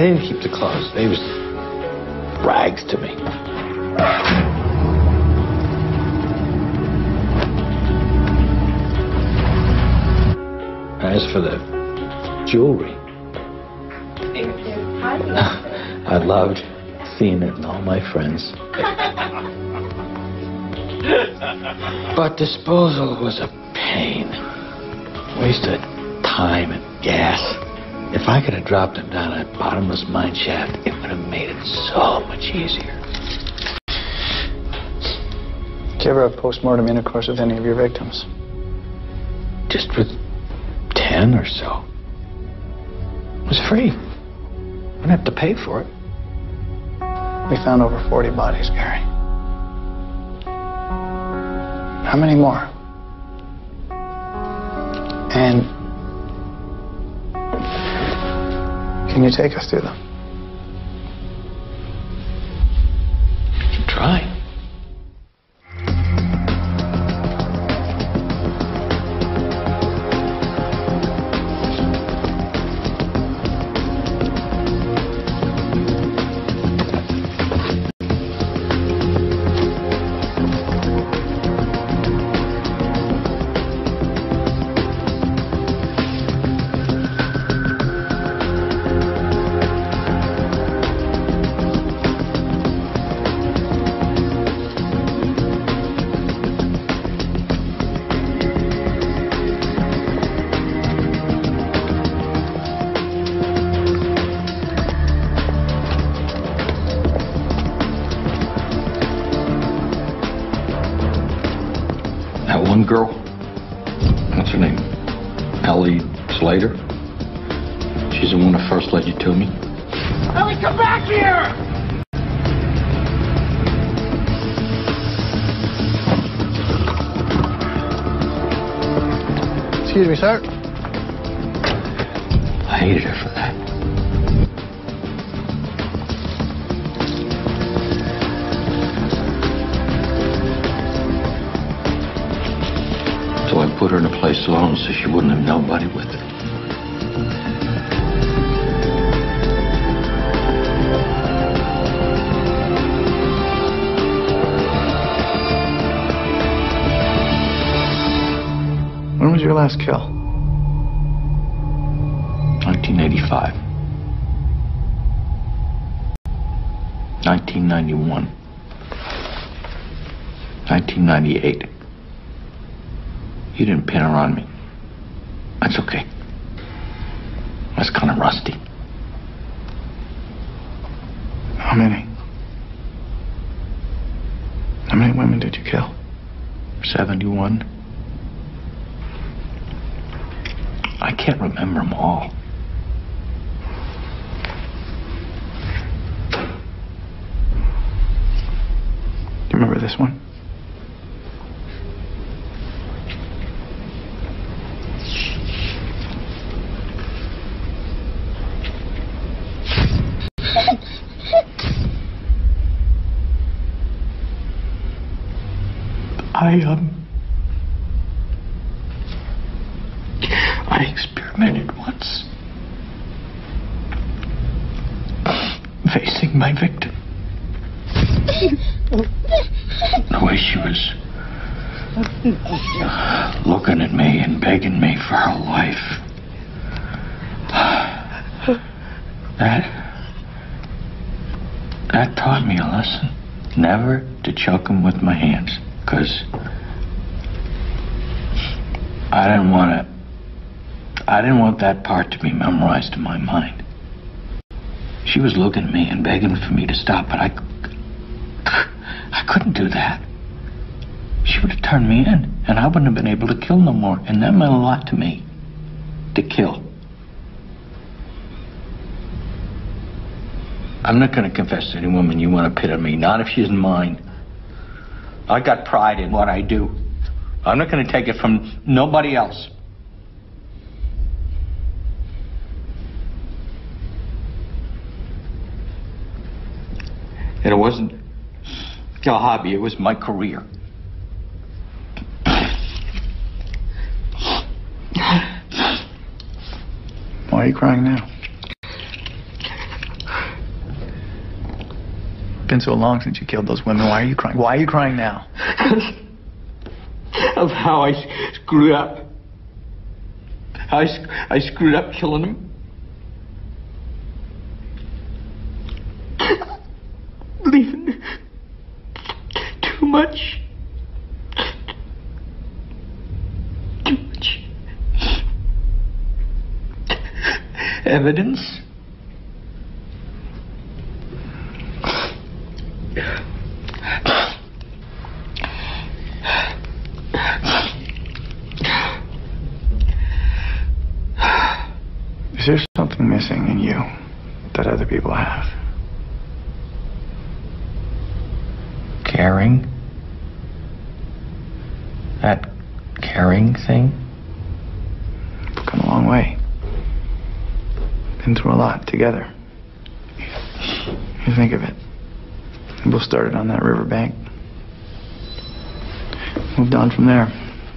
didn't keep the clothes. They was rags to me. As for the jewelry, I loved seeing it in all my friends. But disposal was a pain. Wasted time and gas. If I could have dropped them down a bottomless mine shaft, it would have made it so much easier. Did you ever have post-mortem intercourse with any of your victims? Just with 10 or so. It was free. Wouldn't have to pay for it. We found over 40 bodies, Gary. How many more? And can you take us through them? You can try. One girl, what's her name? Ellie Slater. She's the one that first led you to me. Ellie, come back here! Excuse me, sir. I hated her for that. So I put her in a place alone so she wouldn't have nobody with her. When was your last kill? 1985. 1991. 1998. You didn't pin her on me. That's okay. That's kind of rusty. How many? How many women did you kill? 71. I can't remember them all. Do you remember this one? I experimented once. Facing my victim. The way she was looking at me and begging me for her life. That taught me a lesson. Never to choke him with my hands. Because I didn't want that part to be memorized in my mind. She was looking at me and begging for me to stop, but I couldn't do that. She would have turned me in, and I wouldn't have been able to kill no more. And that meant a lot to me, to kill. I'm not going to confess to any woman you want to pit on me, not if she's mine. I got pride in what I do. I'm not going to take it from nobody else. And it wasn't a hobby, it was my career. Why are you crying now? been so long since you killed those women. Why are you crying? Why are you crying now? Of how I screwed up. I screwed up killing him. Leaving too much. Too much evidence. Is there something missing in you that other people have? Caring? That caring thing? We've come a long way. Been through a lot together. You think of it. We both started on that riverbank. Moved on from there.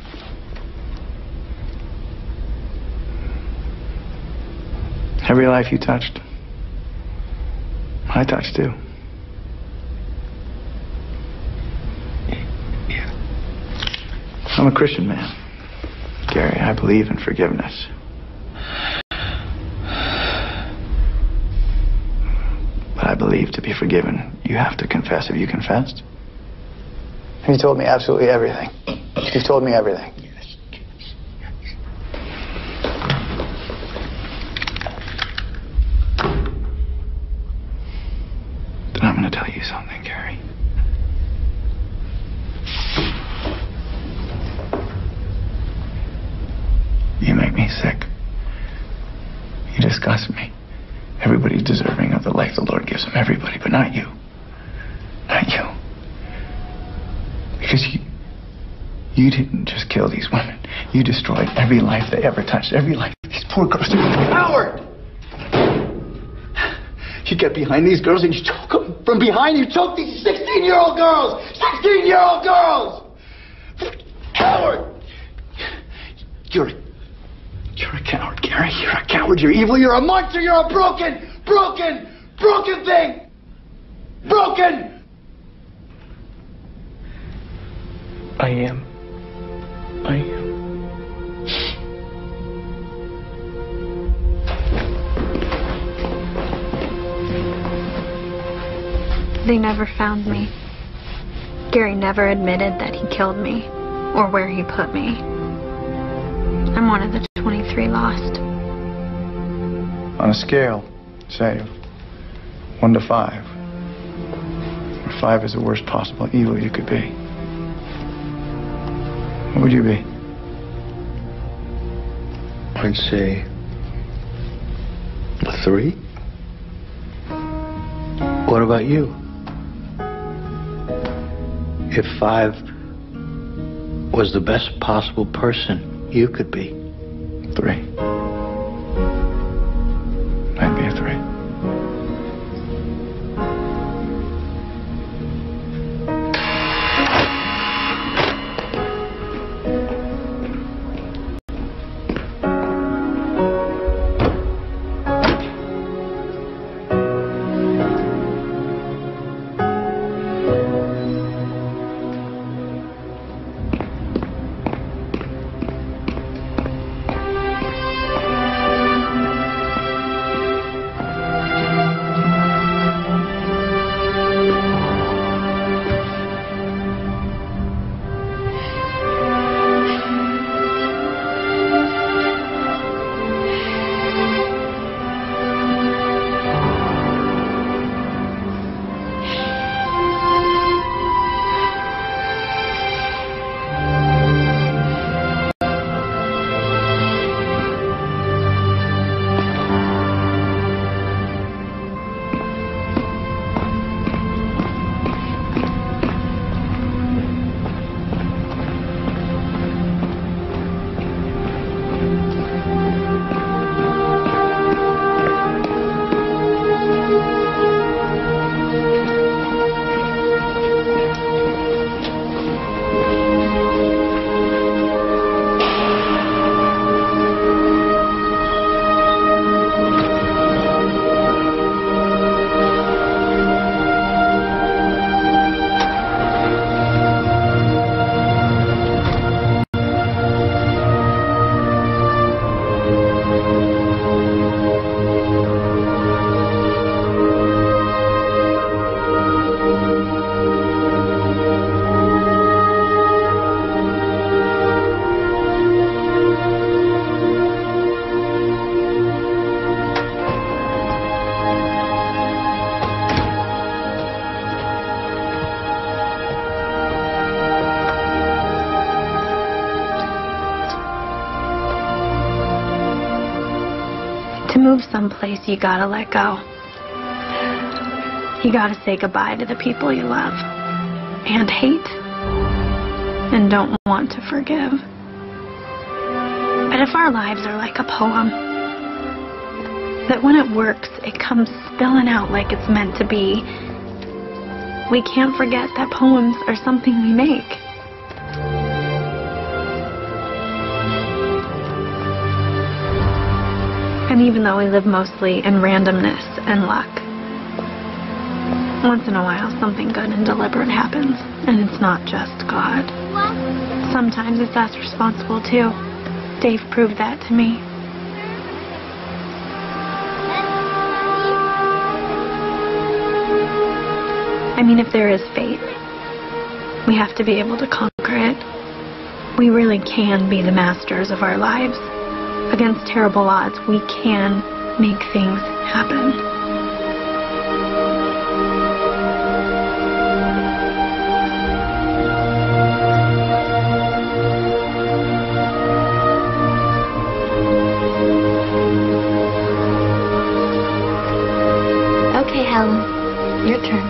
Every life you touched, I touched too. I'm a Christian man, Gary. I believe in forgiveness. But I believe to be forgiven, you have to confess. Have you confessed? You told me absolutely everything. You've told me everything. Then I'm going to tell you something, Gary. You make me sick. You disgust me. Everybody's deserving of the life the Lord gives them. Everybody, but not you. Not you. Because you didn't just kill these women. You destroyed every life they ever touched. Every life. These poor girls. You're a coward! You get behind these girls and you choke them. From behind you choke these 16-year-old girls! 16-year-old girls! Coward! You're a coward, Gary. You're a coward. You're evil. You're a monster. You're a broken thing. Broken. I am. They never found me. Gary never admitted that he killed me or where he put me. I'm one of the 23 lost. On a scale, say, 1 to 5, where 5 is the worst possible evil you could be, what would you be? I'd say a 3. What about you? If 5 was the best possible person you could be. 3. I'd be a 3. move someplace, you gotta let go. You gotta say goodbye to the people you love and hate and don't want to forgive. But if our lives are like a poem, that when it works, it comes spilling out like it's meant to be, we can't forget that poems are something we make. And even though we live mostly in randomness and luck, once in a while something good and deliberate happens, and it's not just God. Sometimes it's us responsible too. Dave proved that to me. I mean, if there is fate, we have to be able to conquer it. We really can be the masters of our lives. Against terrible odds, we can make things happen. Okay, Helen, your turn.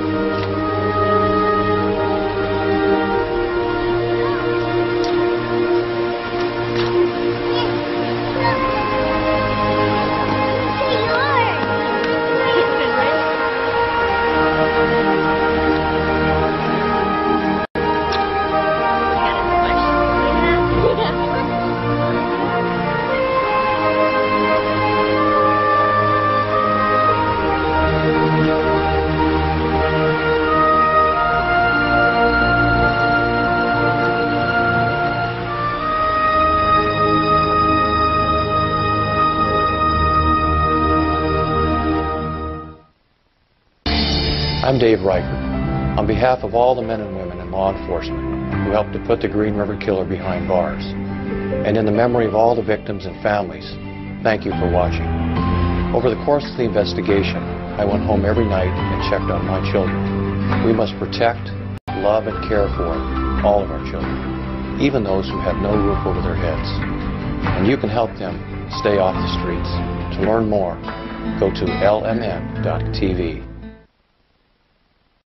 I'm Dave Reichert. On behalf of all the men and women in law enforcement who helped to put the Green River Killer behind bars, and in the memory of all the victims and families, thank you for watching. Over the course of the investigation, I went home every night and checked on my children. We must protect, love, and care for all of our children, even those who have no roof over their heads. And you can help them stay off the streets. To learn more, go to lmn.tv.